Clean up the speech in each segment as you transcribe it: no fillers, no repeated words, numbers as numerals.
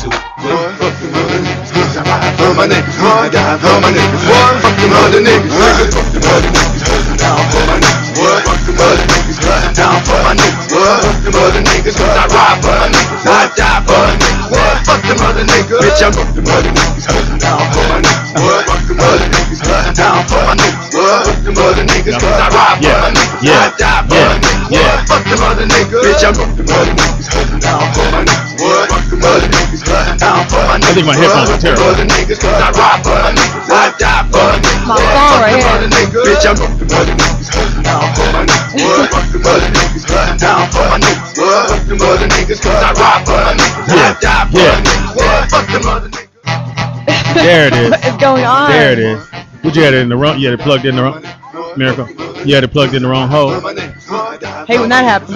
too. Fuck them other niggas, cause I ride for my niggas. I die for my niggas. Fuck them other niggas, fuck them other niggas, cause I'm down for my niggas. Fuck them other niggas, cause I'm down for my niggas. Fuck them other niggas, cause I ride for my niggas. I die for my niggas. Fuck them other niggas, bitch, I'm fuck them other niggas, cause I'm down for my niggas. Fuck them other niggas, cause I'm down for my niggas. Fuck them other niggas, cause I ride for my niggas. I die for my niggas. Fuck them other niggas, bitch, I'm fuck them other niggas, cause I'm down for my niggas. Fuck them other niggas, cause I'm down for my niggas. I think my headphones are terrible. Fuck them other niggas, cause I ride for my niggas. I die for my niggas. My song right here. Bitch, I'm fuck them other niggas, cause I'm down for my niggas. Fuck them other niggas, cause I'm down for my niggas. Fuck them other niggas, cause I ride for my niggas. I die for my niggas. Fuck them other niggas. There it is. What is going on? There it is. Would you had it in the wrong? You had it plugged in the wrong. Miracle. You had it plugged in the wrong hole. Hey, when that happens.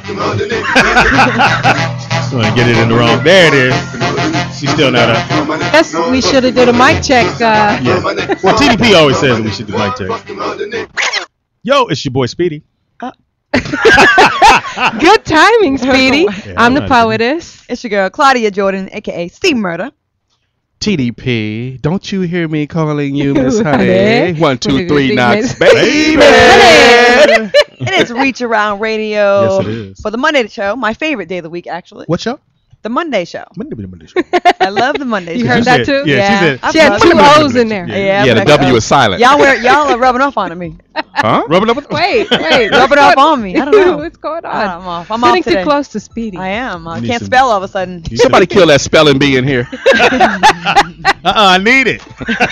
So I get it in the wrong. There it is. She's still not up. Yes, we should have did a mic check. Yeah. Well, TDP always says that we should do mic checks. Yo, it's your boy Speedy. Good timing, Speedy. Yeah, I'm the nice. poetess. It's your girl, Claudia Jordan, a.k.a. Steve Murder. TDP, don't you hear me calling you Miss Honey. Honey? 1, 2, 3 Miss- knocks, baby. It is Reach Around Radio. Yes, it is. For the Monday show, my favorite day of the week, actually. What's up? The Monday show. Monday. I love the Monday You show. heard that too? Yeah, Yeah. she said. I've She had heard two that. O's in there. Yeah, Yeah, the like, W is silent. Y'all are rubbing off on me. Huh? Rubbing up. Wait. Rubbing off on me. I don't know. What's going on? I'm off. I'm Sitting off today. too close to Speedy. I am. I You need can't some- spell all of a sudden. Somebody kill that spelling bee in here. I need it.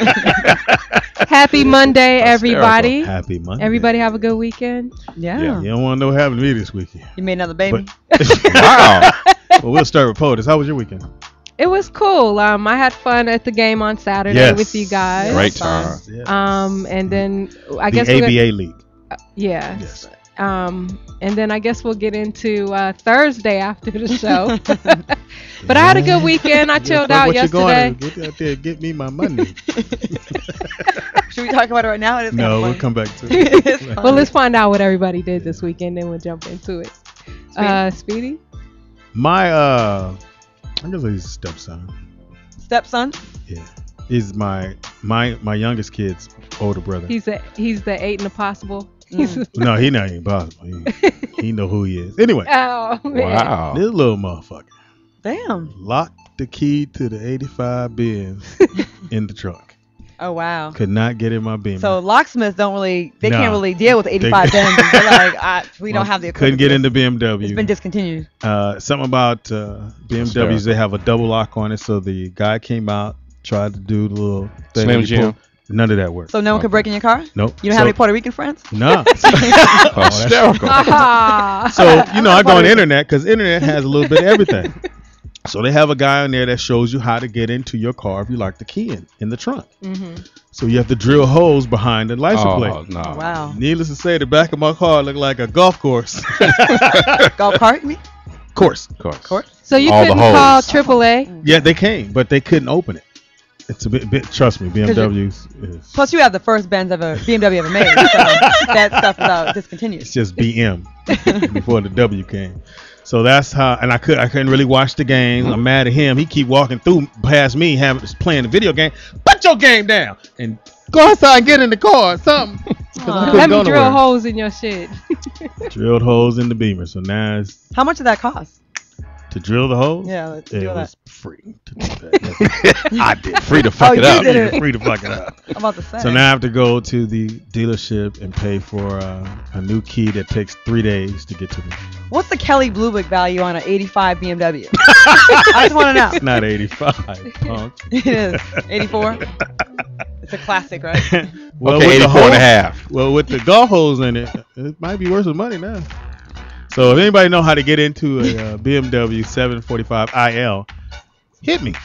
Happy Monday, Hysterical. everybody. Happy Monday. Everybody have a good weekend. Yeah. You don't want to know what happened to me this weekend. You made another baby. Wow. Well, we'll start with POTUS. How was your weekend? It was cool. I had fun at the game on Saturday Yes. with you guys. Great Fun. time. And then I The guess we're ABA League. yeah. Yes. And then I guess we'll get into Thursday after the show. But I had a good weekend. I chilled out yesterday. Get out there, get me my money. Should we talk about it right now? It's No, kinda we'll funny. come back to It's it. fun. Well, let's find out what everybody did this weekend, then we'll jump into it. Speedy? My I guess he's a stepson. Stepson. Yeah, he's my youngest kid's older brother. He's the 8 and the possible. No, he not even possible. He know who he is. Anyway, Oh man. Wow. this little motherfucker Damn. locked the key to the 85 Benz in the trunk. Oh wow. Could not get in my Beamer. So locksmiths don't really, they No. can't really deal with 85 Benzes. They're like, we don't have the couldn't equipment. get for into this. BMW. It's been discontinued. Something about BMWs, they have a double lock on it. So the guy came out, tried to do the little thing. Slim when you pull- Jim. None of that worked. So no one could break in your car? Nope. You don't have any Puerto Rican friends? No. Hysterical. Ah. So, I go on the internet because internet has a little bit of everything. So they have a guy on there that shows you how to get into your car if you lock the key in the trunk. So you have to drill holes behind the license plate. Oh, no. Wow. Needless to say, the back of my car looked like a golf course. Golf cart, you mean? Course. Of course. So you All the couldn't call holes. AAA? Yeah, they came, but they couldn't open it. It's a bit trust me, BMWs is Plus, you have the first BMW ever made. So that stuff is out discontinued. it's just BM before the W came. So that's how, and I couldn't really watch the game. I'm mad at him. He keep walking through past me, playing the video game. Put your game down and go outside and get in the car or something. 'Cause I couldn't Let go me drill nowhere. holes in your shit. Drilled holes in the Beamer. So now it's How much did that cost? to drill the holes. Yeah, let's it do was that. free to do that. I did Free to fuck Oh, it you up. did it. free to fuck it up. I'm about to say. So now I have to go to the dealership and pay for a new key that takes 3 days to get to me. What's the Kelly Blue Book value on an 85 BMW? I just want to know. It's not 85, punk. It is 84. It's a classic, right? Well, Okay, with the 84 and a hole- half. Well, with the golf holes in it, it might be worth some money now. So if anybody know how to get into a BMW 745 IL, hit me.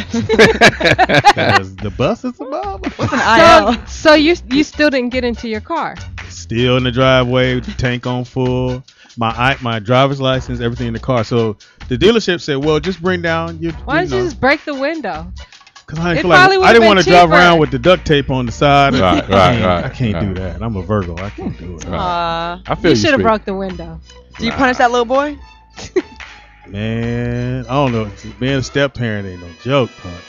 'Cause the bus is above. What's an IL? So you still didn't get into your car? Still in the driveway, with the tank on full. My driver's license, everything in the car. So the dealership said, "Well, just bring down your." Why don't you just break the window? Because I It didn't feel like probably I would've didn't want to been drive cheaper. around with the duct tape on the side. Right, I can't right. do that. I'm a Virgo. I can't do it. Right. I feel You should have Speedy. broke the window. Do you punish that little boy? Man, I don't know. Being a step parent ain't no joke,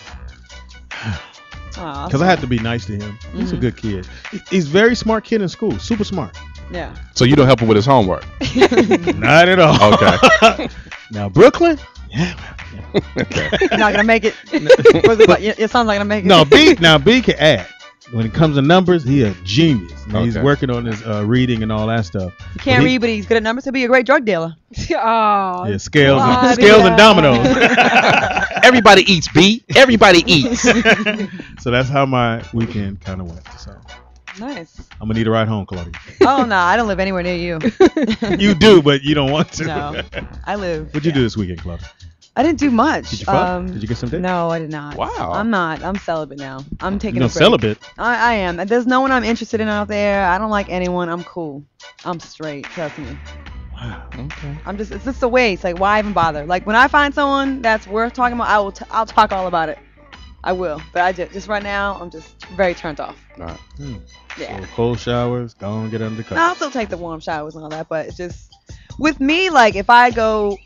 because I had to be nice to him. He's a good kid. He's a very smart kid in school. Super smart. Yeah. So you don't help him with his homework? Not at all. Okay. Now Brooklyn. Yeah. Okay. You're not gonna make it. Your son's not gonna make it. No, B can add. When it comes to numbers, he a genius. Now, he's Okay. working on his reading and all that stuff. He can't read, but he's good at numbers. He'll be a great drug dealer. Oh, Yeah, scales, Claudia. scales and dominoes. Everybody eats, B. Everybody eats. So that's how my weekend kind of went. So Nice. I'm gonna need a ride home, Claudia. Oh no, I don't live anywhere near you. You do, but you don't want to. No, I live. What'd you do this weekend, Claudia? I didn't do much. Did you fuck? Did you get some dick? No, I did not. Wow. I'm not. I'm celibate now. I'm taking No, a break. celibate. I am. There's no one I'm interested in out there. I don't like anyone. I'm cool. I'm straight. Trust me. Wow. Okay. It's just a waste. Like, why even bother? Like, when I find someone that's worth talking about, I'll talk all about it. I will. But I just right now, I'm just very turned off. All right. Yeah. So cold showers, go and get under the No, I'll cover. still take the warm showers and all that, but it's just with me, like if I go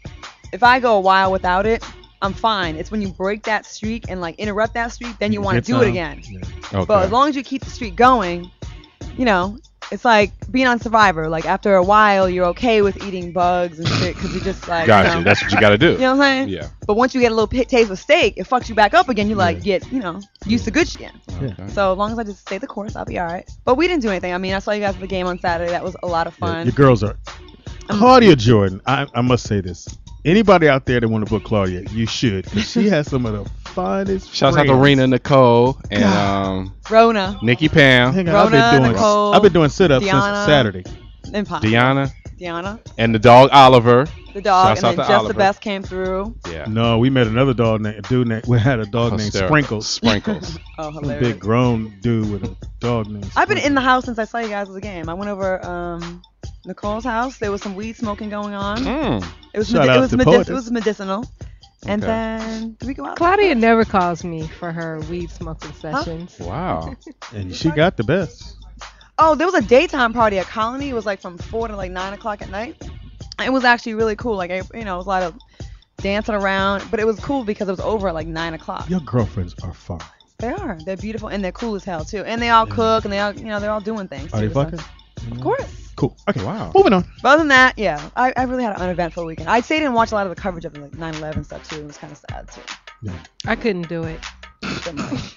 a while without it, I'm fine. It's when you break that streak and like interrupt that streak, then you want to Get do it some. again. Yeah. Okay. But as long as you keep the streak going, you know, it's like being on Survivor. Like after a while, you're okay with eating bugs and shit because you just like, Gotcha. you know, That's what you got to do. you know what I'm saying? Yeah. But once you get a little taste of steak, it fucks you back up again. You like get, you know, used to good shit again. Okay. So as long as I just stay the course, I'll be all right. But we didn't do anything. I mean, I saw you guys at the game on Saturday. That was a lot of Yeah, fun. your girls are. Claudia Jordan, I must say this. Anybody out there that want to book Claudia, you should, because she has some of the finest. Shouts out to friends. Rena Nicole and Rona, Nikki Pam, Hang on, I've Rona, been doing. Nicole, I've been doing sit-ups since Deanna. Saturday. Impossible. Deanna, and the dog Oliver. the dog, Shouts and out then to Just the Oliver. Best came through. Yeah. No, we met another dude. We had a dog named Hysterical. Sprinkles. Sprinkles. Oh, A hilarious. big grown dude with a dog named. I've been Sprinkles. in the house since I saw you guys at the game. I went over Nicole's house. There was some weed smoking going on. It was Shout out to Poetess. it was medicinal. And Okay. then did we go out? Claudia never calls me for her weed smoking sessions. Wow. And she got the best. Oh, there was a daytime party at Colony. It was like from 4 to like 9 o'clock at night. It was actually really cool. Like, you know, it was a lot of dancing around, but it was cool because it was over at like 9 o'clock. Your girlfriends are fine. They are. They're beautiful and they're cool as hell too. And they all cook and they all, you know, they're all doing things. Are they too, so- fucking? Of course. Cool. Okay. Wow. Moving on. But other than that, yeah, I really had an uneventful weekend. I'd say I didn't watch a lot of the coverage of the like 9/11 stuff too. It was kind of sad too. I couldn't do it. So much.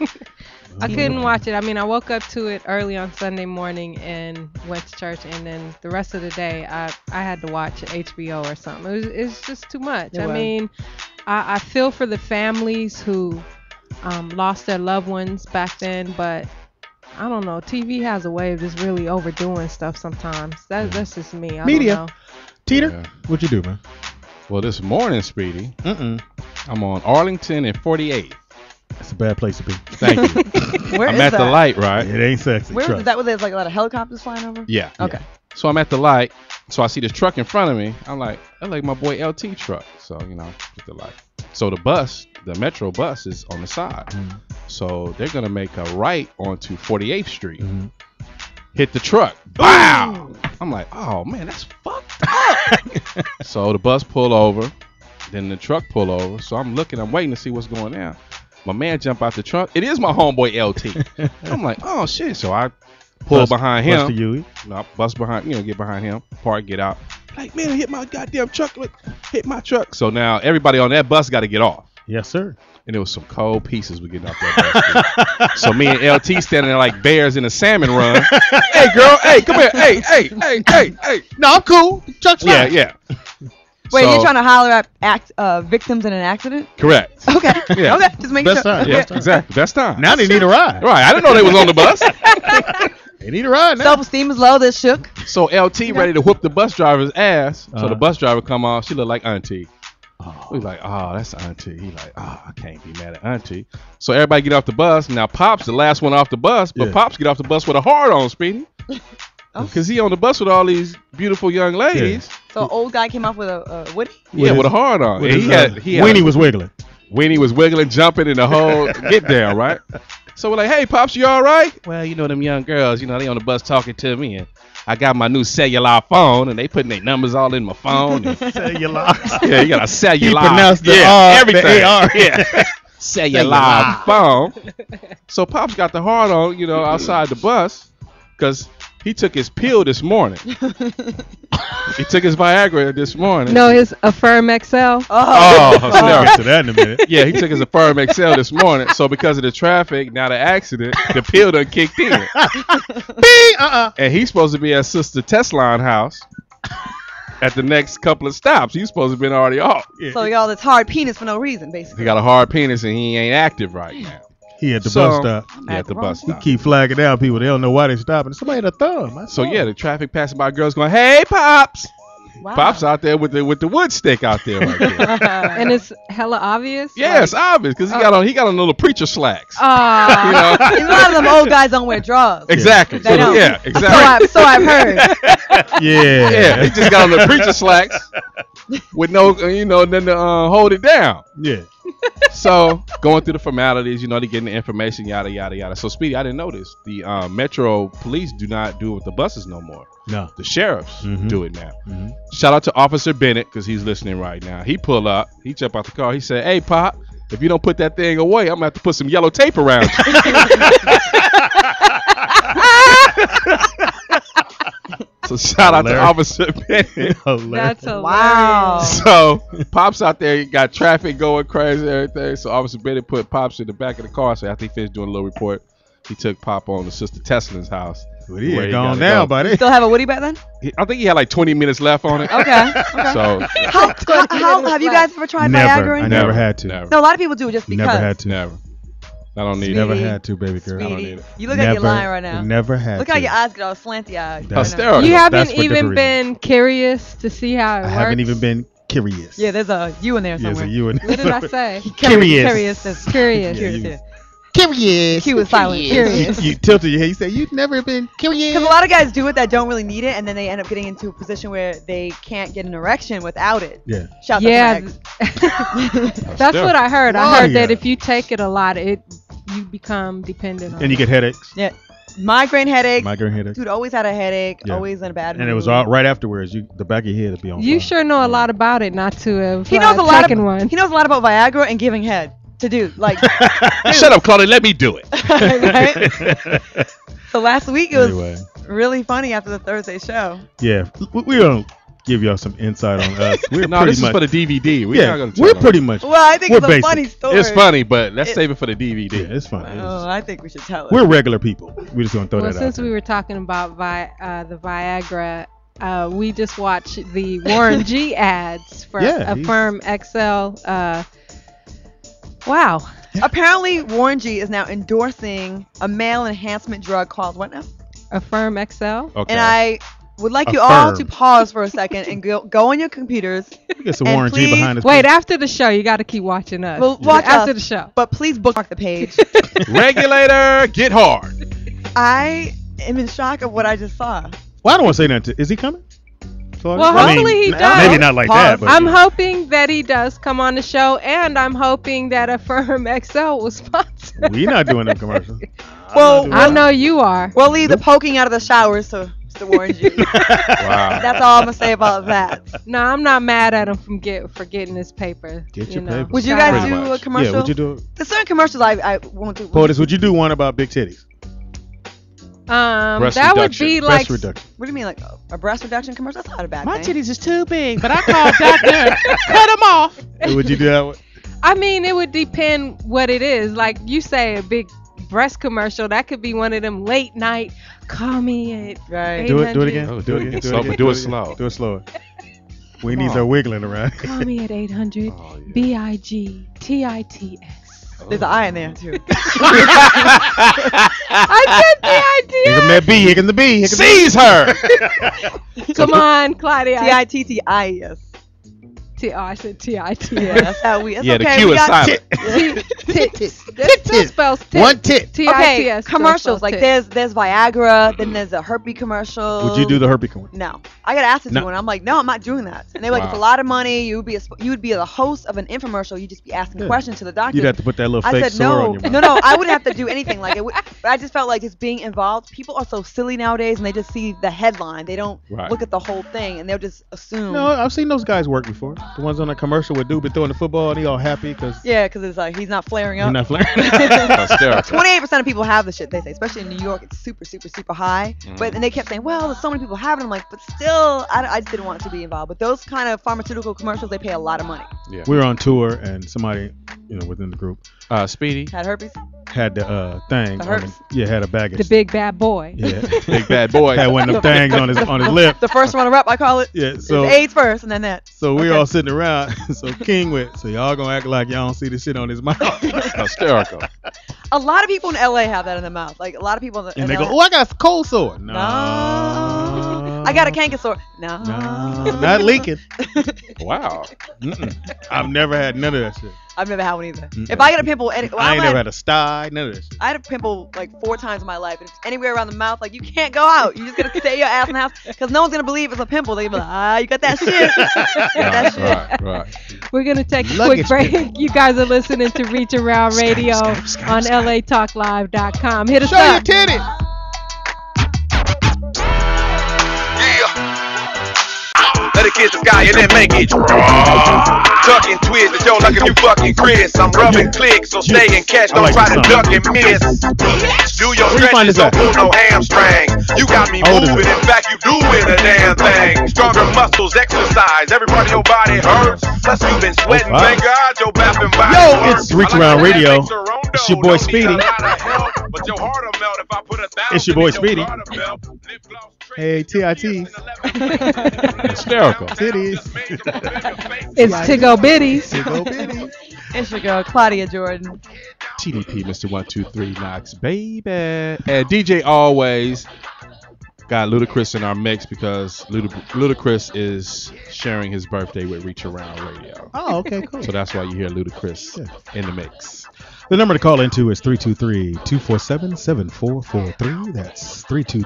I couldn't watch it. I mean, I woke up to it early on Sunday morning and went to church, and then the rest of the day I had to watch HBO or something. It's just too much. It I was. mean, I feel for the families who lost their loved ones back then, but I don't know. TV has a way of just really overdoing stuff sometimes. That's just me. I Media. don't know. Teeter, Yeah. what'd you do, man? Well, this morning, Speedy, Mm-mm. I'm on Arlington and 48. That's a bad place to be. Thank you. Where I'm is at that? the light, right? It ain't sexy. Where trust. is that? Where there's like a lot of helicopters flying over? Yeah. Okay. So I'm at the light. So I see this truck in front of me. I'm like, I like my boy LT truck. So, you know, get the light. So the metro bus is on the side. Mhm. So they're going to make a right onto 48th Street. Mhm. Hit the truck. Wow. I'm like, oh, man, that's fucked up. So the bus pull over. Then the truck pull over. So I'm waiting to see what's going on. My man jump out the trunk. It is my homeboy LT. I'm like, oh, shit. So I pull Bust- behind bust him. the Huey. No, bust behind, get behind him, park, get out. Like, man, hit my goddamn truck, hit my truck. So now everybody on that bus got to get off. Yes, sir. And there was some cold pieces we getting off that bus. So me and LT standing there like bears in a salmon run. Hey, girl, hey, come here. Hey. No, I'm cool. Chuck's fine. Yeah. Wait, So- you're trying to holler at victims in an accident? Correct. Okay. Yeah. Okay. Just making Best sure. time. Yeah, Best time. exactly. Best time. Now they need a ride. Right. I didn't know they was on the bus. They need a ride now. Self-esteem is low. This shook. So LT ready to whoop the bus driver's ass. So Uh-huh. the bus driver come on. She look like Auntie. Oh. We like, oh, that's Auntie. He like, oh, I can't be mad at Auntie. So everybody get off the bus. Now Pop's the last one off the bus, but Yeah. Pops get off the bus with a hard on, Speedy. Because he on the bus with all these beautiful young ladies. So an old guy came up with a Woody. Yeah, With with a his- hard on. With And his, he had Weenie was wiggling. Weenie was wiggling, jumping in the whole get down, right? So we're like, hey, Pops, you all right? Well, you know them young girls, you know, they on the bus talking to me, and I got my new cellular phone, and they putting their numbers all in my phone. And, Cellular. yeah, you got a cellular. He pronounced the R, everything. the AR. Yeah. Cellular phone. So Pops got the hard on, you know, outside the bus, because he took his pill this morning. He took his Viagra this morning. No, his Affirm XL. Oh, I'll sorry. get to that in a minute. Yeah, he took his Affirm XL this morning. So because of the traffic, now the accident, the pill done kicked in. And he's supposed to be at Sister Tesla house at the next couple of stops. He's supposed to have been already off. So he got all this hard penis for no reason, basically. He got a hard penis and he ain't active right now. He at the So- bus stop. Yeah, at the bus He stop. keep flagging down people. They don't know why they stopping. Somebody had a thumb. I So saw yeah, it. the traffic passing by, girls going, "Hey, Pops!" Wow. Pops out there with the wood stick out there right there. And it's hella obvious. Yeah, it's obvious because he got on little preacher slacks. You Ah. know? And a lot of them old guys don't wear drawers. Exactly. They don't. Yeah, exactly. So I've heard. Yeah. Yeah, he just got on the preacher slacks with no, then to hold it down. Yeah. So going through the formalities, they getting the information, yada yada yada. So Speedy, I didn't know this. The Metro Police do not do it with the buses no more. No. The sheriffs Mhm. do it now. Mhm. Shout out to Officer Bennett because he's listening right now. He pull up, he jump out the car. He said, "Hey, Pop, if you don't put that thing away, I'm gonna have to put some yellow tape around you." So shout out to Hilarious. Officer Bennett. That's hilarious. Wow. So Pops out there, he got traffic going crazy and everything. So Officer Bennett put Pops in the back of the car. So after he finished doing a little report, he took Pop on to Sister Tesla's house. Well, he Where had he gone gotta down go. by then. Still have a Woody back then? I think he had like 20 minutes left on it. Okay. So How have you guys ever tried Never. Viagra? I never had to. Never. No, a lot of people do it just because. Never had to. Never. I don't need Never it. Speedy. had to, baby girl. I don't Speedy. need it. You look like you're lying right now. Never had Look to. how your eyes get all slanty eyed. That's Hysterical. You That's haven't for even different been curious to see how it I works. haven't even been curious. Yeah, there's a you in there Yes, somewhere. a you and What did I say? Curious. Curious. Curious. Yeah, you- Curious. Q is silent. Curious. You tilted your head. You said you've never been curious. Because a lot of guys do it that don't really need it, and then they end up getting into a position where they can't get an erection without it. Yeah. Shout Yeah, out to my ex. that's what I heard. I Why? heard that if you take it a lot, you become dependent on And you it. get headaches. Yeah. Migraine headache. Migraine headaches. Dude always had a headache. Yeah. Always in a bad mood. And it was all right afterwards. The back of your head would be on You fire. sure know a lot about it not to have He knows a lot taken of, one. He knows a lot about Viagra and giving head to do. Like, Shut up, Claudia. Let me do it. right? So last week it was Anyway. really funny after the Thursday show. Yeah. We don't give y'all some insight on us. We're No, pretty this much, is for the DVD. We're not yeah, gonna we're tell pretty much. Well, I think We're it's a basic. funny story. It's funny, but let's It- save it for the DVD. Yeah, it's fun. Oh, I think we should tell it. We're regular people. We're just gonna throw Well, that out. since there. we were talking about the Viagra, we just watched the Warren G ads for Yeah, he's- Affirm XL. Wow. Apparently, Warren G is now endorsing a male enhancement drug called what now? Affirm XL. Okay. And I would like you all Affirm. to pause for a second and go on your computers. We get some and Warren G please- behind us. Wait, after the show, you got to keep watching us. Well, watch after us. the show. But please bookmark the page. Regulator, get hard. I am in shock of what I just saw. Well, I don't want to say nothing. Is he coming? So, Well, hopefully he does. Maybe not like that, but I'm hoping that he does come on the show, and I'm hoping that Affirm XL will sponsor. we're not doing them commercials. Well, I know you are. We'll leave the poking out of the showers to Warren G. Wow. That's all I'm gonna say about that. No, I'm not mad at him for getting his paper. Get you your know. paper. Would you Shout guys out. Pretty do a much. commercial? Yeah, would you do? There's certain commercials I won't do. POTUS, would you do one about big titties? Breast That would reduction. be Breast like reduction. What do you mean, like a breast reduction commercial? That's not a bad thing. is too big, but I called doctor. Cut them off. Would you do that one? I mean, it would depend what it is. Like you say, a big breast commercial. That could be one of them late night. Call me at Right. Do it 800. again. Oh, do it again. slow, but do it slow. Do it slower. We need her wiggling around. Call me at 800 Oh, yeah. BIGTITS. There's an I in there too. I said Here come that B. Here come the B. Here come Seize her. BITS. Come on, Claudia. TITTIES. I said TIT. Yeah, that's how we. It's Yeah, okay. the Q we is got silent. Tits. That still spells tits. One tit. TITS Okay, still commercials spells like tits. there's Viagra, then there's a herpes commercial. Would you do the herpes one? No, I got asked to do No. one. I'm like, no, I'm not doing that. And they were like, Wow. it's a lot of money. You would be the host of an infomercial. You'd just be asking Yeah. questions to the doctor. You'd have to put that little I fake said sore no, on your mouth. no. I wouldn't have to do anything like it. But I just felt like just being involved. People are so silly nowadays, and they just see the headline. They don't Right. look at the whole thing, and they'll just assume. No, I've seen those guys work before. The ones on the commercial with dude been throwing the football and he all happy because Yeah, because it's like he's not flaring he's up. not flaring. Hysterical. 28% of people have this shit, they say, especially in New York. It's super, super, super high. Mm. But and they kept saying, well, there's so many people having it. I'm like, but still, I just didn't want to be involved. But those kind of pharmaceutical commercials, they pay a lot of money. Yeah. We were on tour and somebody, within the group Speedy. Had herpes? had the thing. The on herpes? had a baggage. The big bad boy. Yeah. Big bad boy. Had one of them things on his lip. The first runner-up, I call it. Yeah. So It's AIDS first, and then that. so we Okay. all sitting around. So King went. So y'all gonna act like y'all don't see the shit on his mouth. Hysterical. A lot of people in LA have that in their mouth. Like a lot of people in And they LA. go, oh, I got a cold sore. No. No. I got a canker sore. No. No, not leaking. Wow. Mm-mm. I've never had none of that shit. I've never had one either. Mm-mm. If I get a pimple, well, I ain't had, never had a sty, none of that shit. I had a pimple like 4 times in my life. And it's anywhere around the mouth, like you can't go out. You just gotta stay your ass in the house because no one's gonna believe it's a pimple. They're gonna be like, you got that shit. You got that shit. Right. We're going to take a Luggage quick break. bin. You guys are listening to Reach Around Radio on LATalkLive.com. Hit us Show your up. titty. Let it kiss the sky and then make it. Tuck and twist, it's your luck if you fucking Chris. I'm rubbing clicks, so stay and catch. I Don't like try this to song. duck and miss. Do your Where you find stretches, this don't at? pull no hamstring. You got me How old is moving, it? in fact, you doing a damn thing. Stronger muscles, exercise, every part of your body hurts. Plus, you've been sweating, wow. thank God your bath and body Yo, works. it's Reach I like Around that Radio. makes a rondo. It's your boy Don't need a Speedy. lot of help, but your heart'll melt if I put 1,000 It's your boy in Speedy. garter belt. Lip gloss, Hey, TIT. Hysterical. Titties. It's To Go Biddies. Go Biddy. It's your girl, Claudia Jordan. TDP, Mr. 123 Knox, baby. And DJ always got Ludacris in our mix because Ludacris is sharing his birthday with Reach Around Radio. Oh, okay, cool. So that's why you hear Ludacris in the mix. The number to call into is 323-247-7443. That's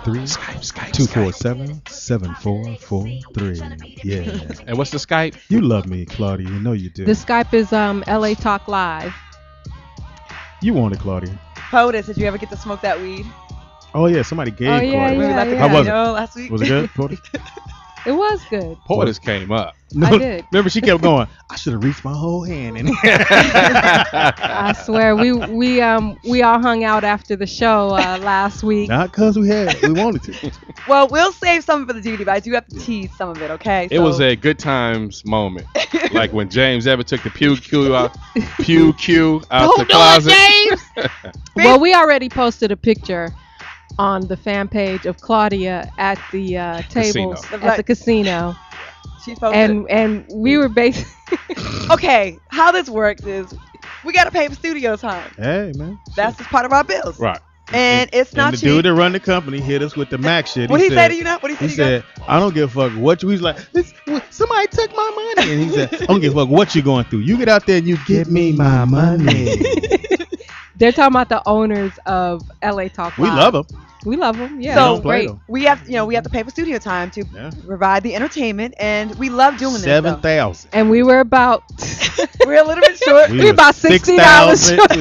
323-247-7443. Yeah. And what's the Skype? You love me, Claudia. You know you do. The Skype is LA Talk Live. You want it, Claudia. POTUS, did you ever get to smoke that weed? Oh, yeah. Somebody gave Oh, yeah, Claudia. We yeah. let the How guy was it? know last week. Was it good, POTUS? It was good. POTUS came up. No, I did. Remember, she kept going, I should have reached my whole hand in I swear, we all hung out after the show last week. Not because we wanted to. Well, we'll save some for the DVD, but I do have to tease some of it, okay? It was a good times moment. Like when James ever took the pew cue out the closet. Well, we already posted a picture on the fan page of Claudia at the tables Casino. at the casino, She posted and we were basically Okay, how this works is we got to pay for studio time. Hey, man. That's just part of our bills. Right. And it's not And the cheap. dude that run the company hit us with the Mac shit. What he said, say to you now? What he He say? said, I don't give a fuck what you. He's like, somebody took my money. And he said, I don't give a fuck what you're going through. You get out there and you give me my money. they're talking about the owners of LA Talk We Live. love them. We love them. Yeah, So- Don't play great. them. we have to pay for studio time to Yeah. provide the entertainment, and we love doing this. 7,000. And we were about We're a little bit short. We about $60 short.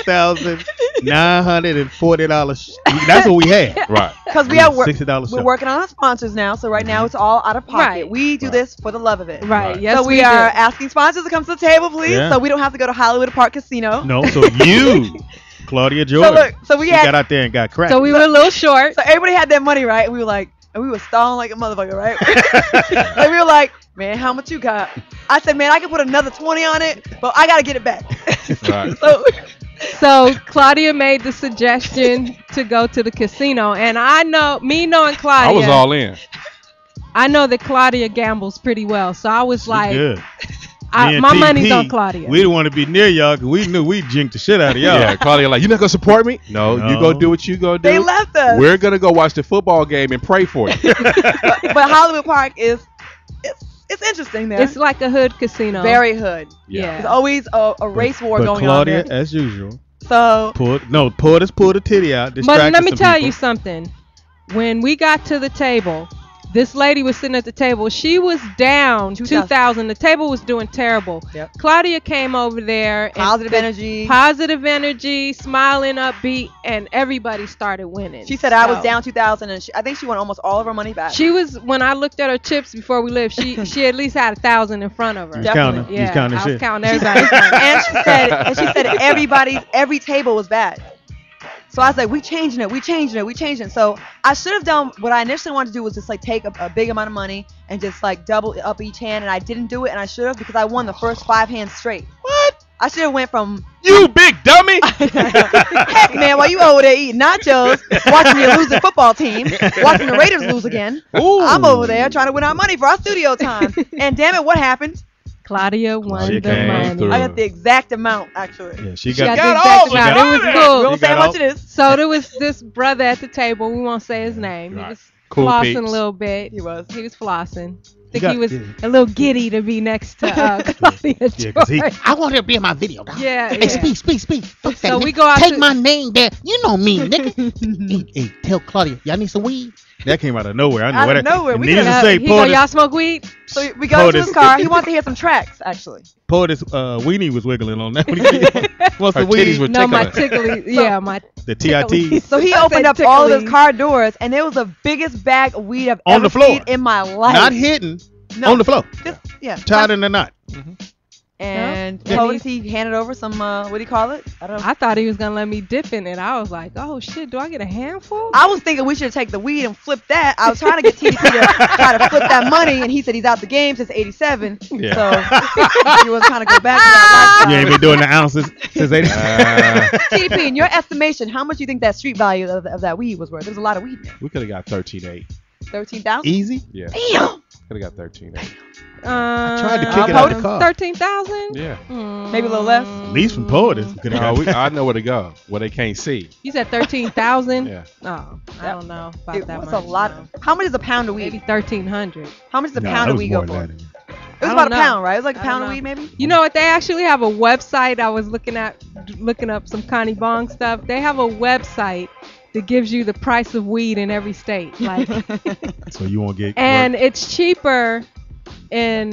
$6,940. That's what we had. Right. Because we have work. $60 We're short. working on our sponsors now, so right now it's all out of pocket. Right. We do this for the love of it. right. Right. Yes, So we do. are asking sponsors to come to the table, please, Yeah. so we don't have to go to Hollywood Park Casino. No, so you, Claudia Jordan, So look, so we you had, got out there and got cracked. So we were a little short. so everybody had their money, right? And we were like, and we were stalling like a motherfucker, right? Like we were like, man, how much you got? I said, man, I can put another 20 on it, but I gotta get it back. Right. So So Claudia made the suggestion to go to the casino, and I know, me knowing Claudia, I was all in. I know that Claudia gambles pretty well. So I was She like, good. Me and my TP, money's on Claudia. We didn't want to be near y'all because we knew we'd jink the shit out of y'all. Yeah, Claudia like, you not gonna support me? No, you No. go do what you go do. they left us. We're gonna go watch the football game and pray for you. But Hollywood Park is it's interesting there. It's like a hood casino. very hood. Yeah. There's always a race war but going Claudia, on there. as usual, So pulled the titty out. But distracted let me some tell people. you something. When we got to the table, this lady was sitting at the table. She was down 2,000. The table was doing terrible. Yep. Claudia came over there. And positive energy. Smiling, upbeat, and everybody started winning. She said I was So, down 2,000, and I think she won almost all of her money back. She was, when I looked at her chips before we left, she at least had 1,000 in front of her. You was counting. Definitely. You was counting I was shit. counting everybody's money. and she said every table was bad. So I was like, we changing it. So I should have done what I initially wanted to do was just like take a big amount of money and just like double up each hand, and I didn't do it, and I should have because I won the first 5 hands straight. What? I should have went from You big dummy. heck man, while you over there eating nachos, watching your losing football team, watching the Raiders lose again. Ooh. I'm over there trying to win our money for our studio time. And damn it, what happened? Claudia won She the came money. through. I got the exact amount actually. Yeah, she She got got. the got exact all amount. of It was it. cool. We won't She say how got much it is. So there was this brother at the table. We won't say his name. He Right. was Cool flossing peeps. a little bit. He was. He was flossing. I think got- he was yeah. a little giddy to be next to Claudia Yeah, 'cause he- Joy. I want her to be in my video, dog. Yeah, Hey, yeah. speak. Fuck that, So nigga. we go out Take to- my name there. You know me, nigga. hey, tell Claudia, y'all need some weed? That came out of nowhere. I know Out what of that. nowhere. and We Needless could've- to say, He go, y'all POTUS, So smoke weed? we go to his POTUS. car. He wants to hear some tracks actually. Weenie was wiggling on that. What's Her the weed? titties were No, my tickling. tickly. Yeah, my. The TIT. So he I opened said up all of his tickly. car doors, and there was the biggest bag of weed I've On ever the floor. seen in my life. Not hidden. No. On the floor. Just, yeah. Tied in a knot. And Yeah. POTUS, he handed over some, what do you call it? I don't know. I thought he was gonna let me dip in it. I was like, oh shit, do I get a handful? I was thinking we should take the weed and flip that. I was trying to get TDP to try to flip that money, and he said he's out the game since '87. Yeah. So he was trying to go back to that You lifestyle. ain't been doing the ounces since 80. TDP, in your estimation, how much do you think that street value of that weed was worth? There was a lot of weed there. We could have got 13.8. 13,000. Easy. Yeah. Damn. Could have got 13.8. Tried to Uh, kick it out of the car. 13,000. Yeah. Maybe a little less. At least from POTUS. Could No, have got. I know where to go. Where they can't see. You said 13,000. Yeah. Oh, I don't know about It that was much. a lot. no. How much is a pound of Maybe weed? 1,300. How much does a Nah, pound it of was weed go more for? than that. It was I about a don't know. pound, right? It was like a I pound don't of know. weed, maybe. You know what? They actually have a website. I was looking up some Connie Bong stuff. They have a website that gives you the price of weed in every state. Like, So you won't get. and it's cheaper in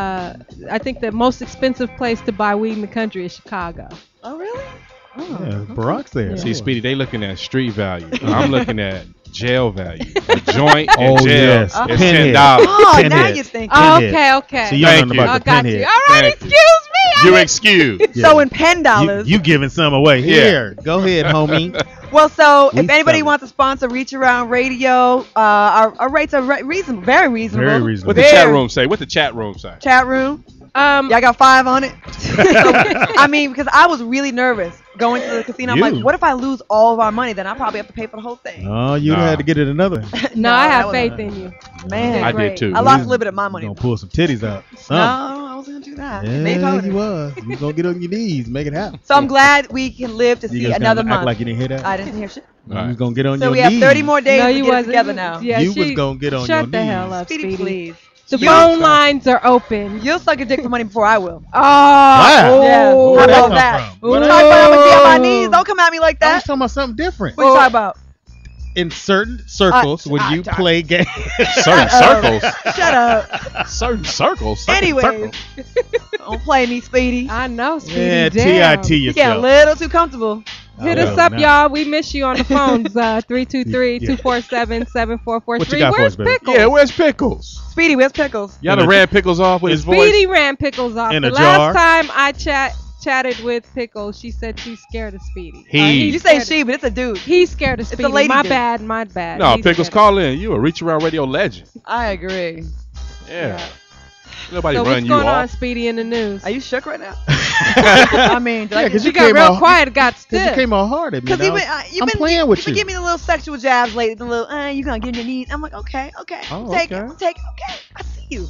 I think the most expensive place to buy weed in the country is Chicago. Oh, really? Yeah, Barack's there. Yeah. See, Speedy, they looking at street value. I'm looking at jail value. A joint in Oh, jail yes. is Pinhead. $10. Oh, now Pinhead. you're thinking. Oh, Pinhead. okay. So you Thank don't know you. about I the got you. pinhead. All right, Thank excuse you. me. You excuse. Yeah. So in pen dollars. You giving some away. Yeah. Here, go ahead, homie. Well, so We if anybody selling. wants to sponsor Reach Around Radio, our rates are reasonable, very reasonable. Very reasonable. What the chat room say? What the chat room say? Chat room. Um, Y'all got 5 on it. So, I mean, because I was really nervous going to the casino. I'm You. like, what if I lose all of our money? Then I probably have to pay for the whole thing. Oh, you Nah. had to get it another. no, I that have was- faith in you. Man, I Great. did too. I lost a little bit of my money. Gonna pull some titties out. No, Something. I wasn't gonna do that. Maybe I Yeah, would've. you was. You gonna get on your knees, make it happen. So I'm glad we can live to You see just another gonna month. act like you didn't hear that. I didn't hear shit. You Right. was gonna get on So your we have knees. 30 more days No, to you get it wasn't. together now. Yeah, You was she- gonna get on shut your the knees. hell up, Speedy, Speedy. please. The You- phone lines are open. You'll suck a dick for money before I will. Oh, Yeah. oh. How Where'd that about come that? from? What Where'd you that- talking about? I'm gonna get on my knees. Don't come at me like I was that. talking about something different. What you talking about? In certain circles, when you play games. Certain circles. Shut up. Certain circles. Certain Anyways, circles. don't play me, Speedy. I know, Speedy. Yeah, damn. TIT You get a yourself. little too comfortable. Hit Oh, us up, nah. y'all. We miss you on the phones. 323-247-7443. What you got for Where's us, baby? Pickles? Yeah, where's Pickles? Speedy, where's Pickles? Y'all In done a- ran Pickles off with his voice? Speedy ran Pickles off. In The a last jar. time I chatted with Pickles, she said she's scared of Speedy. He. You say scared she, but it's a dude. He's scared of It's a Speedy. lady My dude. bad, my bad. No, He's Pickles, scared. call in. You a Reach Around Radio legend. I agree. Yeah. Nobody So run what's you going on, off. Speedy, in the news? Are you shook right now? I mean, did I Yeah, get 'cause You you got came real out- quiet. It got Because you stiff. came all hard at me. Because now. you've I'm been, playing with you've been you. giving me the little sexual jabs lately, the little, you gonna get on your knees. I'm like, okay. Oh, Take okay. it, take it, okay. I see you.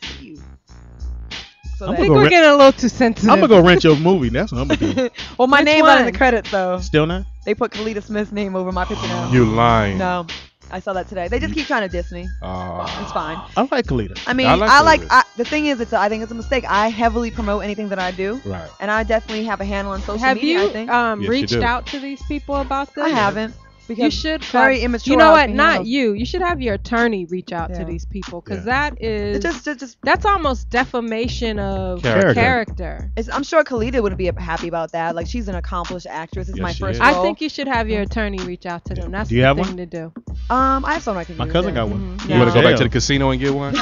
So I'm I that- think go we're re- getting a little too sensitive. I'm gonna go rent your movie. That's what I'm gonna do. well, my Which name's not in one? the credits though. Still not? They put Kalita Smith's name over my picture now. You lying. No. I saw that today. They just keep trying to diss me. Oh. It's fine. I like Kalita. I mean, I like Kalita. the thing is, I think it's a mistake. I heavily promote anything that I do, Right. and I definitely have a handle on social Have media. you I think Yes, you reached do. out to these people about this? I haven't because You should. very have- immature. You know I was what? being Not handled. you. You should have your attorney reach out to Yeah. these people because Yeah. that is It's just that's almost defamation of Character. character. I'm sure Kalita wouldn't be happy about that. Like she's an accomplished actress. It's Yes, my she first is. I role. think you should have your attorney reach out to them. That's Do you the have thing one? to do. I have someone I can My use, cousin yeah. got one. Mhm. You want to go Yeah. back to the casino and get one?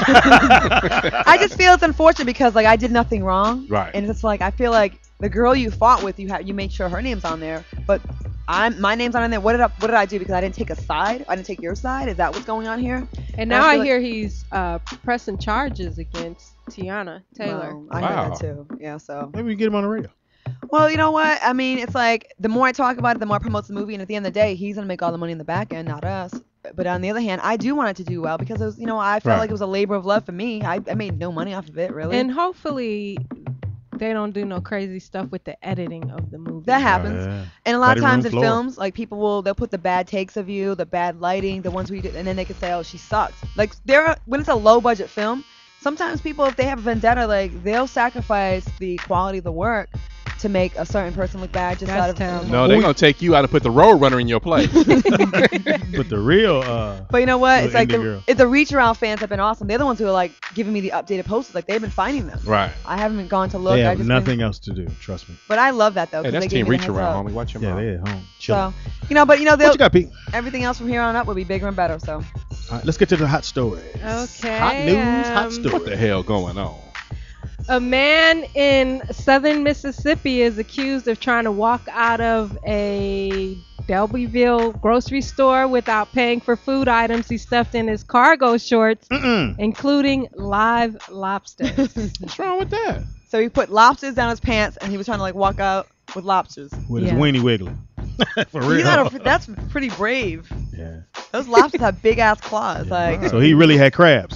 I just feel it's unfortunate because like I did nothing wrong. Right. And it's like I feel like the girl you fought with, you made sure her name's on there, but my name's not on there. What did I do? Because I didn't take a side. I didn't take your side. Is that what's going on here? And I now I feel like- hear he's pressing charges against Tiana Taylor. Well, I Wow. heard that too. Yeah. So. Maybe we get him on the radio. Well, you know what? I mean, it's like the more I talk about it, the more it promotes the movie, and at the end of the day, he's gonna make all the money in the back end, not us. But on the other hand, I do want it to do well because it was, I felt Right. like it was a labor of love for me. I made no money off of it, really. And hopefully they don't do no crazy stuff with the editing of the movie. that happens. Yeah. And a lot of Cutting room times in floor. films, like they'll put the bad takes of you, the bad lighting, the ones where you did, and then they could say, "Oh, she sucked." Like when it's a low budget film, sometimes people, if they have a vendetta, like they'll sacrifice the quality of the work to make a certain person look bad just That's out of terrible. No, they're gonna take you out and put the road runner in your place. But the real But you know what? It's Little like indie girl. the reach around fans have been awesome. They're the ones who are like giving me the updated posters. Like they've been finding them. Right. I haven't gone to look. they I have just nothing else to do. Trust me. But I love that though. Hey, 'cause that's they gave Team me the Reach heads Around, up. homie. Watch your Yeah, mouth. they at home. So, Chilling. but What they'll you got, Pete? everything else from here on up will be bigger and better. So All right, let's get to the hot story. Okay. Hot news, hot um, story. What the hell going on? A man in southern Mississippi is accused of trying to walk out of a Delbyville grocery store without paying for food items he stuffed in his cargo shorts, including live lobsters. What's wrong with that? so he put lobsters down his pants and he was trying to like walk out with lobsters. With his Yeah. weenie wiggling. For real. That's pretty brave. Yeah. Those lobsters have big ass claws. Like So he really had crabs.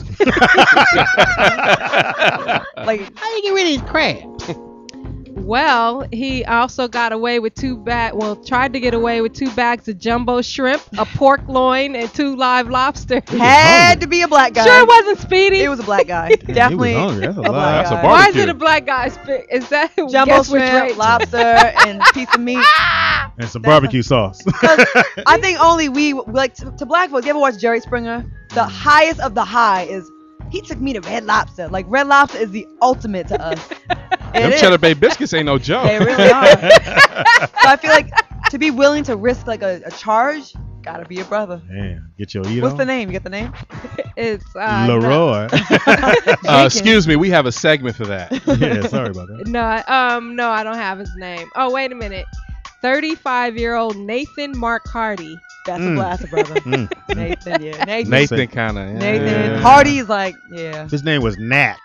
like How you get rid of these crabs? Well, he also got away with tried to get away with 2 bags of jumbo shrimp, a pork loin, and 2 live lobsters. had to be a black guy. Sure it wasn't Speedy. It was a black guy. He was Definitely hungry. That's a a lot. black That's a guy. bar- Why is barbecue. it a black guy's? Is that Jumbo guess which shrimp, rate? lobster, and piece of meat. And some barbecue sauce. I think only we like to black folks. You ever watch Jerry Springer? The highest of the high is he took me to Red Lobster. Like Red Lobster is the ultimate to us. Them It is. Cheddar Bay biscuits ain't no joke. They really are. So I feel like to be willing to risk like a charge, gotta be a brother. Man, get your eat What's on. the name? You get the name? It's Leroy. Excuse me, we have a segment for that. Yeah, sorry about that. No, I don't have his name. Oh, wait a minute. 35-year-old Nathan Mark Hardy. That's a blast, brother. Mm. Nathan, yeah. Nathan. Nathan kind of. Nathan. Yeah. Hardy is like, yeah. His name was Nat.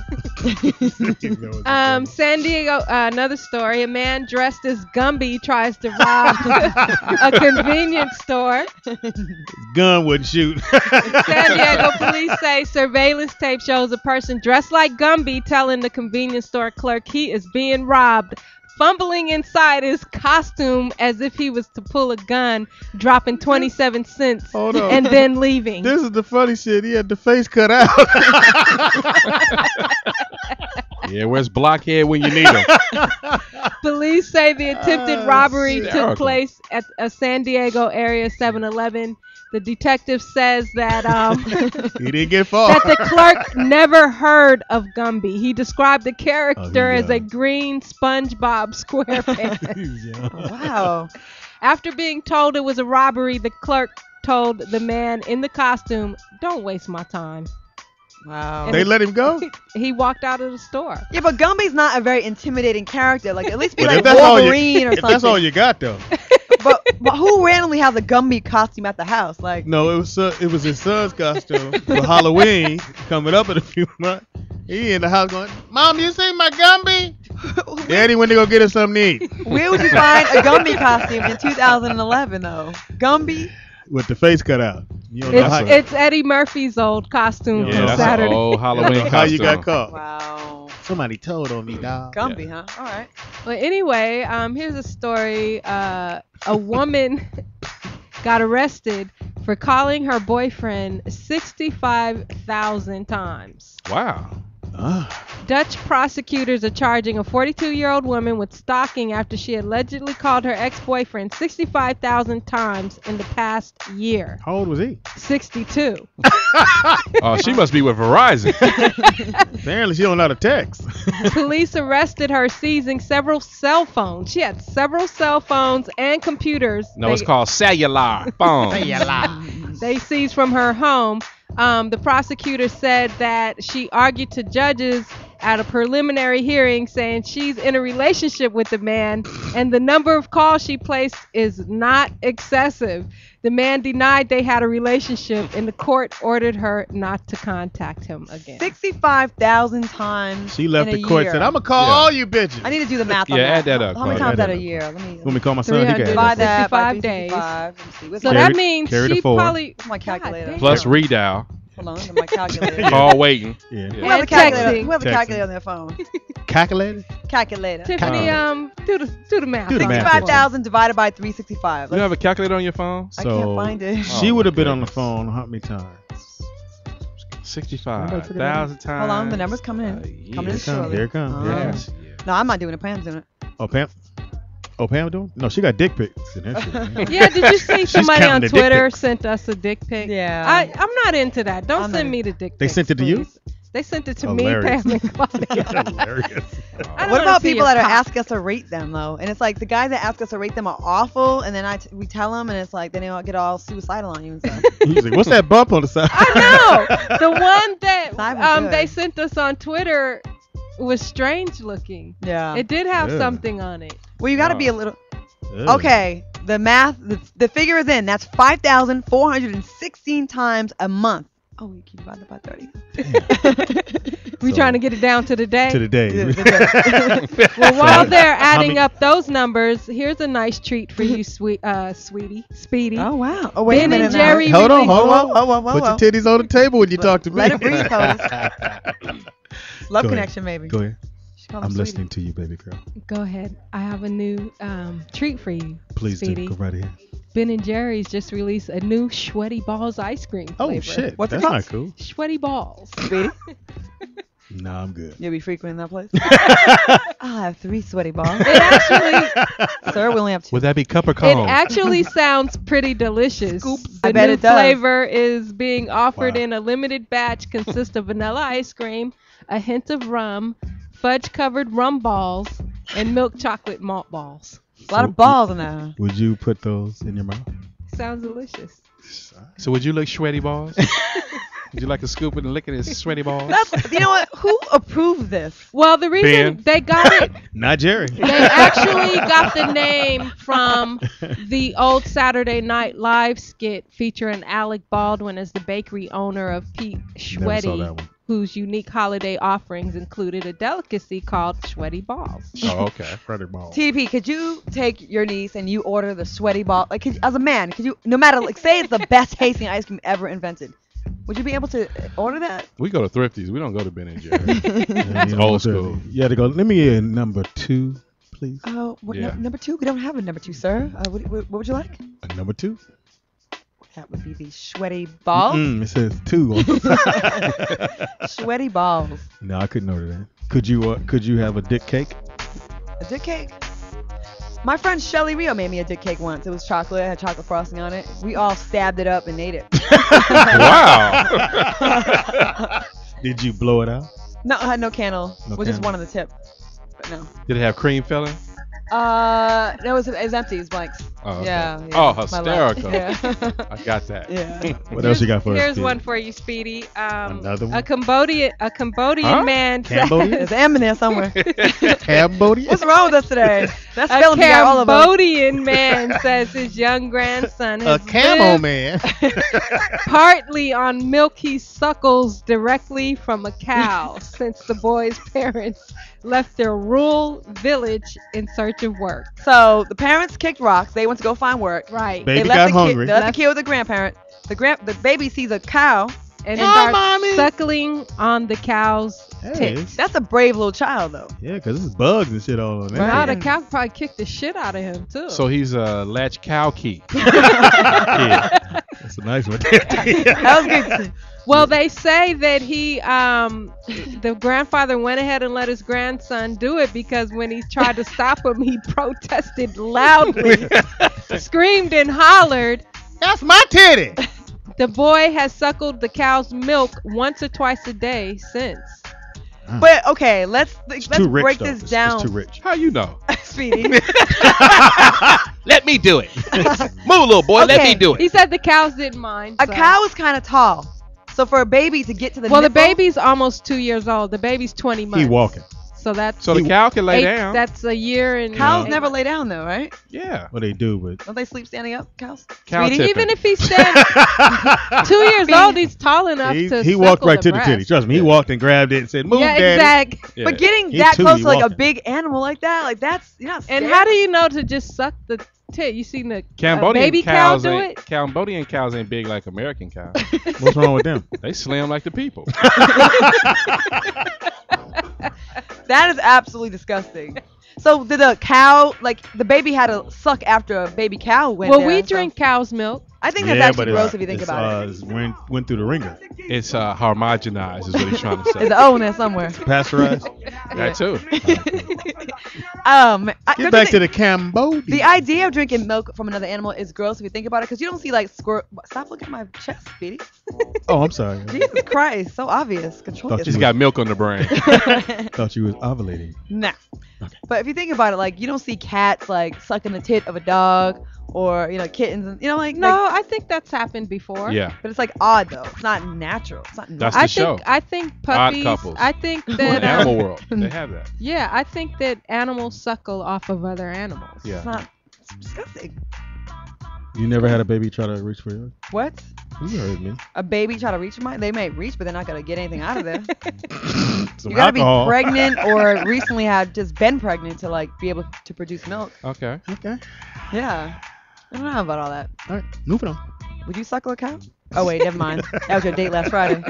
San Diego, another story. A man dressed as Gumby tries to rob a convenience store. Gun wouldn't shoot. San Diego police say surveillance tape shows a person dressed like Gumby telling the convenience store clerk he is being robbed, fumbling inside his costume as if he was to pull a gun, dropping 27 cents, Hold on. and then leaving. This is the funny shit. He had the face cut out. Yeah, where's Blockhead when you need him? Police say the attempted robbery hysterical. took place at a San Diego area 7-Eleven. The detective says that He didn't get far. that the clerk never heard of Gumby. He described the character he's as a young. green SpongeBob SquarePants. He's young. Wow. After being told it was a robbery, the clerk told the man in the costume, "Don't waste my time." Wow. They let him go? He walked out of the store. Yeah, but Gumby's not a very intimidating character. Like, at least be But like if that's all you- Wolverine or If something. that's all you got, though. but who randomly has a Gumby costume at the house? Like, No, it was his son's costume for Halloween coming up in a few months. He in the house going, Mom, you see my Gumby? Daddy went to go get us something to eat. where would you find a Gumby costume in 2011, though? Gumby? With the face cut out. You don't know how, It's Eddie Murphy's old costume Yeah, from that's Saturday. an old Halloween how you got costume. caught. Wow. Somebody told on me, dog. Gumby, huh? All right. Well, anyway, here's a story. A woman got arrested for calling her boyfriend 65,000 times. Wow. Dutch prosecutors are charging a 42-year-old woman with stalking after she allegedly called her ex-boyfriend 65,000 times in the past year. How old was he? 62. Oh, she must be with Verizon. Apparently, she don't know how to text. Police arrested her, seizing several cell phones. She had several cell phones and computers. No, it's called cellular phone. They seized from her home. The prosecutor said that she argued to judges at a preliminary hearing saying she's in a relationship with the man and the number of calls she placed is not excessive. The man denied they had a relationship and the court ordered her not to contact him again. 65,000 times. She left in the a court year. and said, I'm going to call Yeah. all you bitches. I need to do the math on Yeah, that. add that up, How many Claudia. times Add out that a up. year? Let me Want me to call my son? He can add divide that. that by 65 days. 365. Let me see. What's So my- that means carry the she 4. probably my calculator. God damn. Plus redial. Hold on, my calculator. Call waiting. Yeah. Who have a And calculator? texting. Who have a Texting. calculator on their phone? Calculator? Calculator. Tiffany, do the math. Do the math. 65,000 divided by 365. You have a calculator on your phone? I can't find it. She Oh, would have my been on the goodness. phone how many times? 65,000 times. Hold on, the number's coming in. a Coming in year. shortly. Here it comes. Here it Uh-huh. comes. Yes. No, I'm not doing it. Pam's doing it. Oh, Pam? Oh, Pam doing? No, she got dick pics in her shit. man. Yeah, did you see somebody counting on the dick Twitter pics. sent us a dick pic? Yeah. I'm not into that. Don't I'm send not- me the dick pics. They sent it to you? please. They sent it to Hilarious. me, Pam, and Claudia. Hilarious. I don't What wanna about see people your that are cock. ask us to rate them though? And it's like the guys that ask us to rate them are awful, and then we tell them, and it's like then they all get all suicidal on you and stuff. He's like, what's that bump on the side? I know. The one that Simon good. they sent us on Twitter was strange looking. Yeah. It did have Yeah. something on it. Well, you got to Wow. be a little. Ugh. Okay, the math, the figure is in. That's 5,416 times a month. Oh, you can divide that by 30. We So- trying to get it down to the day. To the day. Well, while they're How adding many- up those numbers, here's a nice treat for you, Speedy. Oh wow. Oh wait Ben a minute and now. Jerry Hold on, released- hold on. Whoa. Put your titties on the table when you talk to me. Let it breathe, Love Go ahead. connection, maybe. Go ahead. She called him I'm sweetie. listening to you, baby girl. Go ahead. I have a new treat for you, Please Speedy. do. Go right ahead. Ben and Jerry's just released a new Sweaty Balls ice cream flavor. Oh, shit. What's it That's called? not cool. Sweaty Balls. Sweetie, Nah, I'm good. you'll be frequenting that place. I'll have 3 sweaty balls. It actually Sir, we only have 2. Would that be cup or It cone? actually sounds pretty delicious. Scoop. The I bet new it does. flavor is being offered Wow. in a limited batch, consists of vanilla ice cream, a hint of rum, fudge-covered rum balls, and milk chocolate malt balls. A lot of balls in there. Would you put those in your mouth? Sounds delicious. So would you lick sweaty balls? Would you like to scoop it and lick it as sweaty balls? That's, you know what? Who approved this? Well, the reason Ben. they got it, Not Jerry. they actually got the name from the old Saturday Night Live skit featuring Alec Baldwin as the bakery owner of Pete Never saw Schwetty, that one. whose unique holiday offerings included a delicacy called Sweaty Balls. Oh, okay. Frederick Ball. TDP, could you take your niece and you order the sweaty ball? Like, as a man, could you, no matter, like, say it's the best tasting ice cream ever invented, would you be able to order that? We go to Thrifties. We don't go to Ben and Jerry. Yeah, you It's know, old school. You had to go. Let me get number 2, please. Oh, what, Yeah. number 2? We don't have a number 2, sir. What would you like? Number 2. That would be the sweaty balls. It says 2 on the side. Sweaty balls. No, I couldn't order that. Could you have a dick cake? A dick cake? My friend Shelly Rio made me a dick cake once. It was chocolate. It had chocolate frosting on it. We all stabbed it up and ate it. Wow. Did you blow it out? No, I had no candle. No Which is candle. one on the tip. But no. Did it have cream filling? No, it was empty. It was blanks. Oh, okay. Yeah. Oh, My life. hysterical. Yeah. I got that. Yeah. What else you got for us? Here's kid? one for you, Speedy. Another one? A Cambodian Huh? man Cambodia? There's M in there somewhere. Cambodia? What's wrong with us today? That's A spelling bee got all of us. Cambodian man says his young grandson A has camo lived man. partly on milk he suckles directly from a cow since the boy's parents left their rural village in search of work. So the parents kicked rocks. They went to go find work. Right. Baby They left got the hungry. Kid, they left the kid with the grandparent. The baby sees a cow. And Hi, starts Mommy. suckling on the cow's Hey, tits. That's a brave little child, though. yeah, because there's bugs and shit all on there. Now the Right. cow probably kicked the shit out of him too. So he's a latch cow key. Yeah. That's a nice one. That was good. Well, they say that the grandfather went ahead and let his grandson do it because when he tried to stop him, he protested loudly, screamed and hollered. That's my titty. The boy has suckled the cow's milk once or twice a day since. But okay, let's Too rich, break though. this It's down. too rich. How you know? Speedy. Let me do it. Move, little boy. Let Okay. me do it. He said the cows didn't mind. A so- cow is kind of tall, so for a baby to get to the Well, the nipple, baby's almost 2 years old. The baby's 20 months. He walking. So that's So the cow can lay eight, down. That's a year and cows eight- never lay down though, right? Yeah. What they do, but Don't they sleep standing up? Cows. Cow Sweetie? tipping. Even if he's 2 years old, he's tall enough to. he walked suckle right to the breast. titty. Trust me, he walked and grabbed it and said, "Move, Yeah, daddy." exactly. Yeah. But getting He that too, close he to like a walking. big animal like that, like that's you're not And scared? how do you know to just suck the tit? You seen the Cambodian baby cow cows do ain't it? Cambodian cows ain't big like American cows. What's wrong with them? They slim like the people. That is absolutely disgusting. So did the cow, like the baby had to suck after a baby cow went Well, there we and stuff? drink cow's milk. I think that's actually gross if you think it's, about it. it. Went through the ringer. It's homogenized is what he's trying to There's say. an O in there somewhere. Pasteurized. That too. Get back to the Cambodia. The idea of drinking milk from another animal is gross if you think about it, because you don't see like squirt. Stop looking at my chest, Speedy. Oh, I'm sorry. Jesus Christ, so obvious. Control Thought She's yourself. got milk on the brain. Thought you was ovulating. Nah. But if you think about it, like you don't see cats like sucking the tit of a dog or kittens, and like No, I think that's happened before. Yeah. But it's like odd though. It's not natural. It's not That's normal. the show. I think puppies. Couples. I think In that the animal world, they have that. yeah, I think that animals suckle off of other animals. Yeah. It's not. It's disgusting. You never had a baby try to reach for yours? What? You heard me. A baby try to reach for mine? They may reach, but they're not gonna get anything out of there. Some You gotta alcohol. be pregnant or recently have just been pregnant to like be able to produce milk. Okay. Okay. Yeah. I don't know about all that. All right. Moving on. Would you suckle a cow? Oh wait, never mind. That was your date last Friday.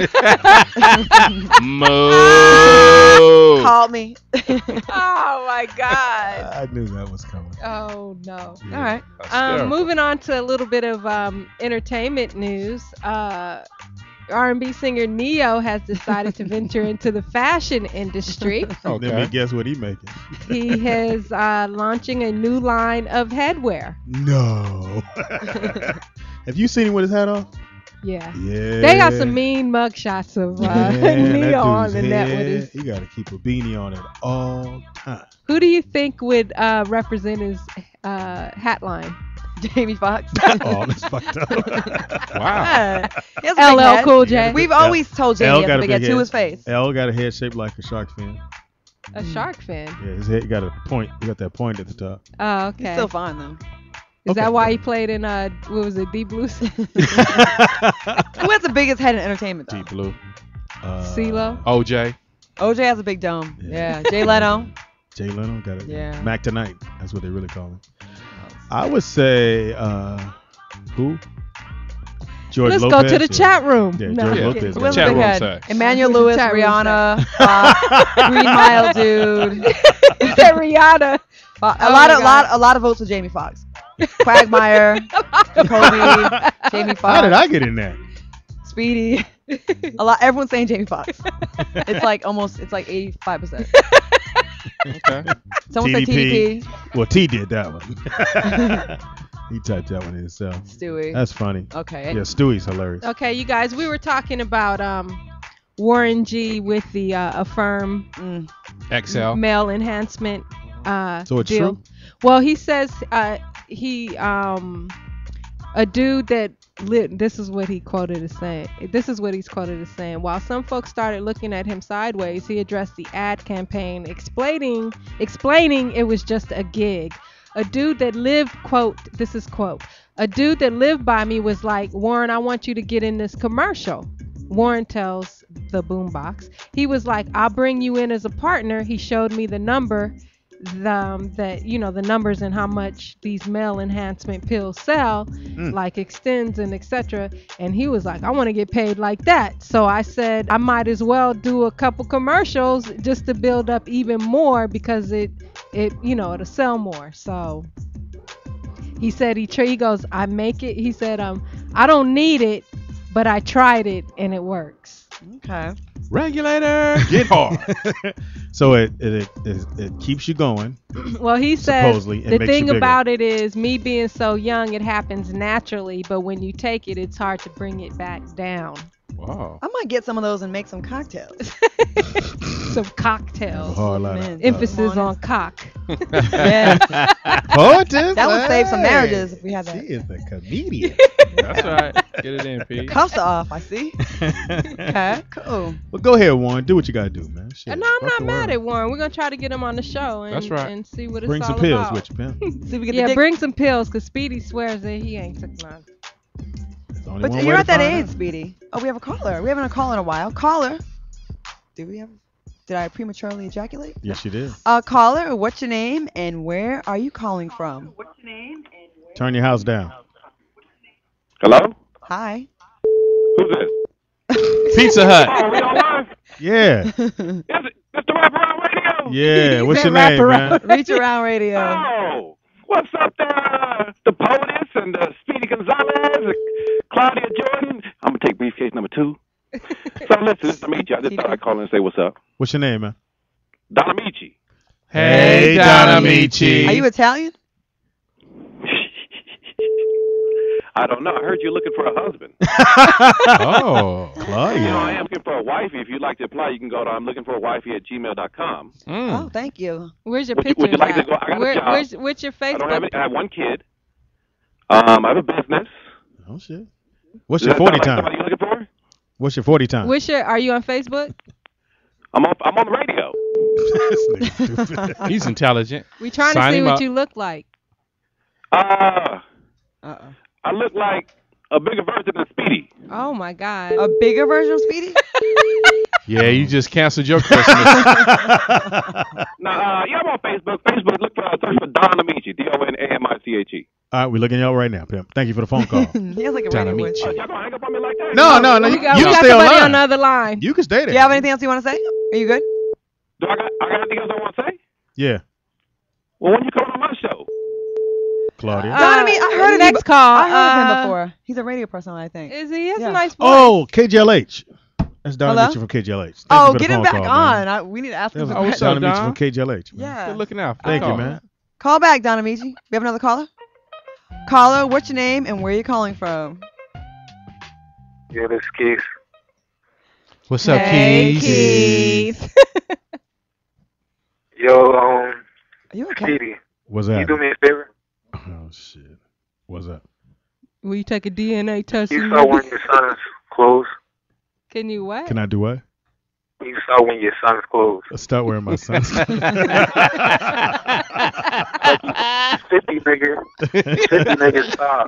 Moo. Called me. Oh my God. I knew that was coming. Oh no. Yeah. All right. Hysterical. Moving on to a little bit of entertainment news. R&B singer Neo has decided to venture into the fashion industry. Let me Okay. guess what he making. He is launching a new line of headwear. No. Have you seen him with his hat off? Yeah. Yeah. They got some mean mugshots of Man, that Neo on dude's the net with head, his. You gotta keep a beanie on at all times. Who do you think would represent his hat line? Jamie Foxx. Oh, that's fucked up. Wow. Yeah. He has a big LL head. Cool J. We've Yeah. always told Jamie L he has got a a big big head to head. his face. L got a head shaped like a shark fin. A shark fin. Yeah, his head got a point. He got that point at the top. Oh, He's okay. still fine though. Is Okay. that why he played in what was it, Deep Blue? Who has the biggest head in entertainment though? Deep Blue. CeeLo? OJ. OJ has a big dome. Yeah. Yeah. Jay Leno. Jay Leno got it. Yeah. Mac Tonight. That's what they really call him. I would say who? George Let's Lopez. go to the or- chat room. Yeah, No, George I'm Lopez. kidding. Who has Chat a big room head? say. Emmanuel Lewis, Chat room Rihanna, Green Mile Dude. Rihanna. A Oh lot my of God. a lot of votes for Jamie Foxx. Quagmire, Jacoby, Jamie Foxx. How did I get in that? Speedy. Everyone's saying Jamie Foxx. It's like 85%. Okay. Someone said TDP. TDP. Well, T did that one. He typed that one in himself. Stewie. That's funny. Okay. Yeah, Stewie's hilarious. Okay, you guys, we were talking about Warren G with the Affirm XL. male enhancement So it's deal. true? Well, he says he a dude that this is what he quoted as saying. This is what he's quoted as saying. While some folks started looking at him sideways, he addressed the ad campaign, explaining it was just a gig. A dude that lived, quote, this is quote, a dude that lived by me was like, Warren, I want you to get in this commercial. Warren tells the boombox. He was like, I'll bring you in as a partner. He showed me the number, the numbers and how much these male enhancement pills sell, like Extends and etc. And he was like, I want to get paid like that. So I said I might as well do a couple commercials just to build up even more because it'll sell more. So he said he goes, I make it. He said, I don't need it, but I tried it and it works. Okay. Regulator, get hard. So it keeps you going. Well, he says Supposedly, it the makes thing you bigger. about it is me being so young, it happens naturally, but when you take it, it's hard to bring it back down. Wow. I might get some of those and make some cocktails. Some cocktails. Hard line. Man. Emphasis on cock. Yeah. Poetess, That would save some hey. marriages if we had She that. is a comedian. That's right. Get it in, P. Cuffs are off, I see. Okay, cool. Well, go ahead, Warren. Do what you gotta do, man. Shit, No, I'm fuck not the mad world. at Warren. We're gonna try to get him on the show and, That's right. and see what Bring it's some all pills about. with you, pimp. See if we get the Yeah, dick. bring some pills, cause Speedy swears that he ain't took none. There's only But one you're way not to that find age, out. Speedy. Oh, we have a caller. We haven't had a call in a while. Caller. Did I prematurely ejaculate? Yes, you did. Caller, what's your name and where are you calling from? Turn your house down. Hello? Hi. Who's this? Pizza Hut. Oh, we on live? Yeah. Is it? It's the Wrap Around Radio? Yeah. What's your Wrap name, man? Reach around radio. Oh, what's up there? The Poetess and Speedy Gonzalez, Claudia Jordan. I'm going to take briefcase number 2. So listen, this is Amici. I just thought I'd call in and say what's up. What's your name, man? Don Amici. Hey, Don Don Amici. Are you Italian? I don't know. I heard you're looking for a husband. Oh. You know, I Claudia. am looking for a wifey. If you'd like to apply, you can go to I'm looking for a wifey at gmail.com. Mm. Oh, thank you. Where's your Would you pictures like to at? go? I got a job. Where's your I don't have Facebook? any. I have one kid. I have a business. Oh shit. What's Does your that 40 sound like time? somebody you're looking for? What's your 40 time? Are you on Facebook? I'm on the radio. This nigga stupid. He's intelligent. We trying Sign to see him what up. you look like. I Uh-oh. look like a bigger version of Speedy. Oh my God. A bigger version of Speedy? Yeah, you just canceled your Christmas. Now, yeah, I'm on Facebook. Facebook, look for search for Don Amici, DONAMICHE. All right, we're looking at y'all right now, pimp. Thank you for the phone call. He has like a Don radio Amici. voice. Y'all gonna hang up on me like that? No, We you got can stay somebody online. on the other line. You can stay there. Do you have anything else you want to say? Are you good? Do I got anything else I want to say? Yeah, Well, when you come on my show? Claudia. Don Amici, I heard of next him. call. I heard of him before. He's a radio person, I think. Is he? He has Yeah. a nice voice. Oh, KJLH. That's Don Hello? Amici from KJLH. Thank Oh, you for the get him phone back call, on. man. We need to ask him That some was what's questions. up, Don Amici Don? from KJLH. Man. Yeah. Good looking out. Thank you, Oh. man. Call back, Don Amici. We have another caller? Caller, what's your name and where are you calling from? Yeah, this is Keith. What's up, Hey, Keith? Keith. Yo, Are you okay? Speedy, What's can that? you do me a favor? Oh shit. What's up? Will you take a DNA test? You saw one of your son's clothes. Can you what? Can I do what? You saw one of your son's clothes. Let's start wearing my son's. 50 nigga. 50 nigga, stop.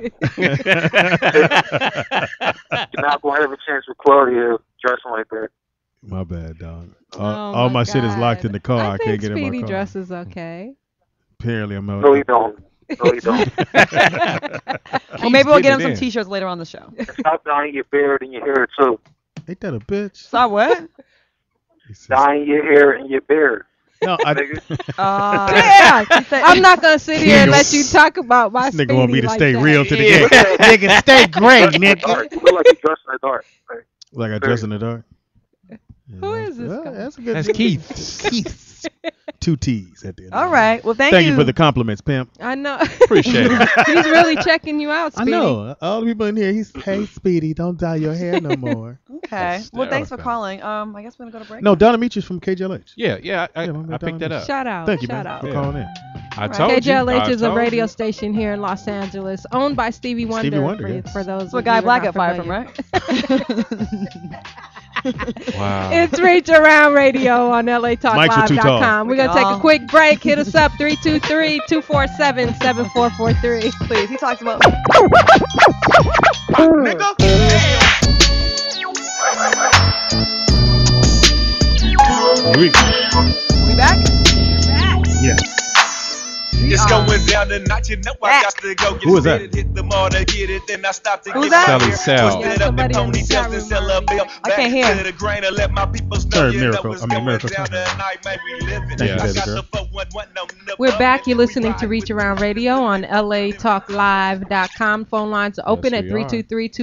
You're not going to have a chance with Claudia dressing like that. My bad, dog. Oh All my shit is locked God. in the car. I, think can't get in Speedy my car. dresses okay. Apparently, I'm No, you don't. No, you don't. Well, maybe we'll get him getting some it in. t-shirts later on the show. Stop dyeing your beard and your hair, too. Ain't that a bitch? So what? He says- Dyeing your hair and your beard, No, I, nigga. Yeah, he said- I'm not gonna sit here and Nigga- let you talk about my this nigga want me Speedy to like stay that. real to the Yeah. game. Nigga, stay great, nigga. Dark. You look like you dress in the dark. Like, Like I dress in the dark. Who is this guy? That's a good. That's Keith. Keith. 2 T's at the end. All right. Well, thank Thank you. you for the compliments, pimp. I know. Appreciate it. He's really checking you out, I Speedy. know. All the people in here, he's, hey, Speedy, don't dye your hair no more. Okay. Well, thanks for Hysterical. calling. I guess we're gonna go to break. No, Don Amicis from KJLH. Yeah, I my picked that up. Shout out. Thank you, Shout man, out. for Yeah. calling in. I told you. KJLH I is a told radio you. station here in Los Angeles, owned by Stevie Wonder. Stevie Wonder, for, yes. for those That's what of Guy you Black that got are fired from, familiar. right? Wow. It's Reach Around Radio on LATalkLive.com. We're going to take a quick break. Hit us up, 323-247-7443. Please, he talks about. We We back? yes. It's going down tonight, you know I got to go get Who is that? it, hit the mall to get it, then I stop to Who's get that? it. Sell. Twist it Yeah, up somebody and in the ponytails chat and room sell a bill. I can't hear. Back to the grain and let my people know Third you miracle. know it's I mean, going miracle down time. tonight, man, we living. Thank you, I baby got girl. the 411 on the We're bump, back. You're and we listening to ride Reach with Around Radio on LATalkLive.com. Phone lines are open Yes, at we are.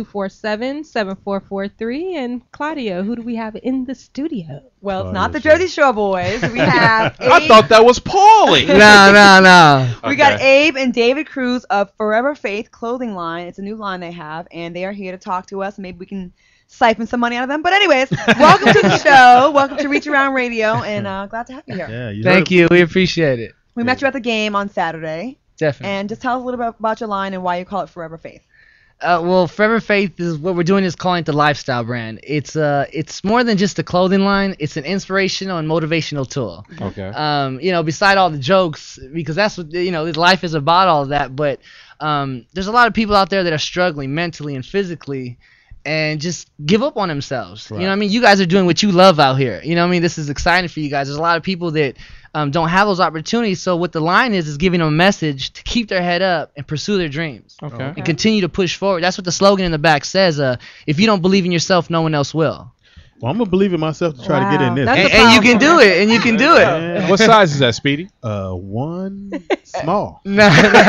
323-247-7443. And Claudia, who do we have in the studio? Well, it's not the Claudia Jersey Shore boys. We have I Abe. thought that was Paulie. No. We got Abe and David Cruz of Forever Faith clothing line. It's a new line they have, and they are here to talk to us. Maybe we can siphon some money out of them. But anyways, welcome to the show. Welcome to Reach Around Radio, and glad to have you here. Yeah, you Thank you. We appreciate it. We met you at the game on Saturday, Definitely. and just tell us a little bit about your line and why you call it Forever Faith. Well, Forever Faith is what we're doing is calling it the lifestyle brand. It's more than just a clothing line. It's an inspirational and motivational tool. Okay. Beside all the jokes, because that's what life is about, all of that. But there's a lot of people out there that are struggling mentally and physically, and just give up on themselves. Right. You know what I mean? You guys are doing what you love out here. You know what I mean? This is exciting for you guys. There's a lot of people that don't have those opportunities. So what the line is giving them a message to keep their head up and pursue their dreams. Okay. And continue to push forward. That's what the slogan in the back says. If you don't believe in yourself, no one else will. Well, I'm gonna believe in myself to try to get in Wow, this. that's And you can do it. And you can do it. Yeah. What size is that, Speedy? One small. No.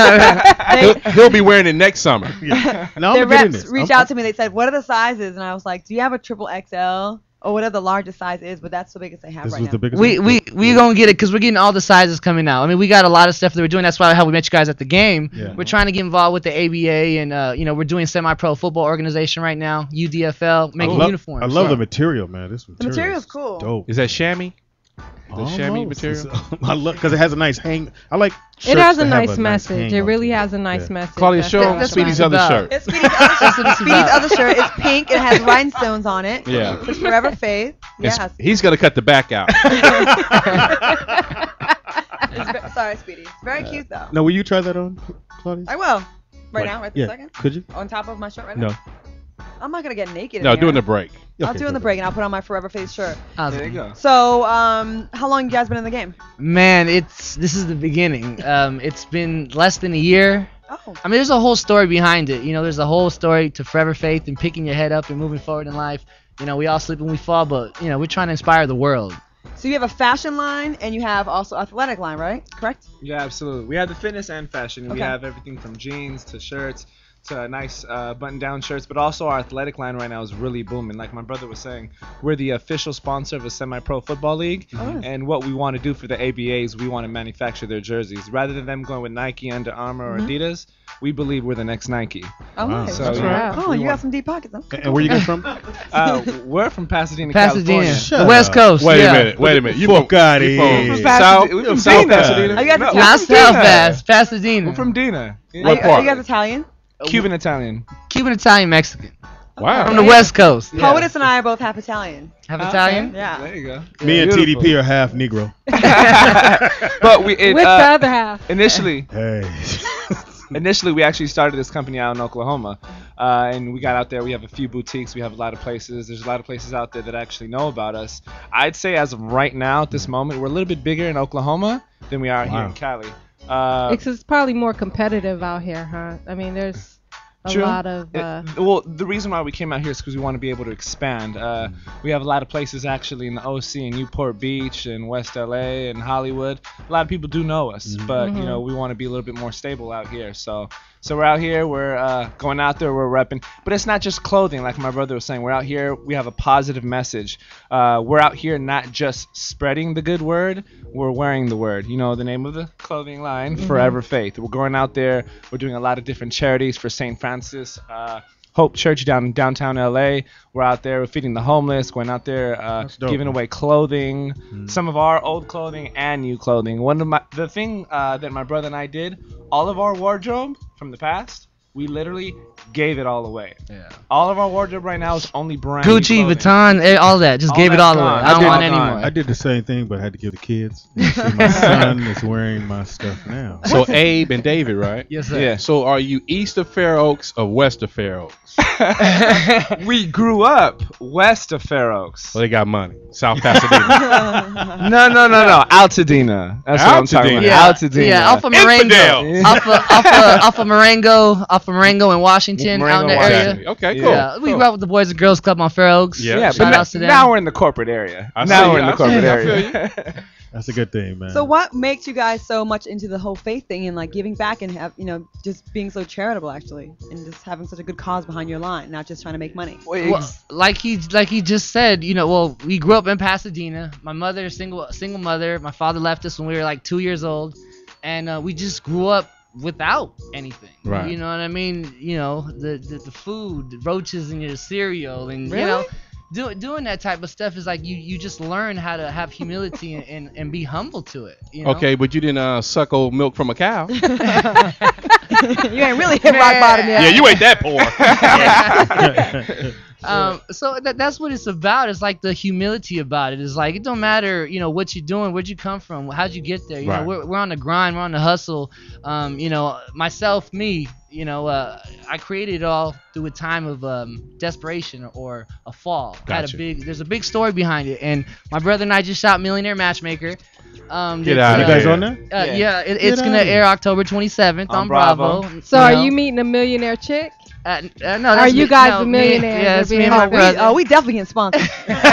He'll be wearing it next summer. Yeah. No, The I'm gonna get in reps this. reached out to me. They said, "What are the sizes?" And I was like, "Do you have a triple XL or whatever the largest size is?" But that's the biggest they have This right was now. the biggest. we gonna get it because we're getting all the sizes coming out. I mean, we got a lot of stuff that we're doing. That's why how we met you guys at the game. Yeah. We're trying to get involved with the ABA, and we're doing semi-pro football organization right now, UDFL, making uniforms. I love the material, man. This The material's cool. Dope. Is that chamois? The chamois Almost. material? It's- I love because it has a nice hang. I like. It shirts has a that have nice message. hang It on really to has a them. nice Yeah. message. Claudia, That's show what him it's Speedy's about. other about. shirt. It's Speedy's other shirt is pink. It has rhinestones on it. Yeah. It's Forever Faith. It's- Yes. He's gonna cut the back out. Sorry, Speedy. It's very cute though. No, will you try that on, Claudia? I will. Right Like, now, right this yeah. second. Could you? On top of my shirt right No. now. I'm not gonna get naked. No, in here. during the break. I'll Okay, do in the perfect. break and I'll put on my Forever Faith shirt. Awesome. go. So, how long you guys been in the game? Man, this is the beginning. It's been less than a year. Oh. I mean, there's a whole story behind it. There's a whole story to Forever Faith and picking your head up and moving forward in life. We all slip and we fall, but we're trying to inspire the world. So you have a fashion line and you have also athletic line, right? Correct? Yeah, absolutely. We have the fitness and fashion. We Okay. have everything from jeans to shirts to nice button-down shirts, but also our athletic line right now is really booming. Like my brother was saying, we're the official sponsor of a semi-pro football league, and what we want to do for the ABA is we want to manufacture their jerseys. Rather than them going with Nike, Under Armour, or Adidas, we believe we're the next Nike. Oh, Wow. nice. So, That's yeah, right. Oh, we you got want- some deep pockets, huh? And where you guys from? We're from Pasadena, Pasadena, California. the West Coast. Wait yeah. a minute. You Fuck from, outta you from here. South? We You from South Dina. Pasadena? Are you guys No, Italian? Not from Dina. South Pasadena. We're from Dina. What Are part? you guys Italian? Cuban Italian. Cuban, Italian, Mexican. Wow. From the West Coast. Poetess and I are both half Italian. Have Italian? Yeah. There you go. Me and Beautiful. TDP are half Negro. But With the other half. initially Hey. we actually started this company out in Oklahoma, and we got out there. We have a few boutiques. We have a lot of places. There's a lot of places out there that actually know about us. I'd say as of right now, at this moment, we're a little bit bigger in Oklahoma than we are here Wow. in Cali. It's probably more competitive out here, huh? I mean, there's a True. lot of. Well, the reason why we came out here is because we want to be able to expand. We have a lot of places actually in the OC and Newport Beach and West LA and Hollywood. A lot of people do know us, but we want to be a little bit more stable out here. So we're out here. We're going out there. We're repping. But it's not just clothing, like my brother was saying. We're out here. We have a positive message. We're out here not just spreading the good word. We're wearing the word. The name of the clothing line, Forever Faith. We're going out there. We're doing a lot of different charities for St. Francis Hope Church down in downtown LA. We're out there feeding the homeless, going out there dope, giving man. away clothing, some of our old clothing and new clothing. The thing that my brother and I did, all of our wardrobe from the past We literally gave it all away. Yeah. All of our wardrobe right now is only brand Gucci, new clothing. Vuitton, all that. Just All gave it that's all away. gone. I don't All want gone. anymore. I did the same thing, but I had to give the kids. You see, my son is wearing my stuff now. So Abe and David, right? Yes, sir. Yeah. So are you east of Fair Oaks or west of Fair Oaks? We grew up west of Fair Oaks. Well, they got money. South Pasadena. No. Altadena. That's what I'm talking about. Yeah, Altadena. yeah, off of Marengo, Infidel. off of Marengo in Washington, out in the Marengo, area. Washington. Okay, cool. Yeah, we cool. grew up with the Boys and Girls Club on Fair Oaks. Yeah. Yeah, Shout but outs to them. now we're in the corporate area. I see Now you. we're in the I see corporate you. I feel area. That's a good thing, man. So what makes you guys so much into the whole faith thing and like giving back and have just being so charitable actually and just having such a good cause behind your line, not just trying to make money? Well, like he just said, we grew up in Pasadena. My mother, single mother. My father left us when we were like 2 years old, and we just grew up without anything. Right. You know what I mean? The food, the roaches in your cereal, and Really? doing that type of stuff is like you just learn how to have humility and be humble to it. You know? Okay, but you didn't suck old milk from a cow. You ain't really hit rock bottom yet. Yeah, you ain't that poor. So that's what it's about. It's like the humility about it. It's like it don't matter, what you're doing, where'd you come from, how'd you get there. You Right. know, we're on the grind, we're on the hustle. Myself, me, I created it all through a time of desperation or a fall. Gotcha. There's a big story behind it, and my brother and I just shot Millionaire Matchmaker. Get It's, out you of guys here. on there? It's Get gonna out of air October 27th on On Bravo. Bravo. So are you meeting a millionaire chick? No, Are that's you me- guys no, the me- millionaires? Yeah, it's They're me and being my offered. brother. We definitely getting sponsored.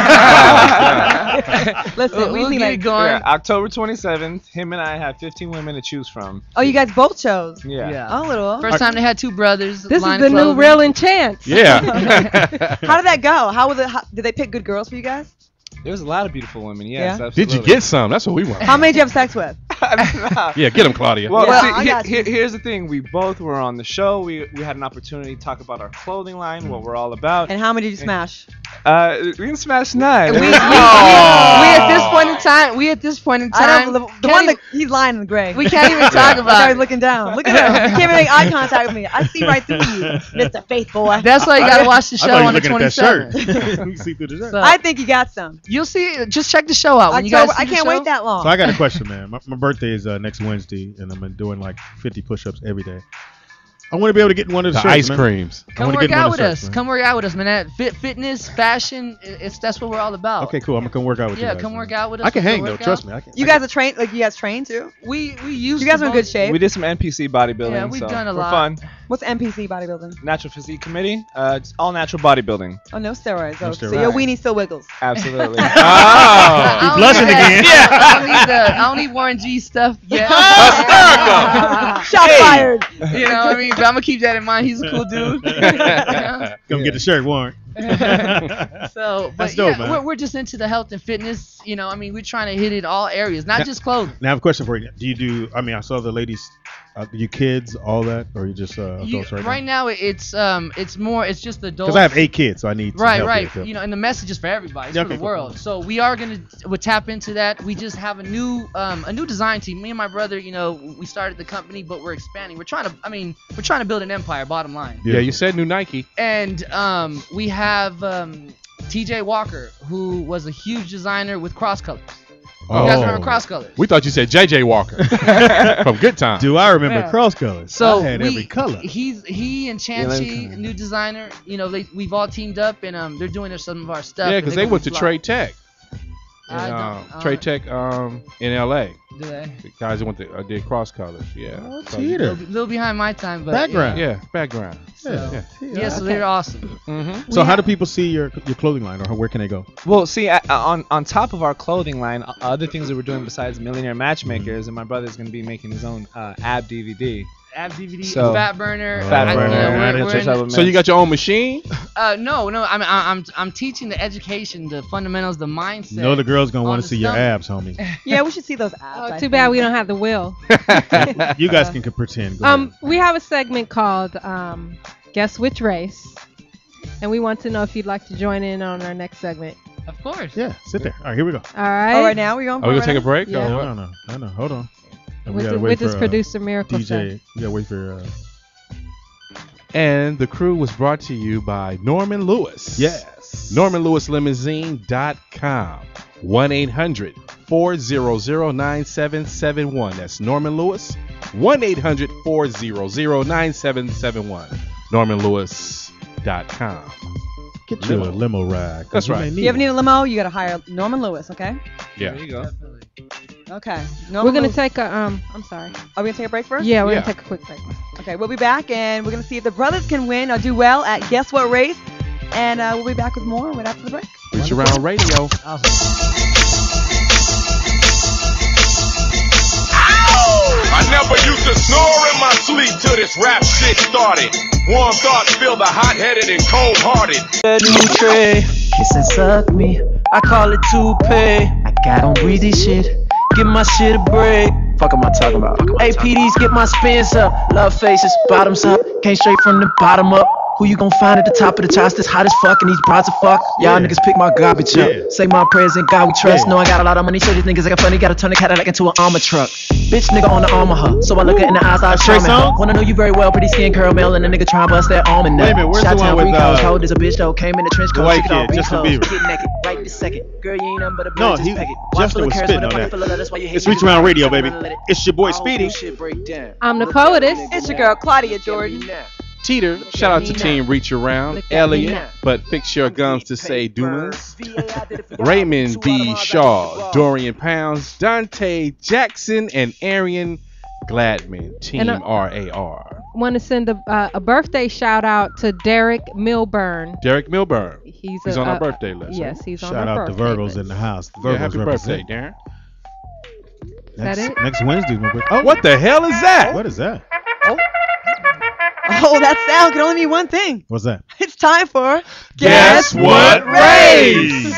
Listen, We'll we get it like. going. Yeah, October 27th, him and I have 15 women to choose from. Oh, you guys both chose. Yeah. Oh, little. First time they had two brothers. This is line the new clothing. Real and Chance. Yeah. How did that go? How was it? Did they pick good girls for you guys? There's a lot of beautiful women. Yes, Yeah? Did you absolutely. get some? That's what we want. How many did you have sex with? Nah. Yeah, get them, Claudia. Well, Yeah, see, I got you. here's the thing. We both were on the show. We had an opportunity to talk about our clothing line, what we're all about. And how many did you smash? We can smash 9. We at this point in I time, don't, the one that he's lying in the gray. we can't even talk That about guy's it. looking down. Look at him. He can't even make eye contact with me. I see right through you, Mr. Faith Boy. That's why you gotta watch the I show thought you on was the looking at that 27th. shirt. You can see through the shirt. So, I think you got some. you'll see. Just check the show out when you guys October, see I the can't show. wait that long. So I got a question, man. My birthday is next Wednesday, and I'm doing like 50 push-ups every day. I want to be able to get in one of the The shirts, ice man. creams. I Come wanna work get in one out of with the us. shirts, man. Come work out with us, man. That fitness, fashion, that's what we're all about. Okay, cool. I'm gonna come work out with you. Yeah, guys, come man. work out with us. I can We'll hang though. work Trust out. me. I can. You guys are trained, like you guys train too? We used. You guys to are in good both- shape. We did some NPC bodybuilding. Yeah, we've so done a for lot. fun. What's NPC bodybuilding? Natural Physique Committee. It's all natural bodybuilding. Oh, no steroids. No Oh, so steroids. your weenie still wiggles. Absolutely. Oh. I don't blushing need that. again. I don't need Warren G stuff yet. Shot fired. You know what I mean? But I'm gonna keep that in mind. He's a cool dude. Yeah. Come get the shirt, Warren. So, but That's dope, yeah, man. we're just into the health and fitness. You know, I mean, we're trying to hit it all areas, not just clothing. Now I have a question for you. Do you do? I mean, I saw the ladies. You kids, all that, or you just adults Right now, it's just the adults. Because I have 8 kids, so I need. some Right, help right. here, You know, and the message is for everybody. It's Yeah, for the okay, cool. world. So we are we'll tap into that. We just have a new design team. Me and my brother, we started the company, but we're expanding. We're trying to build an empire. Bottom line. Yeah, you said new Nike. And we have TJ Walker, who was a huge designer with Cross Colors. You guys remember Cross Colors? We thought you said JJ Walker from Good Time. Do I remember Yeah. cross colors? So I had every color. He and Chanchi, new designer. We've all teamed up and they're doing some of our stuff. Yeah, and because they gonna went be to fly. Trade Tech. I don't- Trade Tech in LA. Do they? The guys that went to did cross colors. Yeah. Oh, So- cheater. A little behind my time, but Background. Yeah, background. Yeah. Yeah, so they're awesome. Mm-hmm. So how do people see your clothing line, or where can they go? Well, see, on top of our clothing line, other things that we're doing besides Millionaire Matchmakers, and my brother's going to be making his own ab DVD. Ab DVD, So- Fat Burner. Fat I- Burner, we're Church in- Element. So you got your own machine? no. I'm teaching the education, the fundamentals, the mindset. You know the girl's gonna on want the to see your stomach. abs, homie. Yeah, we should see those abs. I Too think. bad we don't have the will. You guys can pretend. Go ahead. We have a segment called Guess Which Race, and we want to know if you'd like to join in on our next segment. Of course. Yeah, sit there. All right, here we go. All right. Oh, right now we're going. Are we going to take a break? Yeah. Or what? No. Hold on. And we With, gotta the, wait with this for, producer Miracle. DJ. We gotta wait for And the crew was brought to you by Norman Lewis. Yes. NormanLewisLimousine.com. 1-800-400-9771. That's Norman Lewis. 1-800-400-9771. NormanLewis.com. Get you a limo ride. 'cause That's you right. may If need you ever one. need a limo, you gotta hire Norman Lewis. Okay. Yeah. There you go. Okay. We're Norman gonna Lewis. take a I'm sorry. Are we gonna take a break first? Yeah, we're Yeah. gonna take a quick break. Okay, we'll be back and we're gonna see if the brothers can win or do well at Guess What Race. And we'll be back with more right after the break. Reach Around Radio. I never used to snore in my sleep till this rap shit started. Warm thoughts fill the hot-headed and cold-hearted. Tray, kiss and suck me. I call it toupee. I got on breezy shit. Give my shit a break. Fuck am I talking about? APDs get my spins up. Love faces, bottoms up. Came straight from the bottom up. Who you gon' find at the top of the charts that's hot as fuck and these broads are fuck? Y'all niggas pick my garbage up. Say my prayers in God we trust. Know I got a lot of money, so these niggas acting funny. Gotta turn the Cadillac into an armor truck. Bitch nigga on the armor her. So I look her in the eyes, I show me. Wanna know you very well, pretty skin curl male, and a nigga tryna bust that arm and Wait a minute, where's the one with, cold as a bitch though. Came in the trench the coat, white took it off, kid, Justin reclosed, Bieber? get naked, right this second. Girl, you ain't nothing but a bitch, No, just he- peck it. Justin was spitting on that. It's Reach Around Radio, baby. It's your boy Speedy. I'm the poetess. It's your girl Claudia Jordan. Teeter, shout out to Team Reach Around. Elliot, but fix your gums to say Dumas. Raymond B. Shaw, Dorian Pounds, Dante Jackson, and Arian Gladman. Team And, RAR. Want to send a birthday shout out to Derek Milburn. Derek Milburn. He's on our birthday list. Yes, he's on Shout our out to birthday Virgos list. in the house. The Yeah, Virgos happy birthday, represent. Darren. Next, that it? next Wednesday's my birthday. Oh, what the hell is that? What is that? Oh, that sound can only mean one thing. What's that? It's time for Guess What Race?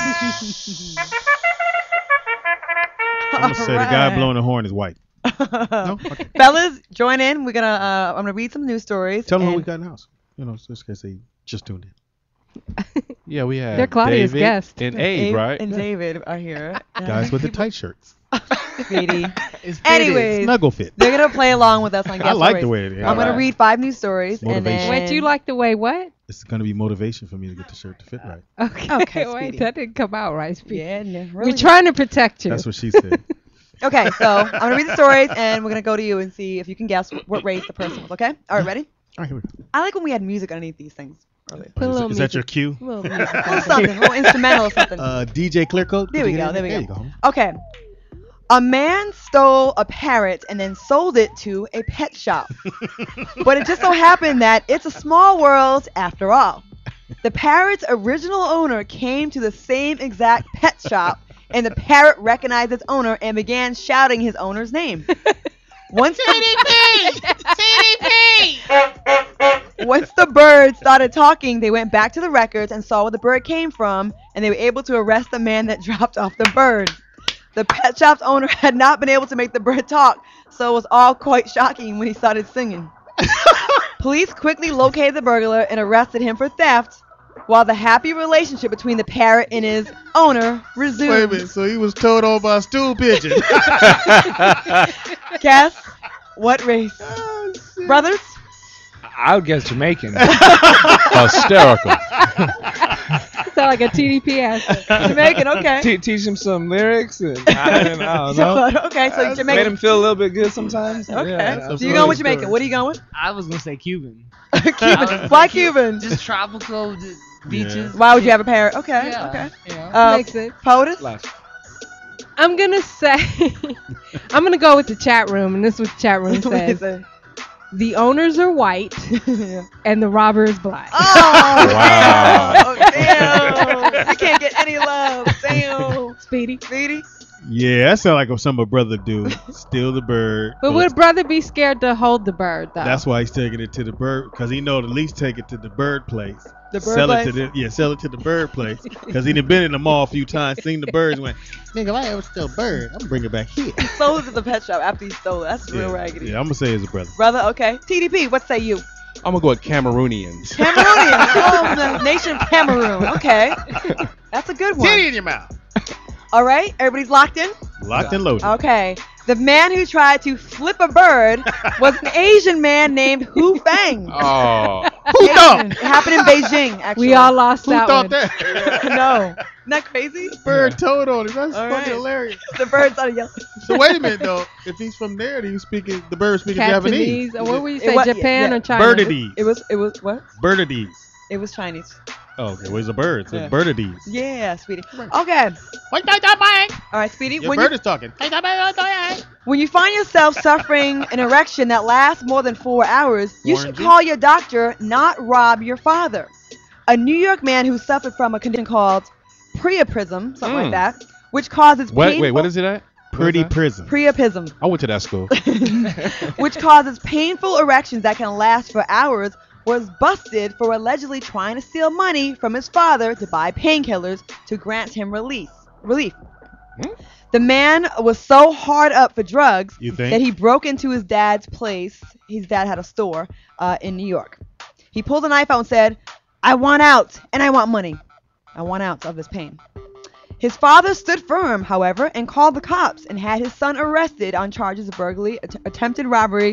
I'm gonna say the guy blowing the horn is white. No? Okay. Fellas, join in. We're gonna I'm gonna read some news stories. Tell them who and- we got in the house. You know, just in case they just tuned in. Yeah, we have They're Claudia's David guest. and Abe, right? And David are here. Guys with the tight shirts. Speedy. Anyways, Snuggle fit. they're gonna play along with us on Guess I What like Race. the way it is. I'm gonna read 5 news stories and Motivation. then. Wait, you like the way what? It's gonna be motivation for me to get the shirt to fit right. Okay, Okay, wait, Speedy. that didn't come out right, Speedy. Yeah, no, We're really. trying to protect you. That's what she said. Okay, so I'm gonna read the stories and we're gonna go to you and see if you can guess what race the person was. Okay. All right, ready? All right, here we go. I like when we had music underneath these things. Earlier. Put a little Is that your music. cue? A little music. A little something, a little instrumental or something. DJ Clearcoat. There we go. There we There you go. go. Okay. A man stole a parrot and then sold it to a pet shop. But it just so happened that it's a small world after all. The parrot's original owner came to the same exact pet shop, and the parrot recognized its owner and began shouting his owner's name. Once the bird started talking, they went back to the records and saw where the bird came from, and they were able to arrest the man that dropped off the bird. The pet shop's owner had not been able to make the bird talk, so it was all quite shocking when he started singing. Police quickly located the burglar and arrested him for theft, while the happy relationship between the parrot and his owner resumed. Wait a minute. So he was towed on by a stool pigeon. Guess what race? Brothers? I would guess Jamaican. Hysterical. Sound like a TDP answer. Jamaican, okay. Teach him some lyrics and I don't know. Okay, so Made Jamaican. him feel a little bit good sometimes. Okay. Yeah, So you going with Jamaican? What are you going with? I was gonna say Cuban. Cuban. Why Cuban? Just tropical beaches. Why would you have a parrot? Okay, Yeah, okay. yeah. Makes sense. POTUS? Left. I'm gonna say I'm gonna go with the chat room, and this is what the chat room What do you says. say? The owners are white Yeah. and the robber is black. Oh, Wow. damn. You can't get any love. Damn. Speedy. Speedy? Yeah, that sounds like what some of brother do. Steal the bird. But would brother be scared to hold the bird though? That's why he's taking it to the bird, because he know to at least take it to the bird place. The bird sell place? it to the sell it to the bird place, because he done been in the mall a few times, seen the birds, went, nigga, if I ever steal a bird, I'm gonna bring it back here. He sold it to the pet shop after he stole it. That's real raggedy. Yeah, I'm gonna say it's a brother. Brother, okay. TDP, what say you? I'm gonna go with Cameroonians. Cameroonian. Oh, the nation of Cameroon. Okay. That's a good one. Titty in your mouth. All right, everybody's locked in? Locked and loaded. Okay. The man who tried to flip a bird was an Asian man named Hu Fang. Oh. Who thought? It happened in Beijing, actually. We all lost Who that thought one. that? No. Isn't that crazy? Bird told on him. That's All fucking right. hilarious. The bird started yelling. So wait a minute though. If he's from there, then he's speaking. The bird speaking Japanese. Cantonese. Or what would you It say? was- Japan yeah. or China? Birdadese. It was what? Birdadese. It was Chinese. Oh, okay. Well, it's a bird. So Yeah. it's birdadese. Yeah, Speedy. Okay. All right, Speedy. Your bird is talking. When you find yourself suffering an erection that lasts more than 4 hours, you Warren should G. call your doctor, not rob your father. A New York man who suffered from a condition called priapism, something like that, which causes painful, Wait, what is it at? Pretty prison. priapism, I went to that school. which causes painful erections that can last for hours, was busted for allegedly trying to steal money from his father to buy painkillers to grant him relief. The man was so hard up for drugs You think? that he broke into his dad's place. His dad had a store in New York. He pulled a knife out and said, "I want out, and I want money. I want out of this pain." His father stood firm, however, and called the cops and had his son arrested on charges of burglary, attempted robbery,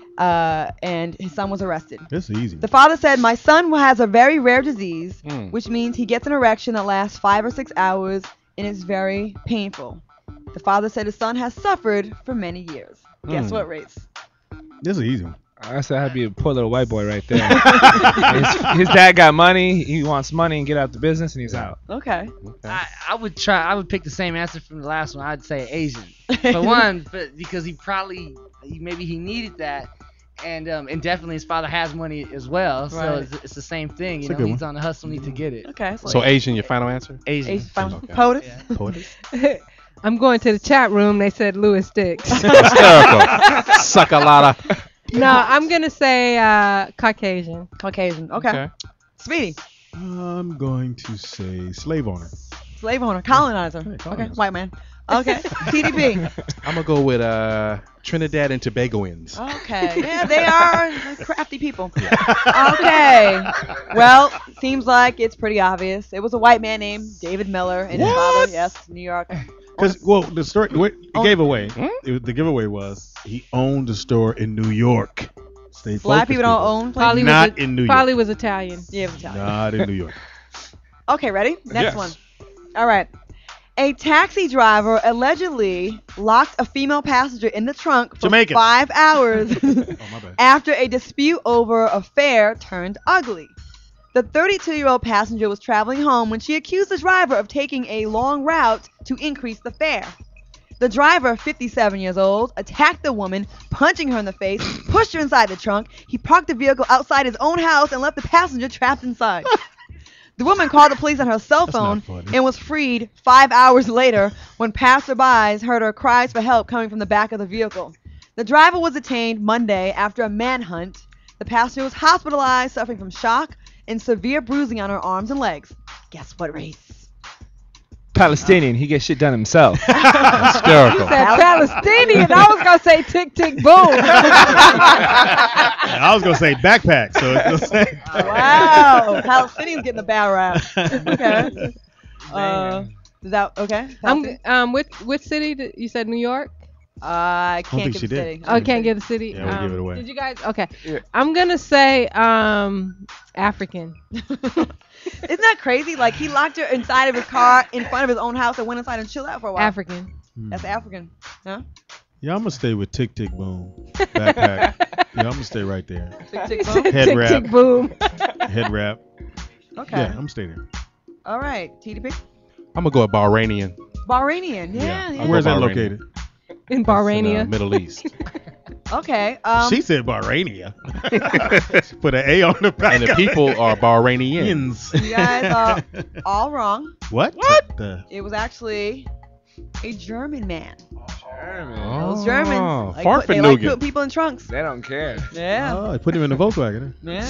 and his son was arrested. This is easy. The father said, "My son has a very rare disease, Mm. which means he gets an erection that lasts 5 or 6 hours and is very painful." The father said his son has suffered for many years. Guess what race? This is easy. I said I'd be a poor little white boy right there. his dad got money. He wants money and get out the business, and he's out. Okay. I would pick the same answer from the last one. I'd say Asian. For one, but because maybe he needed that, and definitely his father has money as well, so Right. it's the same thing. It's a good He's one. on the hustle, need to get it. Okay. So Asian, your final answer? Asian. Asian final. Okay. POTUS? Yeah. Poet. I'm going to the chat room. They said Louis Dix. Hysterical. Suck a lot of. No, I'm gonna say Caucasian. Caucasian. Okay. Speedy. I'm going to say slave owner. Slave owner. Colonizer. Hey, Okay. colonizer. White man. Okay. TDP. I'm gonna go with Trinidad and Tobagoans. Okay. Yeah, they are crafty people. Okay. Well, seems like it's pretty obvious. It was a white man named David Miller and his father. Yes, New York. Because the story it gave away. The giveaway was he owned a store in New York. Stay Black focused, people don't own places. Probably Not was in New York. Probably was Italian. Yeah, it was Italian. Not in New York. Okay, ready? Next Yes. one. All right. A taxi driver allegedly locked a female passenger in the trunk for Jamaican. 5 hours Oh my bad. after a dispute over a fare turned ugly. The 32-year-old passenger was traveling home when she accused the driver of taking a long route to increase the fare. The driver, 57 years old, attacked the woman, punching her in the face, pushed her inside the trunk. He parked the vehicle outside his own house and left the passenger trapped inside. The woman called the police on her cell That's not phone funny. and was freed 5 hours later when passerbys heard her cries for help coming from the back of the vehicle. The driver was detained Monday after a manhunt. The passenger was hospitalized, suffering from shock and severe bruising on her arms and legs. Guess what race? Palestinian. He gets shit done himself. Hysterical. Said Palestinian. I was gonna say tick tick boom. I was gonna say backpack. So it's gonna say. Wow, Palestinians getting a bad rap. Okay. Is that okay? I'm which city did, you said New York? I think can't she get the did. city. Oh, can't get a city. Yeah, we'll give it away. Did you guys? Okay. Yeah. I'm gonna say African. Isn't that crazy? Like he locked her inside of his car in front of his own house and went inside and chilled out for a while. African. That's African. Huh? Yeah, I'm gonna stay with Tick Tick Boom. Backpack. Yeah, I'm gonna stay right there. Tick, tick, boom. Head tick wrap. tick boom. Head wrap. Okay. Yeah, I'm gonna stay there. All right. TDP. I'm gonna go with Bahrainian. Bahrainian. Yeah. I'll Where's go that Bahrainian. located? In That's Bahrain. Middle East. Okay. She said Bahrainia. She put an A on the back. And the people are Bahrainians. Yins. You guys are all wrong. What? The? It was actually a German man. German. Those Germans. They like Farfenuggen. put people in trunks. They don't care. Yeah. Oh, I put him in the Volkswagen. Yeah.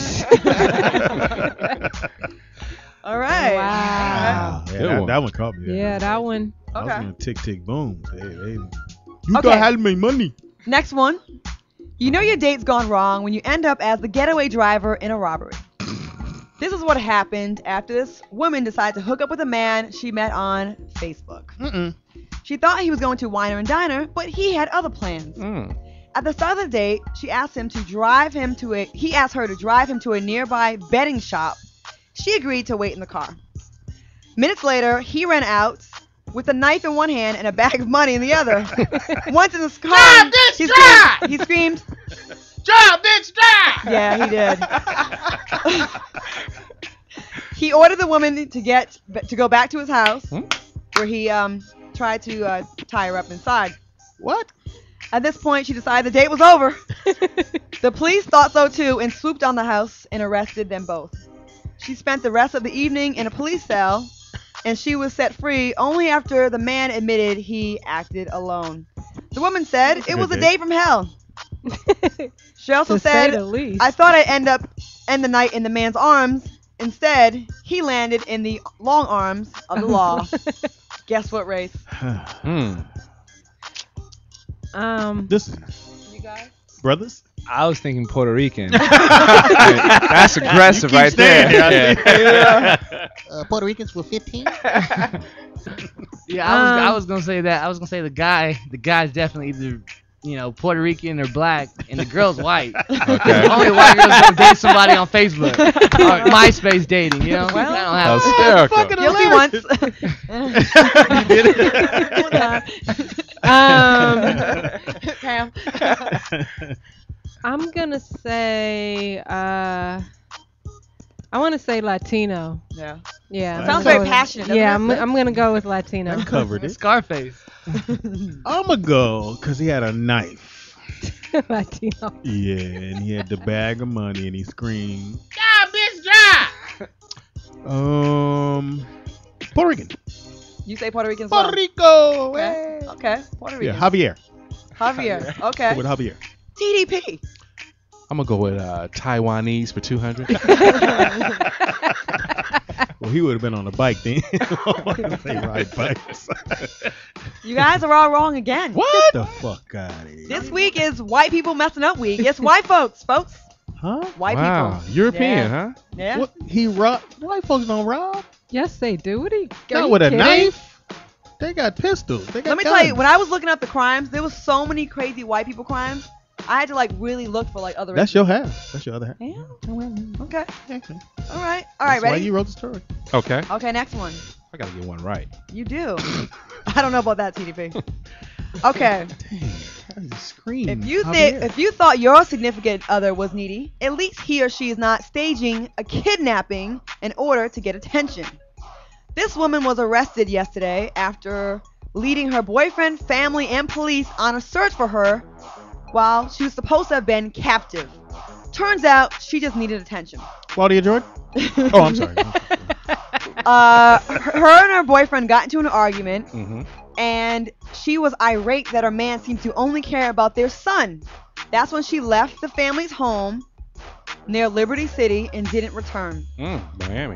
All right. Wow. Yeah, Good one. that one caught me. Yeah, that one. I was Okay. gonna tick tick boom. Hey, you Okay. gotta have me money. Next one. You know your date's gone wrong when you end up as the getaway driver in a robbery. This is what happened after this woman decided to hook up with a man she met on Facebook. She thought he was going to wine her and dine her, but he had other plans. At the start of the date, he asked her to drive him to a nearby betting shop. She agreed to wait in the car. Minutes later, he ran out with a knife in one hand and a bag of money in the other. Once in the car, he screamed, Drive, bitch, drive! Yeah, he did. He ordered the woman to go back to his house, where he tried to tie her up inside. What? At this point, she decided the date was over. The police thought so too and swooped on the house and arrested them both. She spent the rest of the evening in a police cell, and she was set free only after the man admitted he acted alone. The woman said it was a day from hell. She also To say said, the least. I thought I'd end the night in the man's arms. Instead, he landed in the long arms of the law. Guess what race? This brothers. I was thinking Puerto Rican. That's aggressive right there. Yeah. Puerto Ricans were 15. Yeah, I was gonna say that. I was gonna say the guy's definitely either Puerto Rican or black, and the girl's white. Okay. Only white girls gonna date somebody on Facebook or MySpace dating. Well, that don't happen. Hysterical. Guilty once. You did it. Pam. I'm gonna say I want to say Latino. Yeah. Yeah. Sounds very passionate, doesn't Yeah, it? I'm gonna go with Latino. I covered it. Scarface. I'ma go because he had a knife. Latino. Yeah, and he had the bag of money, and he screamed, Drive, bitch, drive! Puerto Rican. You say Puerto Rican as Puerto well? Rico. Okay. Okay. Puerto Rican. Yeah, Javier. Javier. Okay. Go with Javier. TDP. I'm gonna go with Taiwanese for 200. Well, he would have been on a bike then. They ride bikes. You guys are all wrong again. What? Get the fuck out of here. This week is white people messing up week. It's white folks. Huh? White Wow, people. European, Yeah. huh? Yeah. What? He robbed? White folks don't rob. Yes, they do. What are you? Not with a knife. They got pistols. They got Let me guns. tell you, when I was looking up the crimes, there was so many crazy white people crimes. I had to really look for other. That's your half. That's your other half. Yeah. Okay. Okay. All right. That's why Ready? you wrote the story. Okay. Okay. Next one. I gotta get one right. You do. I don't know about that, TDP. Okay. Scream. If you thought your significant other was needy, at least he or she is not staging a kidnapping in order to get attention. This woman was arrested yesterday after leading her boyfriend, family, and police on a search for her while she was supposed to have been captive. Turns out she just needed attention. Claudia Jordan? Oh, I'm sorry. Her and her boyfriend got into an argument, Mm-hmm. and she was irate that her man seemed to only care about their son. That's when she left the family's home near Liberty City and didn't return. Miami.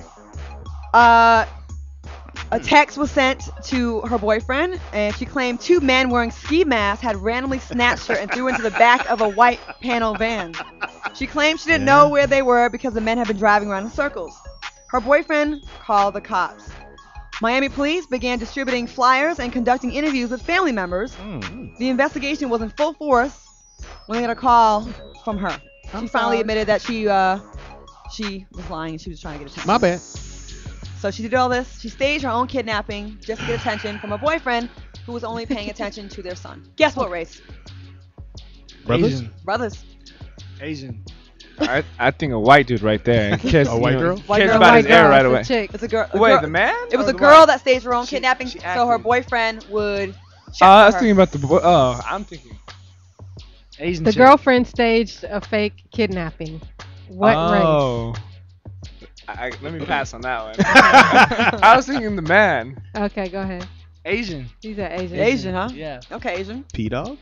A text was sent to her boyfriend, and she claimed two men wearing ski masks had randomly snatched her and threw her into the back of a white panel van. She claimed she didn't know where they were because the men had been driving around in circles. Her boyfriend called the cops. Miami police began distributing flyers and conducting interviews with family members. The investigation was in full force when they got a call from her. She finally admitted that she was lying and she was trying to get attention. My bad. So she did all this. She staged her own kidnapping just to get attention from a boyfriend who was only paying attention to their son. Guess what race? Brothers? Asian. Brothers. Asian. I think a white dude right there. A white girl? White Cares girl. about White his air girl. right It's a away. chick. It's a girl. Wait, the man? It was or a the girl wife? that staged her own kidnapping, she so acted. her boyfriend would. I was thinking about the boy. Oh, I'm thinking. Asian The chick. girlfriend staged a fake kidnapping. What race? Oh. Let me pass on that one. I was thinking the man. Okay, go ahead. Asian. These are Asian. Asian, huh? Yeah. Okay, Asian. P-Dog?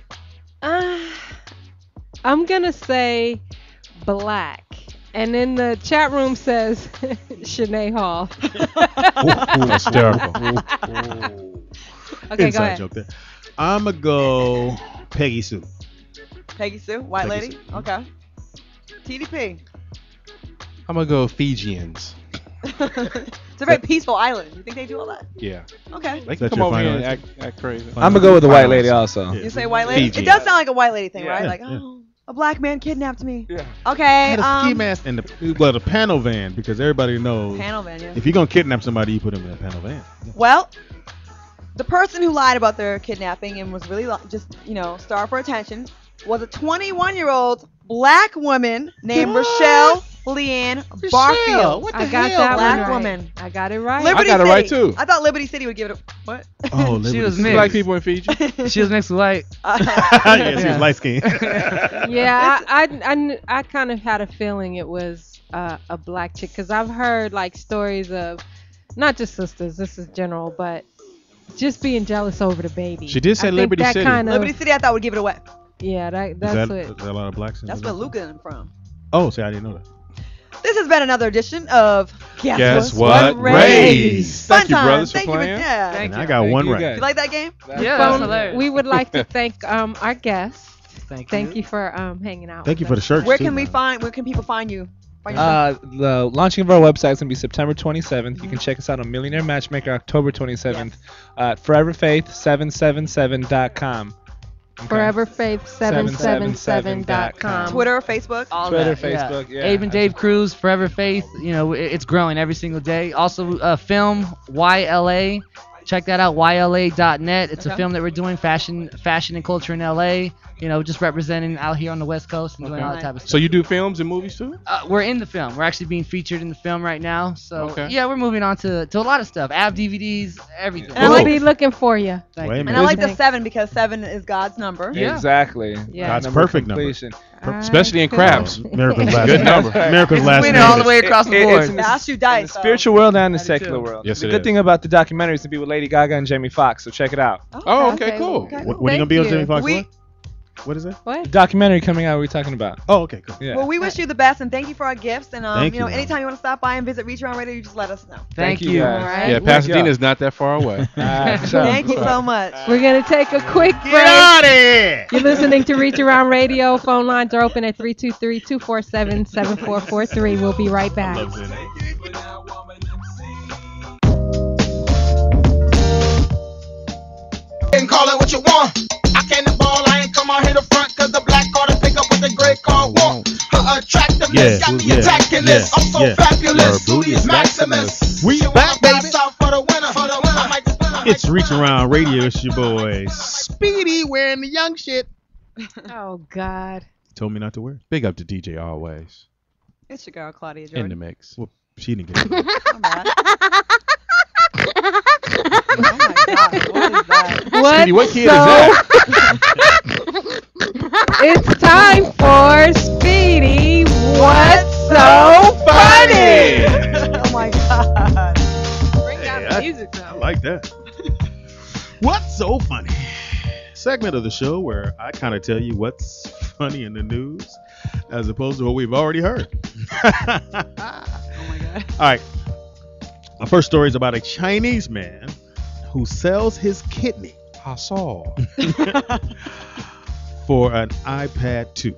I'm gonna say black. And then the chat room says Shanae Hall. Hysterical. Okay, go Inside ahead. joke there. I'ma go Peggy Sue. Peggy Sue, white Peggy lady. Sue. Okay. TDP. I'm gonna go Fijians. To It's a very peaceful island. You think they do all that? Yeah. Okay. They That can come your over here final and answer? act crazy. I'm gonna go with the white lady also. You say white lady? Fiji. It does sound like a white lady thing, Yeah. right? Yeah, Like, yeah. oh, a black man kidnapped me. Yeah. Okay. And the panel van, because everybody knows Panel van, yeah. if you're gonna kidnap somebody, you put them in a panel van. Well, the person who lied about their kidnapping and was really just, starved for attention was a 21-year-old black woman named Rochelle Leanne Barfield. What the I got hell? that Black one right. woman. I got it right. Liberty I got it City. right, too. I thought Liberty City would give it a what? Oh, She was Liberty mixed. Black people in Fiji. She was mixed with white. yeah, she was light skinned. Yeah, I kind of had a feeling it was a black chick because I've heard like stories of not just sisters. This is general, but just being jealous over the baby. She did say I think Liberty that City. Kind of, Liberty City, I thought would give it away. Yeah, Is that's that what. a lot of blacks in That's Liberty where City? Luca and from. Oh, see, I didn't know that. This has been another edition of Guess What? Raised. Fun Thank you, time. brothers, for Thank you playing. yeah. And I got one right. You like that game? Yeah, that's hilarious. We would like to thank our guests. Thank you for hanging out. Thank you with for the us. shirts. Where too, can we man. find? Where can people find you? Find yourself? The launching of our website is going to be September 27th. You can check us out on Millionaire Matchmaker October 27th at foreverfaith777.com. ForeverFaith777.com. Twitter, Facebook. All Twitter, that, yeah. Facebook, yeah. Abe and Dave Cruz, Forever Faith. It's growing every single day. Also, film YLA. Check that out, YLA.net. It's a film that we're doing, fashion and culture in LA. Just representing out here on the West Coast and doing all that type of stuff. So you do films and movies too? We're in the film. We're actually being featured in the film right now. So Okay. yeah, we're moving on to a lot of stuff. App DVDs, everything. And I We'll like be looking for you. Wait a And minute. I like the 7 because 7 is God's number. Yeah. Exactly. Yeah. God's Number perfect number. completion. Especially in craps. Miracles last Good name. number. Miracles It's last winning name. all the way across the It's board. in the- Now, I shoot in dice. the so- spiritual world and the I do secular too. world. Yes, the it good is. thing about the documentary is to be with Lady Gaga and Jamie Foxx, so check it out. Oh, okay, cool. Okay. When are you gonna be on Jimmy Fox? We- What is it? The What? documentary coming out, we're talking about. Oh, okay, cool. Yeah. Well, we wish you the best and thank you for our gifts. And Thank you. anytime you want to stop by and visit Reach Around Radio, you just let us know. Thank you, you. guys. All right. Yeah, Pasadena's not that far away. Thank you so much. We're going to take a quick break. Get out of here! You're listening to Reach Around Radio. Phone lines are open at 323-247-7443. We'll be right back. Love it. And call it what you want. I can't ball, I ain't come out here the front, cause the black car to pick up what the gray car want. Her attractiveness got me attacking this. I'm so fabulous, Studious Maximus. We She back, wanna baby. pass out for the winner. I might just win, I might It's Reach Around Radio. It's your boy Speedy wearing the young shit. Oh, God. Told me not to wear it. Big up to DJ Always It's your girl, Claudia in Jordan. the mix. Well, she didn't get it. I'm bad. Oh my God, what is that? What? Speedy, what kid is that? It's time for Speedy. What's so funny? Oh my God. Bring down the music, I though. like that. What's so funny? Segment of the show where I kind of tell you what's funny in the news as opposed to what we've already heard. Oh my God. All right. My first story is about a Chinese man who sells his kidney I saw. for an iPad 2.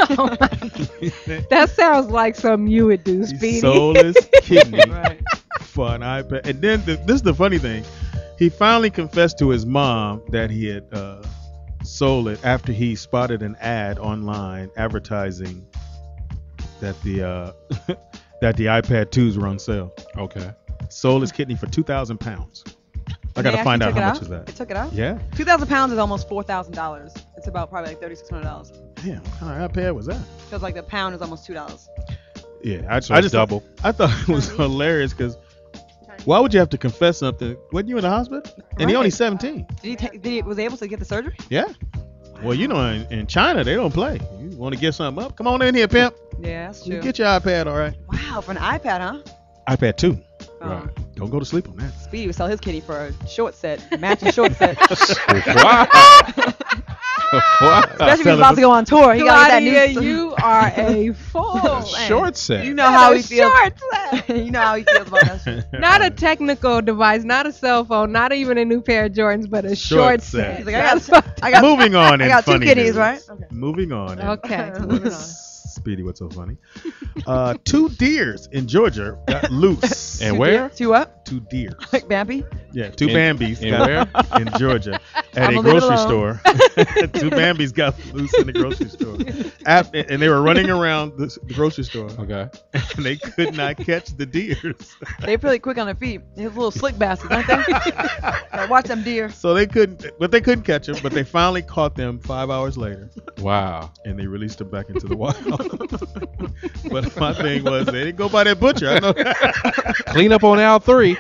That sounds like something you would do, He Speedy. sold his kidney Right. for an iPad. And then this is the funny thing. He finally confessed to his mom that he had sold it after he spotted an ad online advertising that the that the iPad 2s were on sale. Okay. Sold his kidney for 2,000 pounds. I And got they to find out actually how took much it is out? that. It took it out? Yeah. 2,000 pounds is almost $4,000. It's about probably like $3,600. Damn, what kind of iPad was that? Because like the pound is almost $2. Yeah, So I it's just double. I thought it was hilarious because why would you have to confess something? Wasn't you in the hospital? And he Right. only 17. Was he able to get the surgery? Yeah. Well, you know, in China they don't play. You want to get something up? Come on in here, pimp. Yeah, that's You true. get your iPad, all right? Wow, for an iPad, huh? iPad 2. Oh, Right. Don't go to sleep on that. Speedy would sell his kitty for a short set, matching short set. Wow. Wow. Especially if he's about to go on tour. He gotta get Claudia, that new. you are a fool. Short set. You know how he feels. Short set. You know how he feels about that shit. Not a technical device, not a cell phone, not even a new pair of Jordans, but a short set. He's like, I got Moving on I in got two funny kitties, news. right? Okay. Moving on. in Okay, moving on. Speedy, what's so funny? 2 deers in Georgia got loose. And where? Two what? 2 deers. Like Bambi? Yeah, 2 In- Bambis in got in Georgia at I'ma a leave it grocery alone. store. 2 Bambis got loose in the grocery store. And they were running around the grocery store. Okay. And they could not catch the deers. They're pretty quick on their feet. They're little slick bastards, aren't they? Gotta watch them deer. So they couldn't catch them, but they finally caught them 5 hours later. Wow. And they released them back into the wild. But my thing was, they didn't go by that butcher. I know that. Clean up on aisle 3.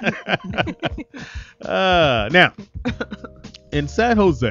Now, in San Jose,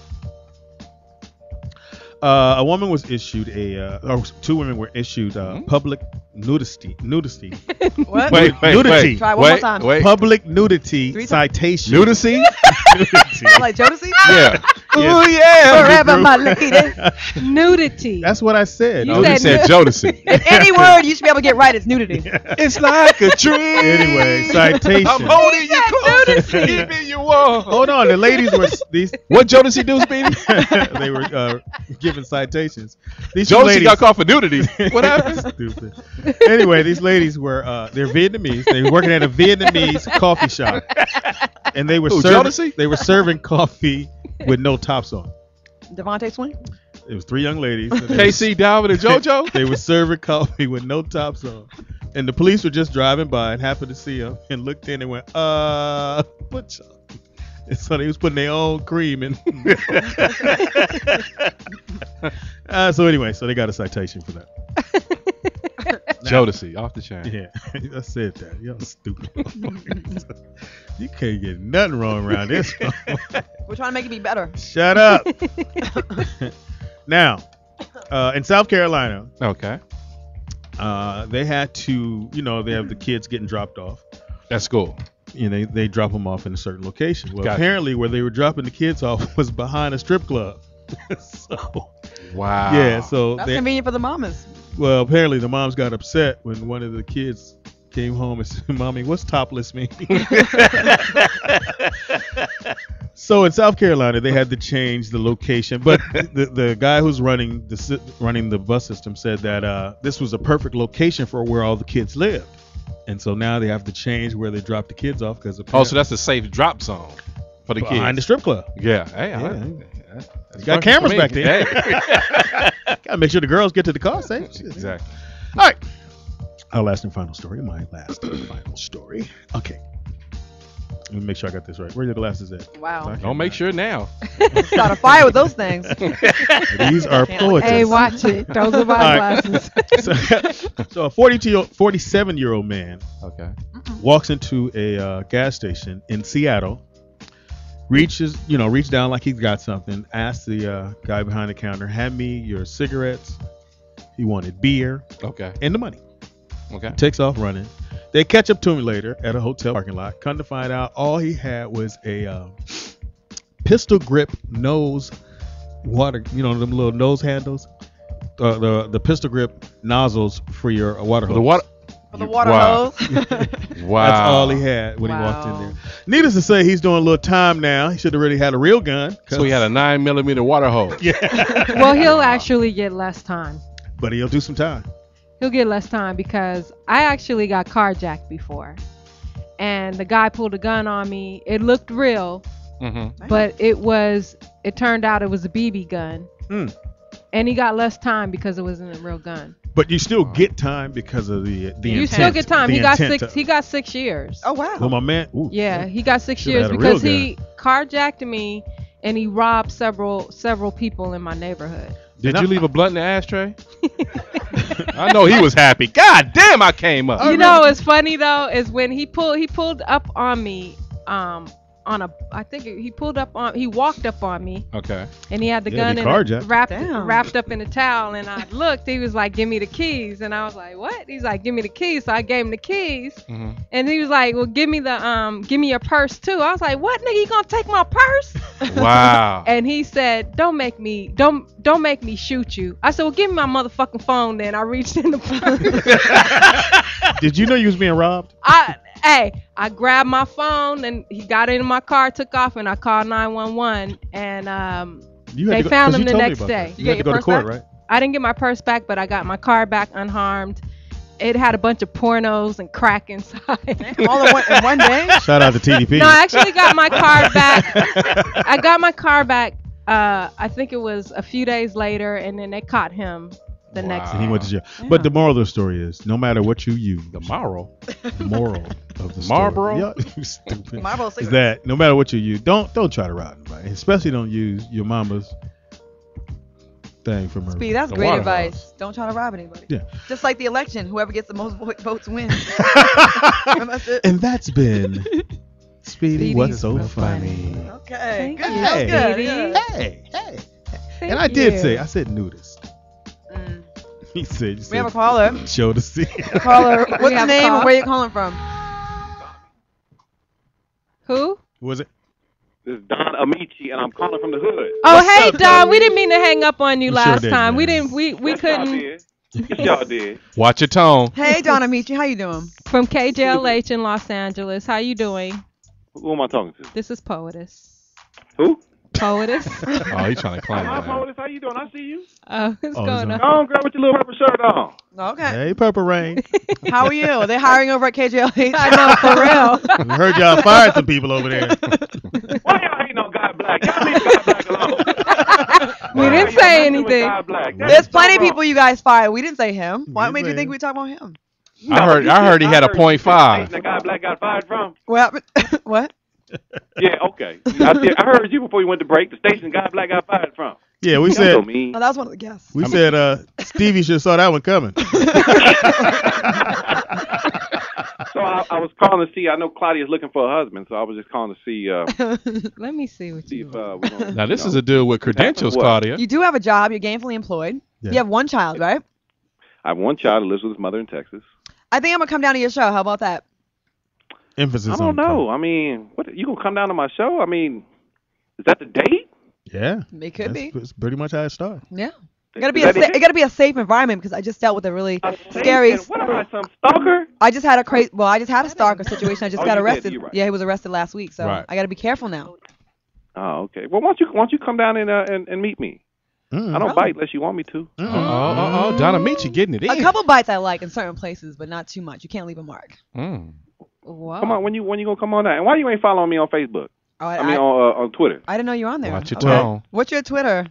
a woman was issued or 2 women were issued public nudity. What? Wait. Nudity. Try one more time. Wait. Public nudity 3 times. citation. Nudity? Nudity. Like Jodeci? Yeah. Yes. Oh yeah. Forever, my lady. Nudity. That's what I said. You Oh, you said said Jodeci. Any word you should be able to get right is nudity. It's like a dream. Anyway, citation. I'm holding you close. Keeping you warm. Hold on, the ladies were these. What Jodeci do, Speedy? They were giving citations. These 2 Jodeci ladies got caught for nudity. What happened? Stupid. Anyway, these ladies were they're Vietnamese. They were working at a Vietnamese coffee shop, and they were Who, serving Jodeci? they were serving coffee with no tops on. Devontae Swing? It was 3 young ladies. KC, Dalvin, and JoJo? They were serving coffee with no tops on. And the police were just driving by and happened to see them and looked in and went, butcher. And so they was putting their own cream in. So anyway, so they got a citation for that. Jodeci, off the chain. Yeah, I said that. Y'all stupid. You can't get nothing wrong around this. We're trying to make it be better. Shut up. Now, in South Carolina, Okay. they had to, they have the kids getting dropped off. At school. They drop them off in a certain location. Well, Gotcha. apparently where they were dropping the kids off was behind a strip club. So, Wow. yeah, so That's convenient for the mamas. well, apparently the moms got upset when one of the kids came home and said, "Mommy, what's topless mean?" So in South Carolina, they had to change the location, but the guy who's running the bus system said that this was a perfect location for where all the kids lived, and so now they have to change where they drop the kids off because Oh, so that's a safe drop zone for the kids. behind the strip club. Yeah. Hey, You got cameras back there. Gotta make sure the girls get to the car safe. Exactly. All right. Our last and final story. My last and final story. Okay. Let me make sure I got this right. Where are your glasses at? Wow. Don't make sure now. Start a fire with those things. These are poetry. Hey, watch it. Those are my All right. glasses. So a 47-year-old man Okay. walks into a gas station in Seattle, reaches down like he's got something, asks the guy behind the counter, "Hand me your cigarettes." He wanted beer Okay. and the money. Okay. Takes off running. They catch up to him later at a hotel parking lot. Come to find out, all he had was a pistol grip nose water, them little nose handles, the pistol grip nozzles for your water hose. The water. For the water Wow. hose. Wow. That's all he had when he walked in Wow. there. Needless to say, he's doing a little time now. He should have already had a real gun. So he had a 9mm water hose. Yeah. Well, he'll actually get less time. But he'll do some time. He'll get less time because I actually got carjacked before. And the guy pulled a gun on me. It looked real, Mm-hmm. but it turned out it was a BB gun. Hmm. And he got less time because it wasn't a real gun. But you still get time because of the intent. You still get time. The He got intent six. to- He got 6 years. Oh, wow. Well, my man. Ooh, Yeah, he got 6 Should've years had a real because he carjacked me and he robbed several people in my neighborhood. Did you leave a blunt in the ashtray? I know he was happy. God damn, I came up. You know what's funny though is when he pulled up on me he walked up on me Okay. and he had the Yeah, gun he in carjacked. wrapped up in a towel, and I looked, he was like, "Give me the keys," and I was like, "What?" He's like, "Give me the keys." So I gave him the keys, Mm-hmm. and he was like, "Well, give me your purse too." I was like, "What, nigga, you gonna take my purse?" Wow. And he said, don't make me shoot you. I said, "Well, give me my motherfucking phone." Then I reached in the phone. Did you know you was being robbed? I grabbed my phone and he got into my car, took off, and I called 911, and You had they to go, found 'cause him you the told me next about day. that. You had to go to court, right? I didn't get my purse back, but I got my car back unharmed. It had a bunch of pornos and crack inside. All in one day? Shout out to TDP. No, I actually got my car back. I got my car back. I think it was a few days later, and then they caught him the next And he day. went to jail. But the moral of the story is, no matter what you use, The moral. the moral of the story, Marlboro? yeah, you stupid, Marlboro is cigarettes. that no matter what you use, don't try to rob anybody. Especially don't use your mama's thing from her. Speedy, that's The great water advice. Don't try to rob anybody. Yeah. Just like the election, whoever gets the most votes wins. That's it. And that's been Speedy. What's so What's funny? Okay. Thank Good. you, That was good. Speedy. Yeah. Hey. Thank And I did you. say, I said nudist. Mm. He said, you We have a said caller. show to see. Caller, what's the have a name call. and where you calling from? Who? Was it? This is Don Amici, and I'm calling from the hood. Oh, What's hey, up, Don. Don? We didn't mean to hang up on you We sure last did, time. We man. didn't. We Yes, y'all couldn't. did. Yes, y'all did. Watch your tone. Hey, Donna Michi, how you doing? From KJLH in Los Angeles. How you doing? Who am I talking to? This is Poetess. Who? Poetess. Oh, he's trying to claim Hi, that. POTUS. How you doing? I see you. What's Oh, going it's on? Go on, girl, with your little rubber shirt on. Okay. Hey, Purple Rain. How are you? Are they hiring over at KJLH? I know, for real. We heard y'all fired some people over there. Why y'all hating on God Black? Y'all leave God Black alone. We didn't Y'all say messing with anything. God Black. That There's is so plenty of wrong. people you guys fired. We didn't say him. Why didn't made you say think him. we talking about him? I heard he had a .5. The God Black got fired from. What happened? What? Yeah, okay. I heard you before you went to break. The station God Black got fired from. Yeah, we Y'all said so mean. Oh, that was one of the guests. we said Stevie should have saw that one coming. So I was calling to see. I know Claudia's looking for a husband, so I was just calling to see Let me see what see you. if we're gonna. Now, this is a dude with credentials, What? Claudia. You do have a job. You're gainfully employed. Yeah. You have one child, right? I have one child who lives with his mother in Texas. I think I'm gonna come down to your show. How about that? Emphasis I don't on know. I mean, what you gonna come down to my show? I mean, is that the date? Yeah. It could be. That's pretty much how it started. Yeah. It gotta be Is that it gotta be a safe environment because I just dealt with a really scary. What am I, some stalker? I just had a stalker situation. I just Oh, got you did, arrested. you're right. Yeah, he was arrested last week, so Right. I gotta be careful now. Oh, okay. Well, why don't you come down and meet me? I don't bite unless you want me to. Oh, Don Amici getting it in. A couple bites I like in certain places, but not too much. You can't leave a mark. Wow. Come on, when you gonna come on that? And why you ain't following me on Facebook? Oh, I mean on Twitter. I didn't know you were on there. Watch your Okay. tone. What's your Twitter?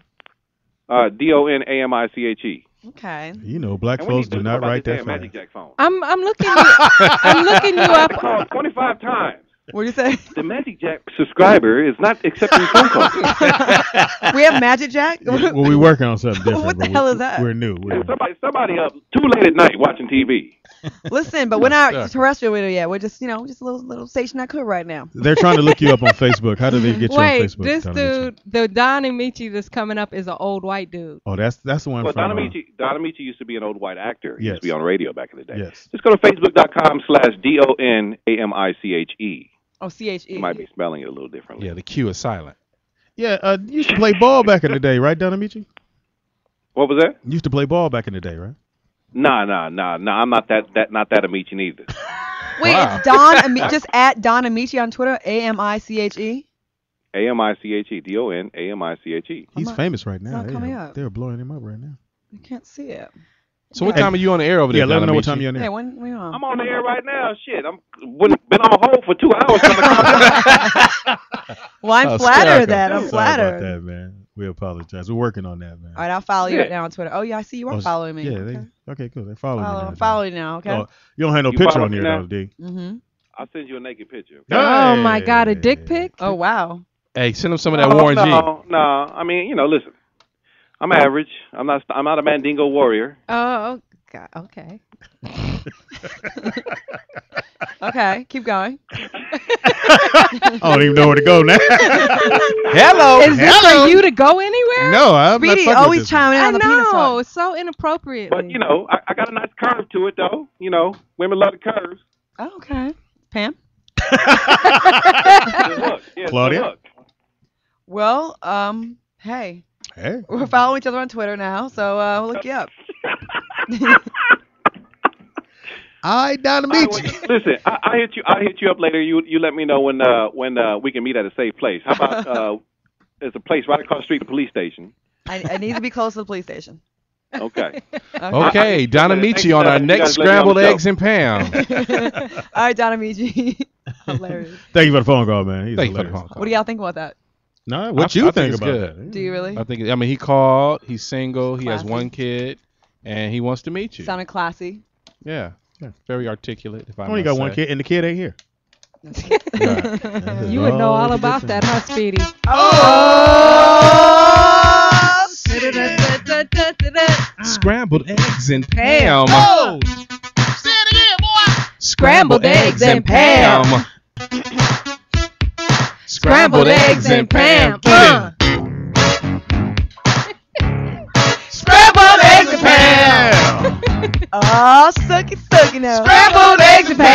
DONAMICHE. Okay. You know, black And we folks need to do know not about write this that damn fast. Magic Jack phone. I'm looking. I'm looking you I up. called 25 times. What do you say? The Magic Jack subscriber is not accepting phone calls. We have Magic Jack. Well, we're working on something different. What the but hell we- is that? We're new. We're And somebody up too late at night watching TV. Listen, but we're not Yeah. terrestrial radio yet. We're just, just a little station I could right now. They're trying to look you up on Facebook. How do they get you on Wait, Facebook? this Don Amici? dude, the Don Amici that's coming up is an old white dude. Oh, that's the one Well, from. Don Amici used to be an old white actor. He Yes. used to be on radio back in the day. Yes. Just go to facebook.com/DONAMICHE. Oh, CHE. You might be spelling it a little differently. Yeah, the Q is silent. Yeah, you used to play ball back in the day, right, Don Amici? What was that? You used to play ball back in the day, right? Nah. I'm not that Amici neither. Wait, Wow. it's Don just at Don Amici on Twitter, AMICHE. AMICHE. DONAMICHE. He's famous right now. not coming up. They're blowing him up right now. You can't see it. So what time are you on the air over there? Yeah, let Don me know what Amici? time you're on Hey, there. when we on? I'm on the air right now. Shit, been on hold for 2 hours. Well, I'm Oh, flattered Scarecrow. that. I'm Sorry flattered. about that, man. We apologize. We're working on that, man. All right, I'll follow you Yeah. right now on Twitter. Oh, yeah, I see you are Oh, following me. Yeah, okay. okay, cool. They're following me. now, I'm following you now, okay? Oh, you don't have no You picture follow on me here, now? though, D. Mm-hmm. I'll send you a naked picture. Oh my God, a dick pic? Oh, wow. Hey, send him some of that Warren G. No. I mean, listen. I'm average. I'm not a Mandingo warrior. Oh, God. Okay. Okay, keep going. I don't even know where to go now. Hello. Is this for you to go anywhere? No, I'm not Speedy fucking always with this chiming in I on the penis know. talk. It's so inappropriate. But, I got a nice curve to it, though. Women love the curves. Oh, okay. Pam? Good look. Yeah, Claudia? good look. Well, hey, Hey. we're following each other on Twitter now, so we'll look you up. I Don Amici. Listen, I hit you. I hit you up later. You let me know when we can meet at a safe place. How about there's a place right across the street, the police station. I need to be close to the police station. Okay. Okay, Donna Thank Michi you, on our guys. You next guys let me on the scrambled show. eggs and Pam. All right, Donna Michi. Hilarious. Thank you for the phone call, man. He's Thank you for the hilarious. phone call. What do y'all think about that? No, what I you think think it's about good. it? Do you really? I mean, he called. He's single. He has Classy. one kid, and he wants to meet you. Sounded classy. Yeah. Very articulate. If I Only must got one say. kid, and the kid ain't here. You would know all Oh, about that, huh, Speedy? Scrambled eggs and Pam. Oh! Say it again, boy! Scrambled eggs and Pam. Scrambled eggs and Pam. Scrambled eggs and Pam. Oh, sucky now. Scrambled eggs and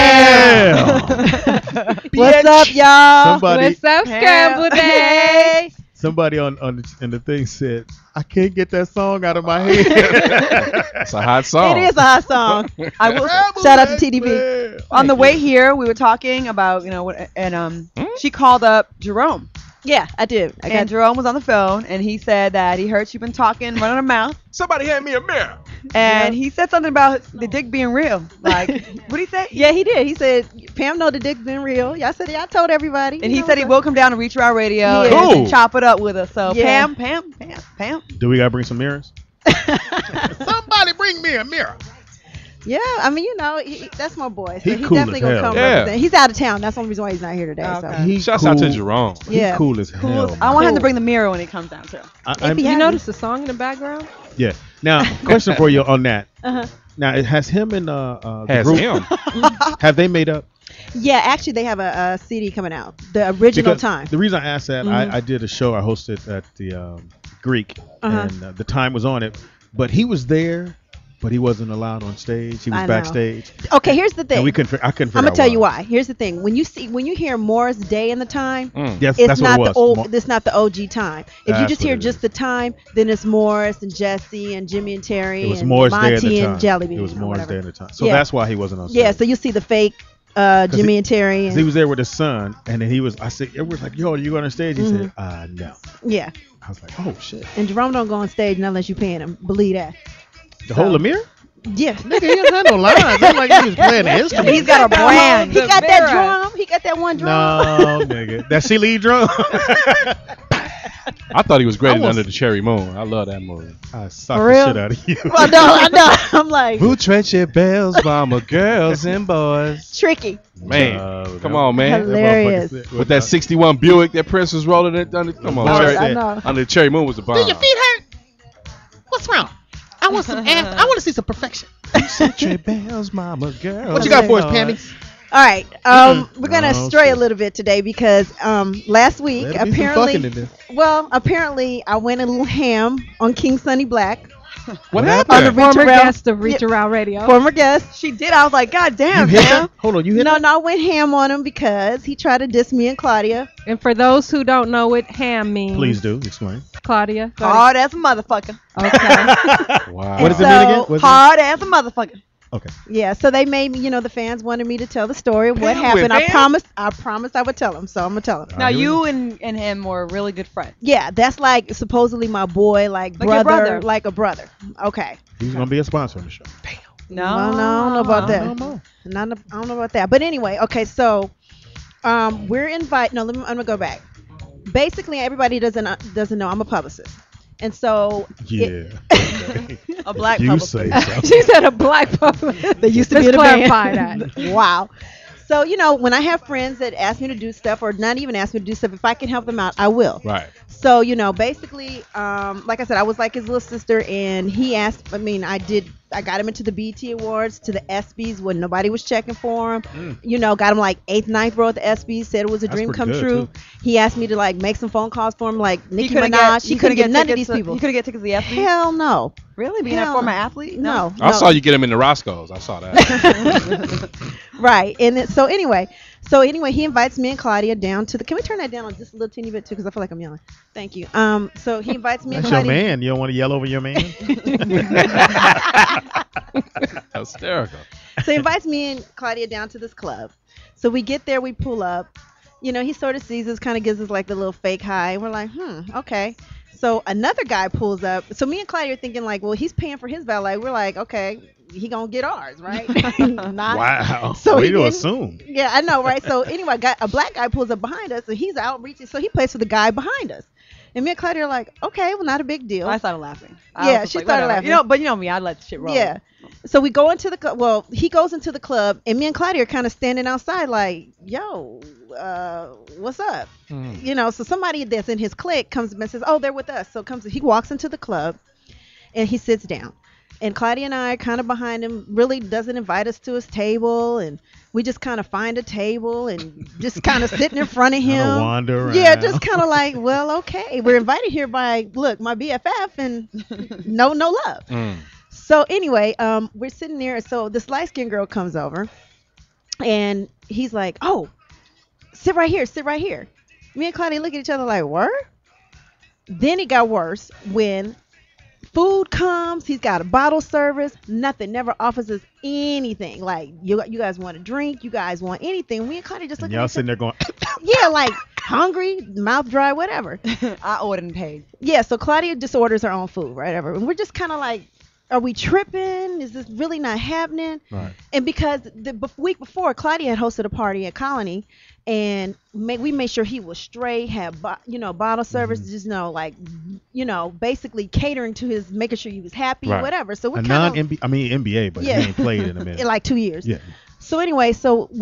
Pam. What's up, y'all? Somebody, What's up, scrambled eggs? somebody on in the thing said, "I can't get that song out of my head." It's a hot song. It is a hot song. I will shout out to TDP. On the way here, we were talking about, and she called up Jerome. Yeah, I did. And Jerome was on the phone, and he said that he heard you been talking, running her mouth. Somebody hand me a mirror. And he said something about the dick being real. Like, what did he say? Yeah, he did. He said, Pam know the dick's been real. Y'all said, I told everybody. And he said he will come down to Reach Around Radio Yeah. and chop it up with us. So, Yeah. Pam. Do we gotta bring some mirrors? Somebody bring me a mirror. Yeah, I mean, that's my boy. So He he's cool definitely as gonna hell, come man. represent. He's out of town. That's the only reason why he's not here today. Okay. So. Shouts out to Jerome. Yeah. He cool as hell. I want him to man. bring the mirror when he comes down, too. You notice the song in the background? Yeah. Now, question for you on that. Uh-huh. Now, it has him and the Has group, him. have they made up? Yeah, actually, they have a CD coming out. The original Because time. The reason I asked that, Mhm. I did a show I hosted at the Greek, Uh-huh. and the time was on it, but he was there, but he wasn't allowed on stage. He was I know. backstage. Okay, here's the thing. And I couldn't figure I'm gonna out tell why. you why. Here's the thing. When you hear Morris Day in the time, Yes, it's that's what not it the was. old. It's not the OG time. If you That's just what hear it just the time, then it's Morris and Jesse and Jimmy and Terry It was and Morris Day at Monty the and time. Jelly Bean. It was or Morris whatever. Day at the time. So Yeah. that's why he wasn't on stage. Yeah, so you see the fake Jimmy and Terry. 'Cause And, he was there with his son, and then I said, everyone's like, yo, are you going on stage? He Mhm. said, no. yeah. I was like, oh, shit. And Jerome don't go on stage unless you paying him. Believe that. The whole Lemire? Yeah. Nigga, he didn't have no lines. It's like he was playing the instrument. He's got a brand. He got that drum. He got that one drum. No, nigga. That she lead drum? I thought he was great in Almost- Under the Cherry Moon. I love that movie. I suck For the real? shit out of you. I know. I'm like Who trench your bells, mama, girls and boys? tricky. Man, come on, man. Hilarious. With that 61 Buick that Prince was rolling it under. Come on, I Cherry, know. Under the Cherry Moon was a bomb. Do your feet hurt? What's wrong? I want some ass. I want to see some perfection. Trench your bells, mama, girls. What you got for us, and Pammy? boys. All right. We're gonna No, stray a shit. little bit today because last week Better be some fucking in apparently this. I went a little ham on King Sonny Black. What On the happened? Reach Former Around- guest of Reach Around Radio. Former guest. She did. I was like, God You damn, hit man. that? Hold on, you hit No, that? I went ham on him because he tried to diss me and Claudia. And for those who don't know what ham means, Please do. Explain. Claudia. go Hard as a motherfucker. ahead. Wow. What does it mean again? What's it mean? Hard as a motherfucker. Okay. Yeah, so they made me, the fans wanted me to tell the story of what Pam happened. with I Pam? promised I would tell them, so I'm gonna tell them. Now, here we you and him were really good friends. Yeah, that's like supposedly my boy, like your brother, brother. like a brother. Okay. He's going to be a sponsor on the show. No, Well, no, I don't know about that. I don't know. I don't know about that. But anyway, okay, so we're invited. No, I'm gonna go back. Basically, everybody doesn't know I'm a publicist, and so Yeah. A black You publicist. say so. She said a black publicist. they used to Let's be in a clarify band. that. Wow. So when I have friends that ask me to do stuff, or not even ask me to do stuff, if I can help them out, I will. Right. So basically, like I said, I was like his little sister, and he asked. I got him into the BET Awards, to the ESPYs when nobody was checking for him. Got him like 8th, 9th row at the ESPYs. Said it was a That's dream pretty come good, true. too. He asked me to make some phone calls for him, like Nicki couldn't Minaj. He couldn't get none of tickets these people. You couldn't get tickets to the ESPYs? Hell no. Really? Being a Hell former no. athlete? No. I saw you get him in the Roscoe's. I saw that. Right. And so anyway, he invites me and Claudia down to the. Can we turn that down on just a little teeny bit too? Because I feel like I'm yelling. Thank you. So he invites me and That's your Claudia. man. You don't want to yell over your man? Hysterical. So he invites me and Claudia down to this club. So we get there, we pull up. He sort of sees us, kind of gives us like the little fake high. And we're like, okay. So another guy pulls up. So me and Claudia are thinking like, well, he's paying for his valet. We're like, okay, he gonna get ours, right? Not, Wow. So Way he to didn't- assume. Yeah, I know, right? So anyway, a black guy pulls up behind us, and he's out reaching. So he plays for the guy behind us. And me and Claudia are like, okay, well, not a big deal. I started laughing. Yeah, she started laughing. But you know me, I let the shit roll. Yeah. So we go into the club. Well, he goes into the club, and me and Claudia are kind of standing outside, like, "Yo, what's up?" You know. So somebody that's in his clique comes up and says, "Oh, they're with us." So he walks into the club, and he sits down. And Claudia and I are kind of behind him. Really doesn't invite us to his table, and we just kind of find a table and just kind of sitting in front of him. Kinda wander around. Yeah, just kind of like, well, okay, we're invited here by my BFF, and no love. So anyway, we're sitting there. So this light skinned girl comes over, and he's like, "Oh, sit right here, sit right here." Me and Claudia look at each other like, "Word?" Then it got worse when food comes. He's got a bottle service. Nothing. Never offers us anything. Like, you guys want a drink? You guys want anything? Me and Claudia just look And at y'all each sitting there going, yeah, like hungry, mouth dry, whatever. I ordered and paid. Yeah, so Claudia just orders her own food, right? And we're just kind of like, are we tripping? Is this really not happening? Right. And because the week before, Claudia had hosted a party at Colony, and we made sure he was straight, had bottle service, just basically catering to his, making sure he was happy, Right. whatever. So a we NBA, but Yeah. he ain't played in a minute. in like 2 years. Yeah. So anyway,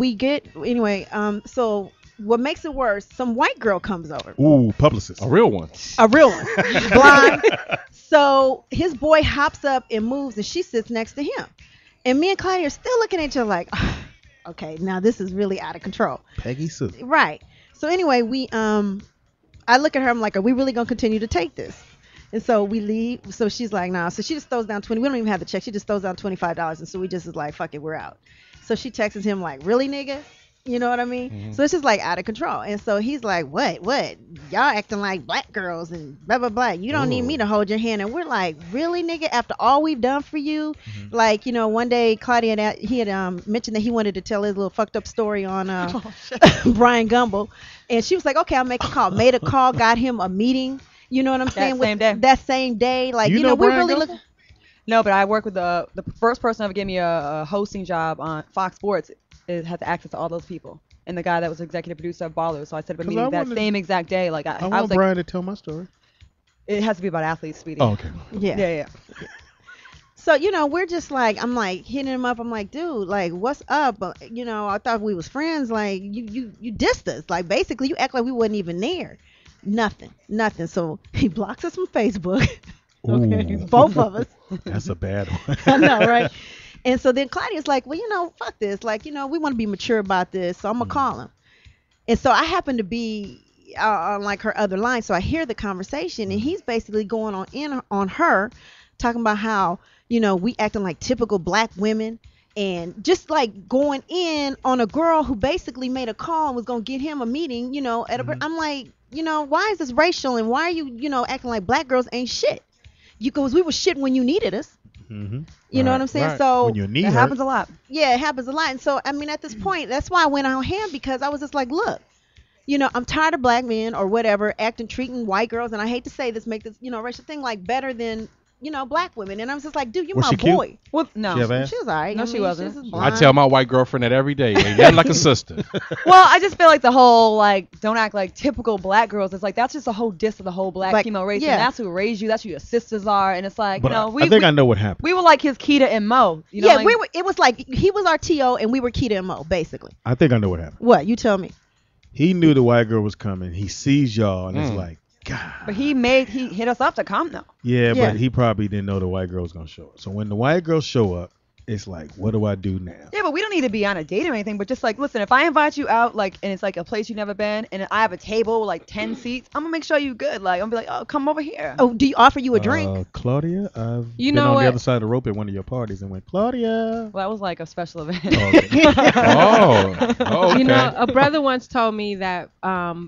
so what makes it worse? Some white girl comes over. Ooh, publicist. A real one. A real one. Blind. So his boy hops up and moves, and she sits next to him. And me and Claudia are still looking at each other like, okay, now this is really out of control. Peggy Sue. Right. So anyway, I look at her, I'm like, are we really gonna continue to take this? And so we leave. So she's like, nah. So she just throws down 20. We don't even have the check. She just throws down $25. And so we just is like, fuck it, we're out. So she texts him like, really, nigga? You know what I mean? Mm-hmm. So it's just like out of control. And so he's like, what? Y'all acting like black girls and blah, blah, blah. You don't need me to hold your hand. And we're like, really, nigga? After all we've done for you? Like, one day Claudia, he had mentioned that he wanted to tell his little fucked up story on Brian Gumble. And she was like, okay, I'll make a call. Made a call, got him a meeting. You know what I'm saying? That same day. Like, You know we Brian really Gumble? look. No, but I work with the first person ever gave me a hosting job on Fox Sports. It has access to all those people. And the guy that was executive producer of Ballers. So I set up a 'Cause meeting I that wanted- same exact day. Like I I want was like, Brian to tell my story. it has to be about athletes, sweetie. Oh, okay. Yeah. Yeah. So, we're just like, I'm like hitting him up. I'm like, dude, like, what's up? I thought we was friends. Like, you dissed us. Like, basically, you act like we wasn't even there. Nothing. So he blocks us from Facebook. Okay, Ooh. both of us. That's a bad one. I know, right? And so then Claudia's like, well, fuck this. Like, we want to be mature about this. So I'm going to call him. And so I happen to be on like her other line. So I hear the conversation, and he's basically going on her, talking about how, we acting like typical black women, and just like going in on a girl who basically made a call and was going to get him a meeting, I'm like, why is this racial, and why are you, acting like black girls ain't shit? Because we were shit when you needed us. Mm-hmm. You know what I'm saying? So when you need It her, happens a lot. yeah, it happens a lot. And so, I mean, at this point, that's why I went on him, because I was just like, look, I'm tired of black men or whatever treating white girls, and I hate to say this, make this, racial thing like better than, black women. And I was just like, dude, you're Was my she cute? boy. Well, no. She have ass? She was all right. No, I she mean, wasn't. was I blonde. tell my white girlfriend that every day. Ain't nothing like a sister. Well, I just feel like the whole like don't act like typical black girls. It's like that's just a whole diss of the whole black Like, female race, yeah. and that's who raised you. That's who your sisters are, and it's like But we I think I know what happened. we were like his Keita and Mo. You know, Yeah, like, it was like he was our T.O. and we were Keita and Mo, basically. I think I know what happened. What? You tell me. He knew the white girl was coming. He sees y'all, and it's like, God. But he hit us up to come though. Yeah, Yeah. but he probably didn't know the white girl was gonna show up. So when the white girls show up, it's like, what do I do now? Yeah, but we don't need to be on a date or anything. But just like, listen, if I invite you out, like, and it's like a place you've never been, and I have a table with like 10 seats, I'm gonna make sure you good. Like, I'm gonna be like, oh, come over here. Oh, do you offer you a drink? Claudia, I've You been know on what? the other side of the rope at one of your parties and went, Claudia. Well, that was like a special event. Oh, okay. Oh, okay. You know, a brother once told me that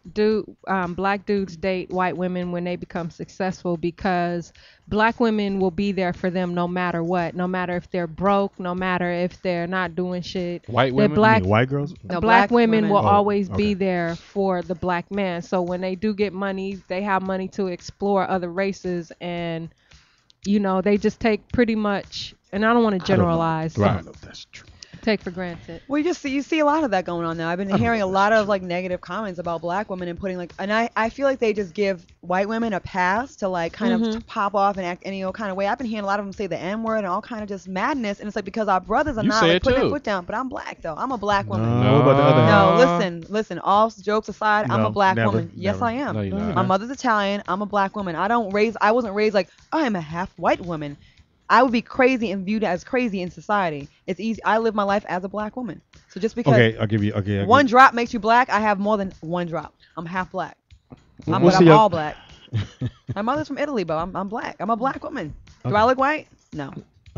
black dudes date white women when they become successful because black women will be there for them no matter what, no matter if they're broke, no matter if they're not doing shit. White women? You mean white girls? The No, black black women women. will Oh, always be okay. there for the black man. So when they do get money, they have money to explore other races, and they just take pretty much. And I don't want to generalize. I don't know if that's true. Take for granted. Well, you see a lot of that going on now. I've been hearing a lot of like negative comments about black women and putting and I feel like they just give white women a pass to like kind of pop off and act any old kind of way. I've been hearing a lot of them say the N word and all kind of just madness, and it's like because our brothers are You not say like it putting their too. foot down, but I'm black though. I'm a black woman. No, what about the other half? No, listen. All jokes aside, I'm No, a black never, woman. Yes, never. I am. No, you're not. My mother's Italian. I'm a black woman. I wasn't raised like I am a half white woman. I would be crazy and viewed as crazy in society. It's easy. I live my life as a black woman. So just because Okay, I'll give you. Okay, one drop makes you black, I have more than one drop. I'm half black. We'll But see I'm your- all black. My mother's from Italy, but I'm black. I'm a black woman. Do I look white? No.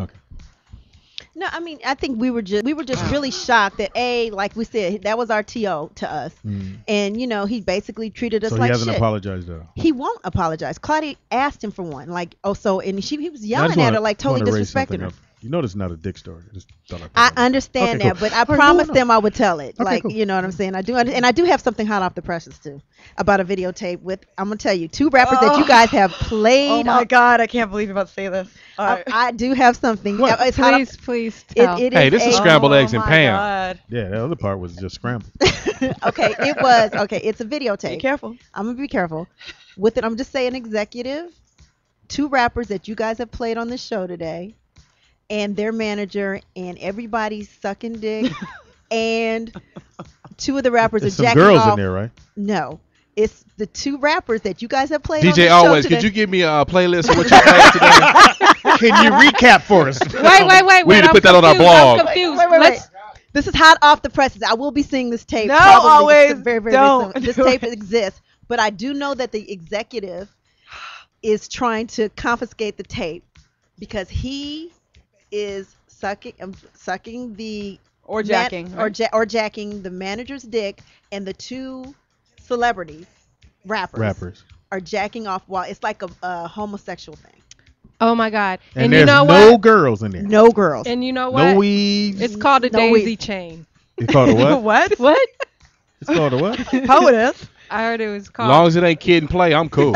No, I mean, I think we were just really shocked that like we said, that was our TO to us, and he basically treated us So like he hasn't shit. apologized at all. He won't apologize. Claudia asked him for one, like, and he was I just yelling at wanna- her, like totally wanna raise disrespecting something her. up. You know, this is not a dick story. I just thought I understand Okay, that, cool. but I All right, promised moving on. them I would tell it. Okay, Like, cool. you know what I'm saying? I do, and I do have something hot off the presses too, about a videotape with. I'm gonna tell you 2 rappers that you guys have played. Oh my God, I can't believe you're about to say this. All right. I do have something. It's hot off- Please It- tell. it Hey, this is scrambled eggs and my Pam. God. Yeah, the other part was just scrambled. Okay, it was okay. It's a videotape. Be careful. I'm gonna be careful with it. I'm just saying executive. 2 rappers that you guys have played on this show today, and their manager, and everybody's sucking dick, and 2 of the rappers There's are some jacking girls off. in there, right? No, it's the 2 rappers that you guys have played. on DJ this show Always, today. could you give me a playlist of what you played today? Can you recap for us? Wait. We need to I'm put that on our confused. blog. I'm confused. Wait. This is hot off the presses. I will be seeing this tape. No, probably Always very, very don't soon. This do tape it. exists, but I do know that the executive is trying to confiscate the tape because he is sucking the Or jacking. or jacking the manager's dick, and the 2 celebrities rappers are jacking off while it's like a homosexual thing. Oh my God. And you there's know no what? girls in there. No girls. And you know what? No weeds. It's called a No daisy weeds. chain. It's called a what? What? What? It's called a what? POTUS. I heard it was As called. long as it ain't kid and play, I'm cool.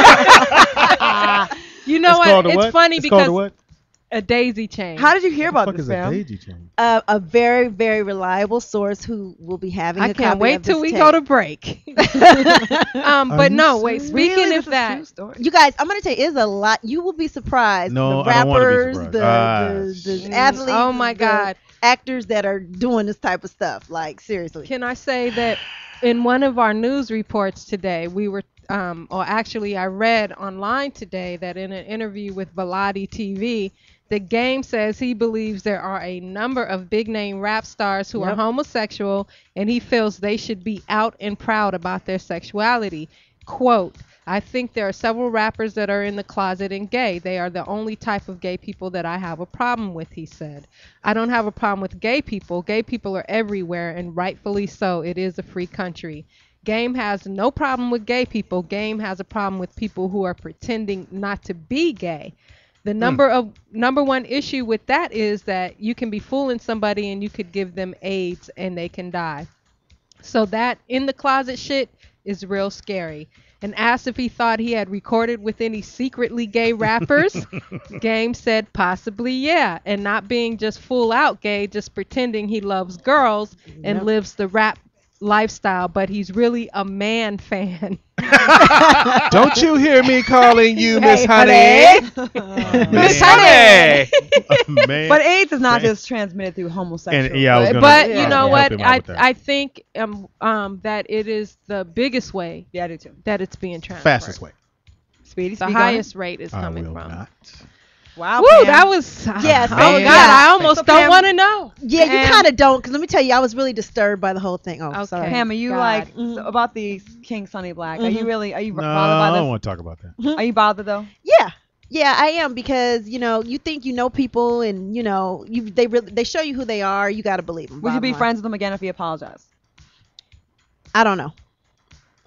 You know It's what? called a It's what? funny It's called because a what? a daisy chain. How did you hear about What the this, fuck is a fam? daisy chain? A very, very reliable source who will be having. I a can't copy wait of till this we tape. go to break. But you no, wait. serious? Speaking Really? of This is that, true story? You guys, I'm gonna tell you, it's a lot. You will be surprised. No, the I don't wanna be rappers, surprised. the athletes, oh my the God. actors that are doing this type of stuff. Like seriously. Can I say that in one of our news reports today, we were, or actually I read online today that in an interview with Velati TV, the Game says he believes there are a number of big name rap stars who are Yep. homosexual, and he feels they should be out and proud about their sexuality. Quote, I think there are several rappers that are in the closet and gay. They are the only type of gay people that I have a problem with, he said. I don't have a problem with gay people. Gay people are everywhere, and rightfully so. It is a free country. Game has no problem with gay people. Game has a problem with people who are pretending not to be gay. The number one issue with that is that you can be fooling somebody and you could give them AIDS and they can die. So that in the closet shit is real scary. And asked if he thought he had recorded with any secretly gay rappers, Game said possibly yeah, and not being just full out gay, just pretending he loves girls and Yep. lives the rap lifestyle, but he's really a man fan. Don't you hear me calling you Miss Hey, Honey? Miss Honey! Man. But AIDS is not just transmitted through homosexual. And, yeah, I was gonna- But Yeah. you know Help what? him out with that. I think that it is the biggest way Yeah, I do too. that it's being transferred. Fastest way. Speedy, The speak on it. highest rate is I coming will from. not. Wow, Woo, Pam. that was. Yes, Oh man. God, I almost So, don't Pam- want to know. Yeah, you Pam- kind of don't. Cause let me tell you, I was really disturbed by the whole thing. Oh, Okay. sorry. Pam, are you God. like so about the King Sonny Black? Are you really? Are you No, bothered I by don't this? want to talk about that. Are you bothered though? Yeah. Yeah, I am because you think you know people and they show you who they are. You got to believe them. Would you be friends with him again if he apologized? I don't know.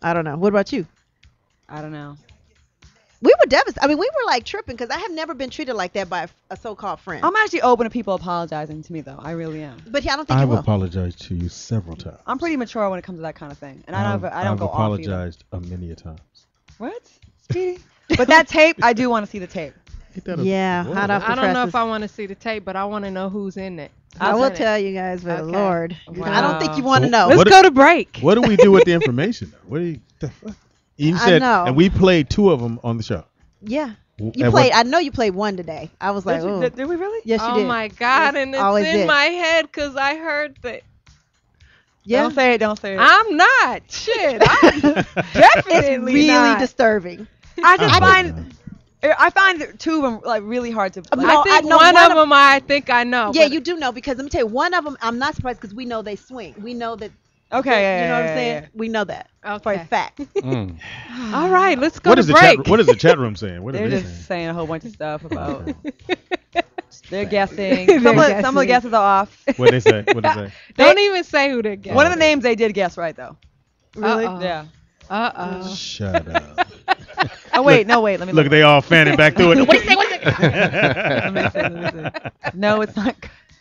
I don't know. What about you? I don't know. We were devastated. I mean, we were like tripping because I have never been treated like that by a so-called friend. I'm actually open to people apologizing to me, though. I really am. But I don't think I've you will. apologized to you several times. I'm pretty mature when it comes to that kind of thing, and I don't I've go off either. apologized a many a times. What, Speedy? But that tape, I do want to see the tape. Yeah, hot off the I don't know if presses. I want to see the tape, but I want to know who's in it. I will Who's in it. tell you guys, but Okay. Lord, Wow. I don't think you want to know. Let's go to break. What do we do with the information? Though? What do you? The fuck? You I said, know. and we played 2 of them on the show. Yeah. You And played. what- I know you played one today. I was like, oh. Did we really? Yes, you Oh did. my God, and it's always in did. my head because I heard that. Yeah. Don't say it. Don't say it. I'm not. Shit. I'm definitely It's really not. disturbing. I just I find that 2 of them like really hard to. Like, I think know one of them I think I know. Yeah, but- you do know because let me tell you, one of them I'm not surprised because we know they swing. We know that. Okay, you know what I'm yeah, saying? yeah. We know that for a Okay. fact. All right, let's go What to is the break. chat? What is the chat room saying? What They're are they just saying? saying a whole bunch of stuff about. They're guessing. They're Some of the guessing. guesses are off. What they say? What they say? Don't even say who they're guessing. One of the names they did guess right though. Really? Yeah. Uh-oh. Shut up. Oh wait, no wait. Let me Look, they all fanning back through it. Wait a second. Let me see. No, it's not.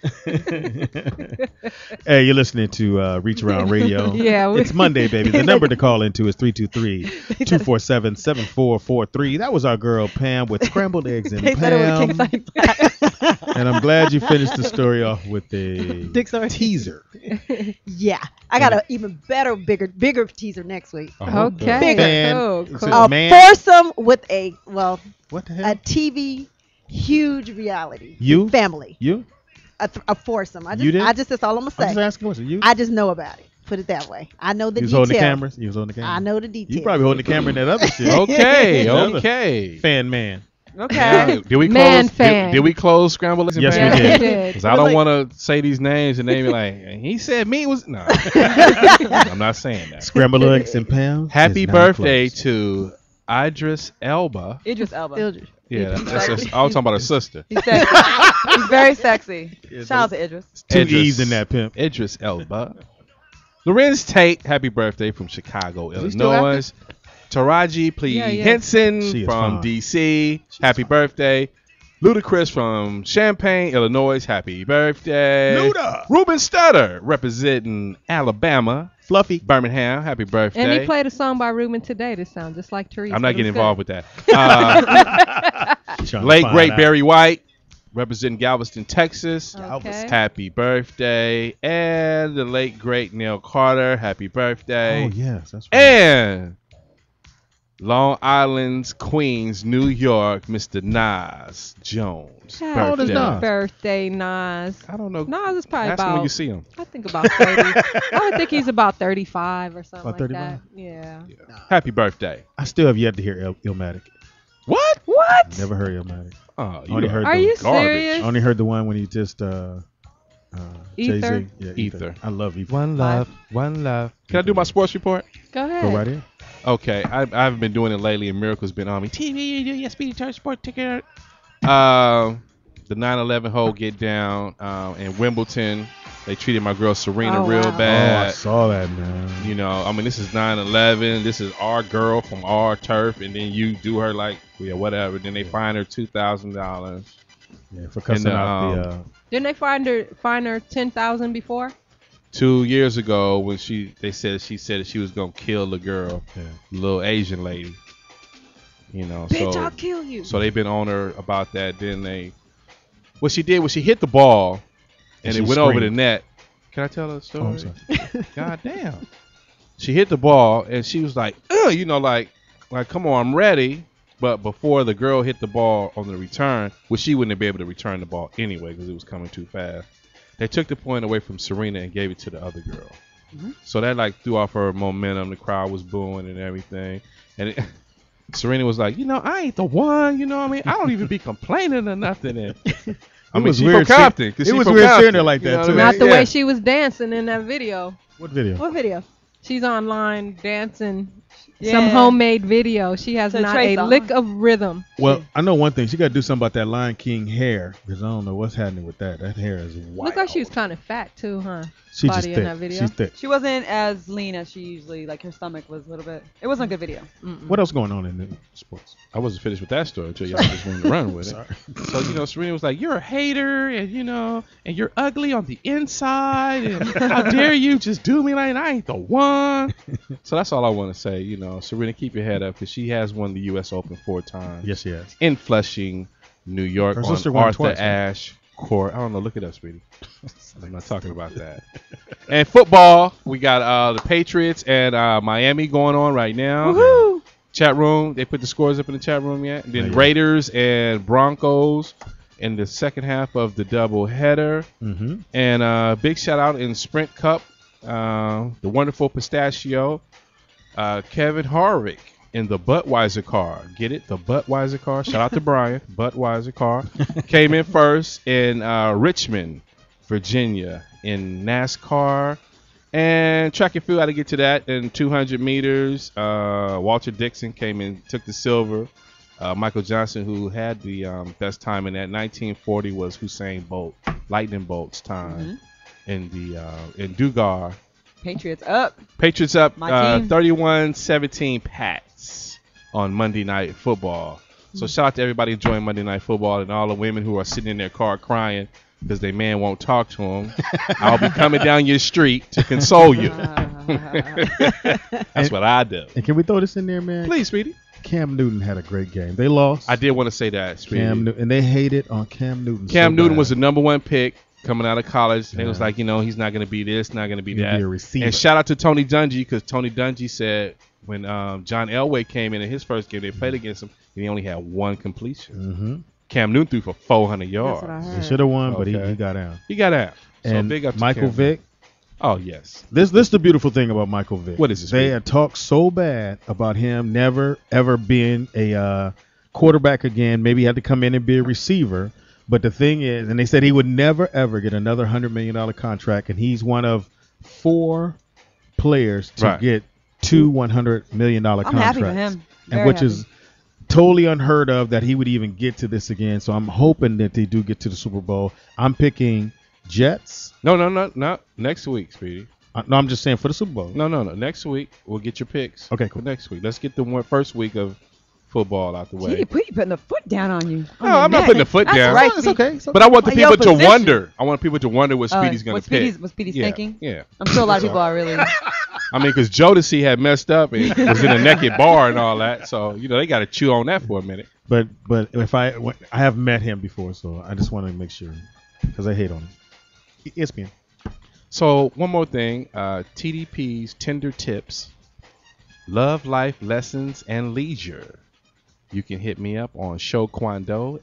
Hey, you're listening to Reach Around Radio. Yeah, It's Monday, baby. The number to call into is 323-247-7443. That was our girl Pam with scrambled eggs and They said it was Pam. King Size. And I'm glad you finished the story off with a teaser. Yeah, I got an even better, bigger teaser next week. Okay. Bigger. Cool, It's cool. a A man. foursome with a What the hell? a TV huge reality You? family. You? A foursome. You did? That's all I'm gonna I'm just say. asking what's it. You? I just know about it. Put it that way. I know the You was details. holding the cameras? You was holding the camera? I know the details. You probably holding the camera in that other shit. Okay, The other okay. Fan man. Okay. Did we Man close? fan. Did we close Scramble Eggs and Yes, we Pam? did. We did. Because I don't want to say these names and they be like, he said me was no. I'm not saying that. Scrambled eggs and Pam. Happy is now birthday closed. to Idris Elba. Idris Elba. Idris. Yeah, that's I was talking about her sister. He's sexy. He's very sexy. Shout out to Idris. Two Idris. E's in that pimp. Idris Elba. Lorenz Tate, happy birthday from Chicago, he still Illinois. Taraji P. Yeah, yeah. Henson She is from fine. D.C. Happy birthday. Ludacris from Champaign, Illinois. Happy birthday. Luda. Ruben Studdard representing Alabama. Fluffy. Birmingham. Happy birthday. And he played a song by Ruben today that sounds just like Teresa. I'm not but getting it's involved good. with that. Trying to Late find great out. Barry White representing Galveston, Texas. Okay. Happy birthday. And the late great Neil Carter. Happy birthday. Oh yes, that's right. And Long Island's Queens, New York, Mr. Nas Jones. How old is birthday. Nas? Birthday, Nas. I don't know. Nas is probably Ask him about. when you see him. I think about 30. I would think he's about 35 or something About like 35? that. Yeah. Happy birthday. I still have yet to hear Illmatic. What? What? Never heard Illmatic. Oh, Only heard Are the, you garbage. serious? Only heard the one when he just Ether? Jay-Z. Yeah, Ether. I love Ether. One love. One love. Can I do my sports report? Go ahead. Go right in. Okay, I haven't been doing it lately, and Miracle's been on me. TV, your Speedy Church Sport Ticket. The 9/11 whole get down in Wimbledon. They treated my girl Serena Oh, real wow. Oh, I bad. saw that, man. You know, I mean, this is 9/11. This is our girl from our turf, and then you do her like, yeah, whatever. Then they fine her $2,000. Yeah, for cussing And, out the. Didn't they find her 10,000 before? 2 years ago, when she said she was gonna kill the girl, Yeah. little Asian lady. You know, Bitch, so I'll kill you. so they've been on her about that. Then what she did was she hit the ball, and And it she went over the screamed. net. Can I tell her a Oh, story? I'm sorry. God damn. She hit the ball, and she was like, you know, like, come on, I'm ready. But before the girl hit the ball on the return, well, she wouldn't be able to return the ball anyway because it was coming too fast. They took the point away from Serena and gave it to the other girl. So that like threw off her momentum. The crowd was booing and everything. And Serena was like, you know, I ain't the one. You know what I mean? I don't even be complaining or nothing. And, I mean, was she weird from Compton. 'cause it she was from weird seeing Compton, her like you that, know what too. I mean? Not the Yeah. way she was dancing in that video. What video? What video? She's online dancing. some homemade video. She has So not Trey a song. lick of rhythm. Well, I know one thing. She got to do something about that Lion King hair because I don't know what's happening with that. That hair is wild. Look like she was kind of fat too, huh? She's just Body in thick. that video. She's thick. She wasn't as lean as she usually, like her stomach was a little bit. It wasn't a good video. What else going on in the sports? I wasn't finished with that story until y'all just wanted to run with it. So, Serena was like, "You're a hater, and and you're ugly on the inside, and how dare you just do me like I ain't the one." So that's all I want to say. Serena, keep your head up because she has won the U.S. Open 4 times. Yes, she has. In Flushing, New York, Her on sister won Arthur twice, right? Ashe Court. I don't know. Look it up, sweetie. I'm not talking about that. And football, we got the Patriots and Miami going on right now. Woohoo! Chat room, they put the scores up in the chat room yet? And then Not yet. Raiders and Broncos in the second half of the doubleheader. Mm-hmm. And big shout out in Sprint Cup, the wonderful Pistachio, Kevin Harvick in the Budweiser car. Get it? The Budweiser car. Shout out to Brian. Budweiser car. Came in first in Richmond, Virginia in NASCAR. And track and field, I had to get to that in 200 meters. Walter Dixon came in, took the silver. Michael Johnson, who had the best time in that 1940, was Usain Bolt, lightning bolt's time in Dugar. Patriots up. Patriots up My team. 31-17 Pats on Monday Night Football. So shout out to everybody enjoying Monday Night Football and all the women who are sitting in their car crying because their man won't talk to them. I'll be coming down your street to console you. That's what I do. And can we throw this in there, man? Please, sweetie. Cam Newton had a great game. They lost. I did want to say that, sweetie. And they hated on Cam Newton. Cam so Newton bad. was the number 1 pick coming out of college. They Yeah. was like, he's not going to be this, not going to be He'll that. be a receiver. And shout out to Tony Dungy because Tony Dungy said when John Elway came in his first game, they played against him, and he only had 1 completion. Mm-hmm. Cam Newton threw for 400 yards. That's what I He heard. should have won, but Okay. he got out. He got out. So And big up to Michael Cam. Vick. Oh, yes. This is the beautiful thing about Michael Vick. What is this, They Vic? had talked so bad about him never ever being a quarterback again. Maybe he had to come in and be a receiver. But the thing is, and they said he would never ever get another $100 million contract, and he's one of 4 players to Right. get 2 $100 million I'm contracts. happy for him. And Very which happy. is totally unheard of that he would even get to this again. So I'm hoping that they do get to the Super Bowl. I'm picking Jets. No. Next week, sweetie. No, I'm just saying for the Super Bowl. No. Next week, we'll get your picks. Okay, cool. Next week. Let's get the first week of football out the way. Gee, putting the foot down on you. No, I'm not putting the foot That's down. Right, It's okay. It's okay. But I want the Your people to position. wonder. I want people to wonder what Speedy's going to pick. Was Speedy's Yeah, thinking? Yeah. I'm sure a lot of people are really. I mean, because Jodeci had messed up and was in a naked bar and all that. So, they got to chew on that for a minute. But if I have met him before, so I just want to make sure because I hate on him. ESPN. So, one more thing. TDP's Tender Tips, Love Life Lessons and Leisure. You can hit me up on Showquando,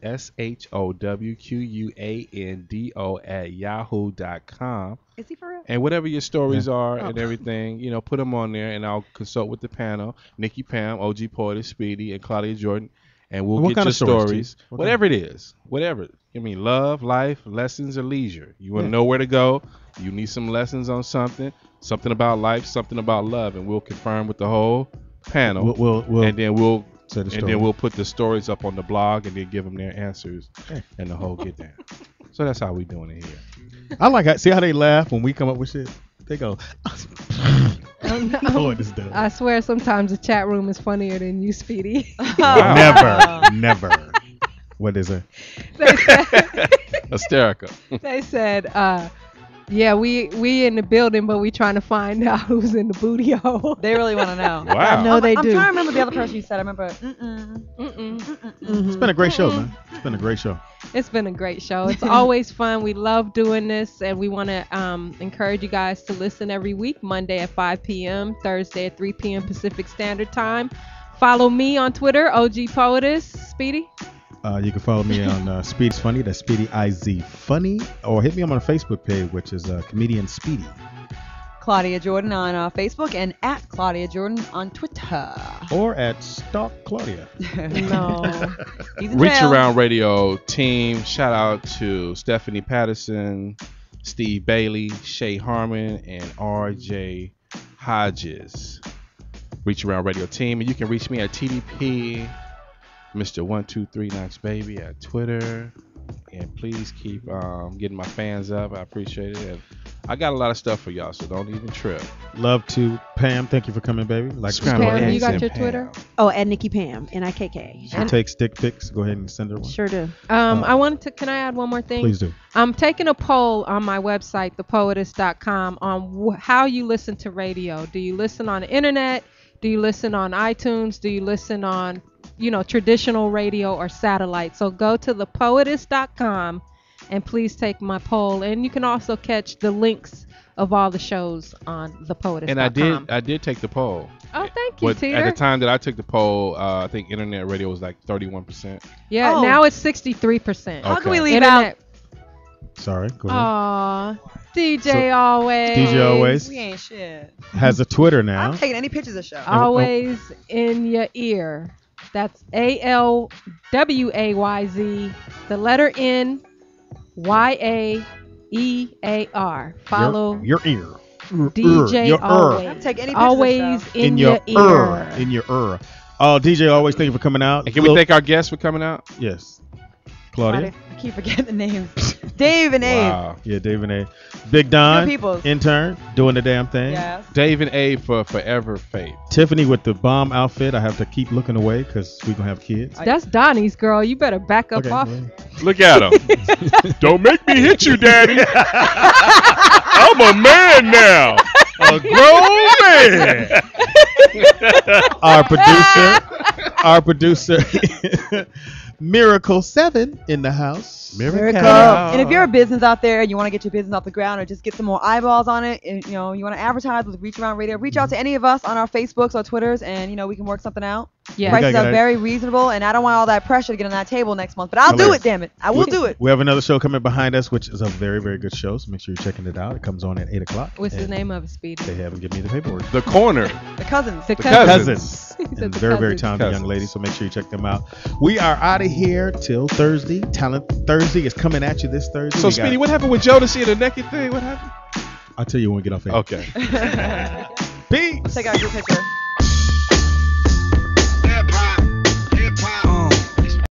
SHOWQUANDO @yahoo.com. Is he for real? And whatever your stories are and everything, put them on there, and I'll consult with the panel. Nikki Pam, OG Porter, Speedy, and Claudia Jordan, and we'll What get kind your of stories, stories. T? What Whatever it is, whatever. I mean, love, life, lessons, or leisure. You want to know where to go. You need some lessons on something about life, something about love, and we'll confirm with the whole panel. We'll and then we'll say the and story. then we'll put the stories up on the blog and then give them their answers and the whole get down. So that's how we doing it here. I like see how they laugh when we come up with shit. They go, Lord, this dumb. I swear sometimes the chat room is funnier than you, Speedy. Never. What is it? Hysterical. They said, yeah, we in the building, but we trying to find out who's in the booty hole. They really want to know. Wow. I know they I'm do. trying to remember the other person you said. I remember. It's been a great show, man. It's been a great show. It's been a great show. It's always fun. We love doing this, and we want to encourage you guys to listen every week, Monday at 5 p.m., Thursday at 3 p.m. Pacific Standard Time. Follow me on Twitter, OG Poetess. Speedy? You can follow me on Speedy's Funny. That's Speedy IZ Funny. Or hit me up on my Facebook page, which is Comedian Speedy. Claudia Jordan on Facebook and at Claudia Jordan on Twitter. Or at Stalk Claudia. No. He's in Reach jail. Around Radio team. Shout out to Stephanie Patterson, Steve Bailey, Shay Harmon, and RJ Hodges. Reach Around Radio team, and you can reach me at TDP, Mr. 1239 Baby at Twitter. And please keep getting my fans up. I appreciate it. And I got a lot of stuff for y'all, so don't even trip. Love to Pam. Thank you for coming, baby. Like Scrambled Pam, eggs you got and your Pam. Twitter? Oh, at Nikki Pam, Nikk. She takes dick pics. Go ahead and send her one. Sure do. I wanted to. Can I add one more thing? Please do. I'm taking a poll on my website, thepoetess.com, on how you listen to radio. Do you listen on the internet? Do you listen on iTunes? Do you listen on, traditional radio or satellite? So go to thepoetess.com and please take my poll. And you can also catch the links of all the shows on thepoetess.com. And I did take the poll. Oh, thank you, But Teeter. at the time that I took the poll, I think internet radio was like 31%. Yeah, Oh. now it's 63%. How can we Okay. leave Internet. Sorry. Go ahead. Aw, DJ So, always. DJ always We ain't shit. has a Twitter I'm now. taking any pictures of the show. Always in your ear. That's ALWAYZ, the letter N, YAEAR. Follow your ear. DJ Your Always. I'm taking any pictures Always of the show. in your ear. In your ear. Oh, DJ, always thank you for coming out. And can we thank our guests for coming out? Yes. Claudia. I keep forgetting the names. Dave and Abe. Wow. Yeah, Dave and A. Big Don, Good peoples. intern, doing the damn thing. Yes. Dave and Abe for Forever Faith. Tiffany with the bomb outfit. I have to keep looking away because we're going to have kids. That's Donnie's girl. You better back up Okay, off. well, Look at him. Don't make me hit you, Daddy. I'm a man now. A grown man. our producer, Miracle 7 in the house. Miracle. And if you're a business out there and you want to get your business off the ground or just get some more eyeballs on it, and you want to advertise with Reach Around Radio, reach out to any of us on our Facebooks or Twitters, and we can work something out. Yeah. Prices Okay, are guys. very reasonable, and I don't want all that pressure to get on that table next month, but I'll do it, damn it. I will do it. We have another show coming behind us, which is a very, very good show. So make sure you're checking it out. It comes on at 8 o'clock. What's the and name of it, Speedy? They haven't given me the paperwork. The Corner. The cousins. The Cousins. He said And the very, very cousins. talented young ladies. So make sure you check them out. We are out of here till Thursday. Talent Thursday is coming at you this Thursday. So, We got- Speedy, what happened with Jodeci and the naked thing? What happened? I'll tell you when we get off air. Okay. Peace. Take out your picture.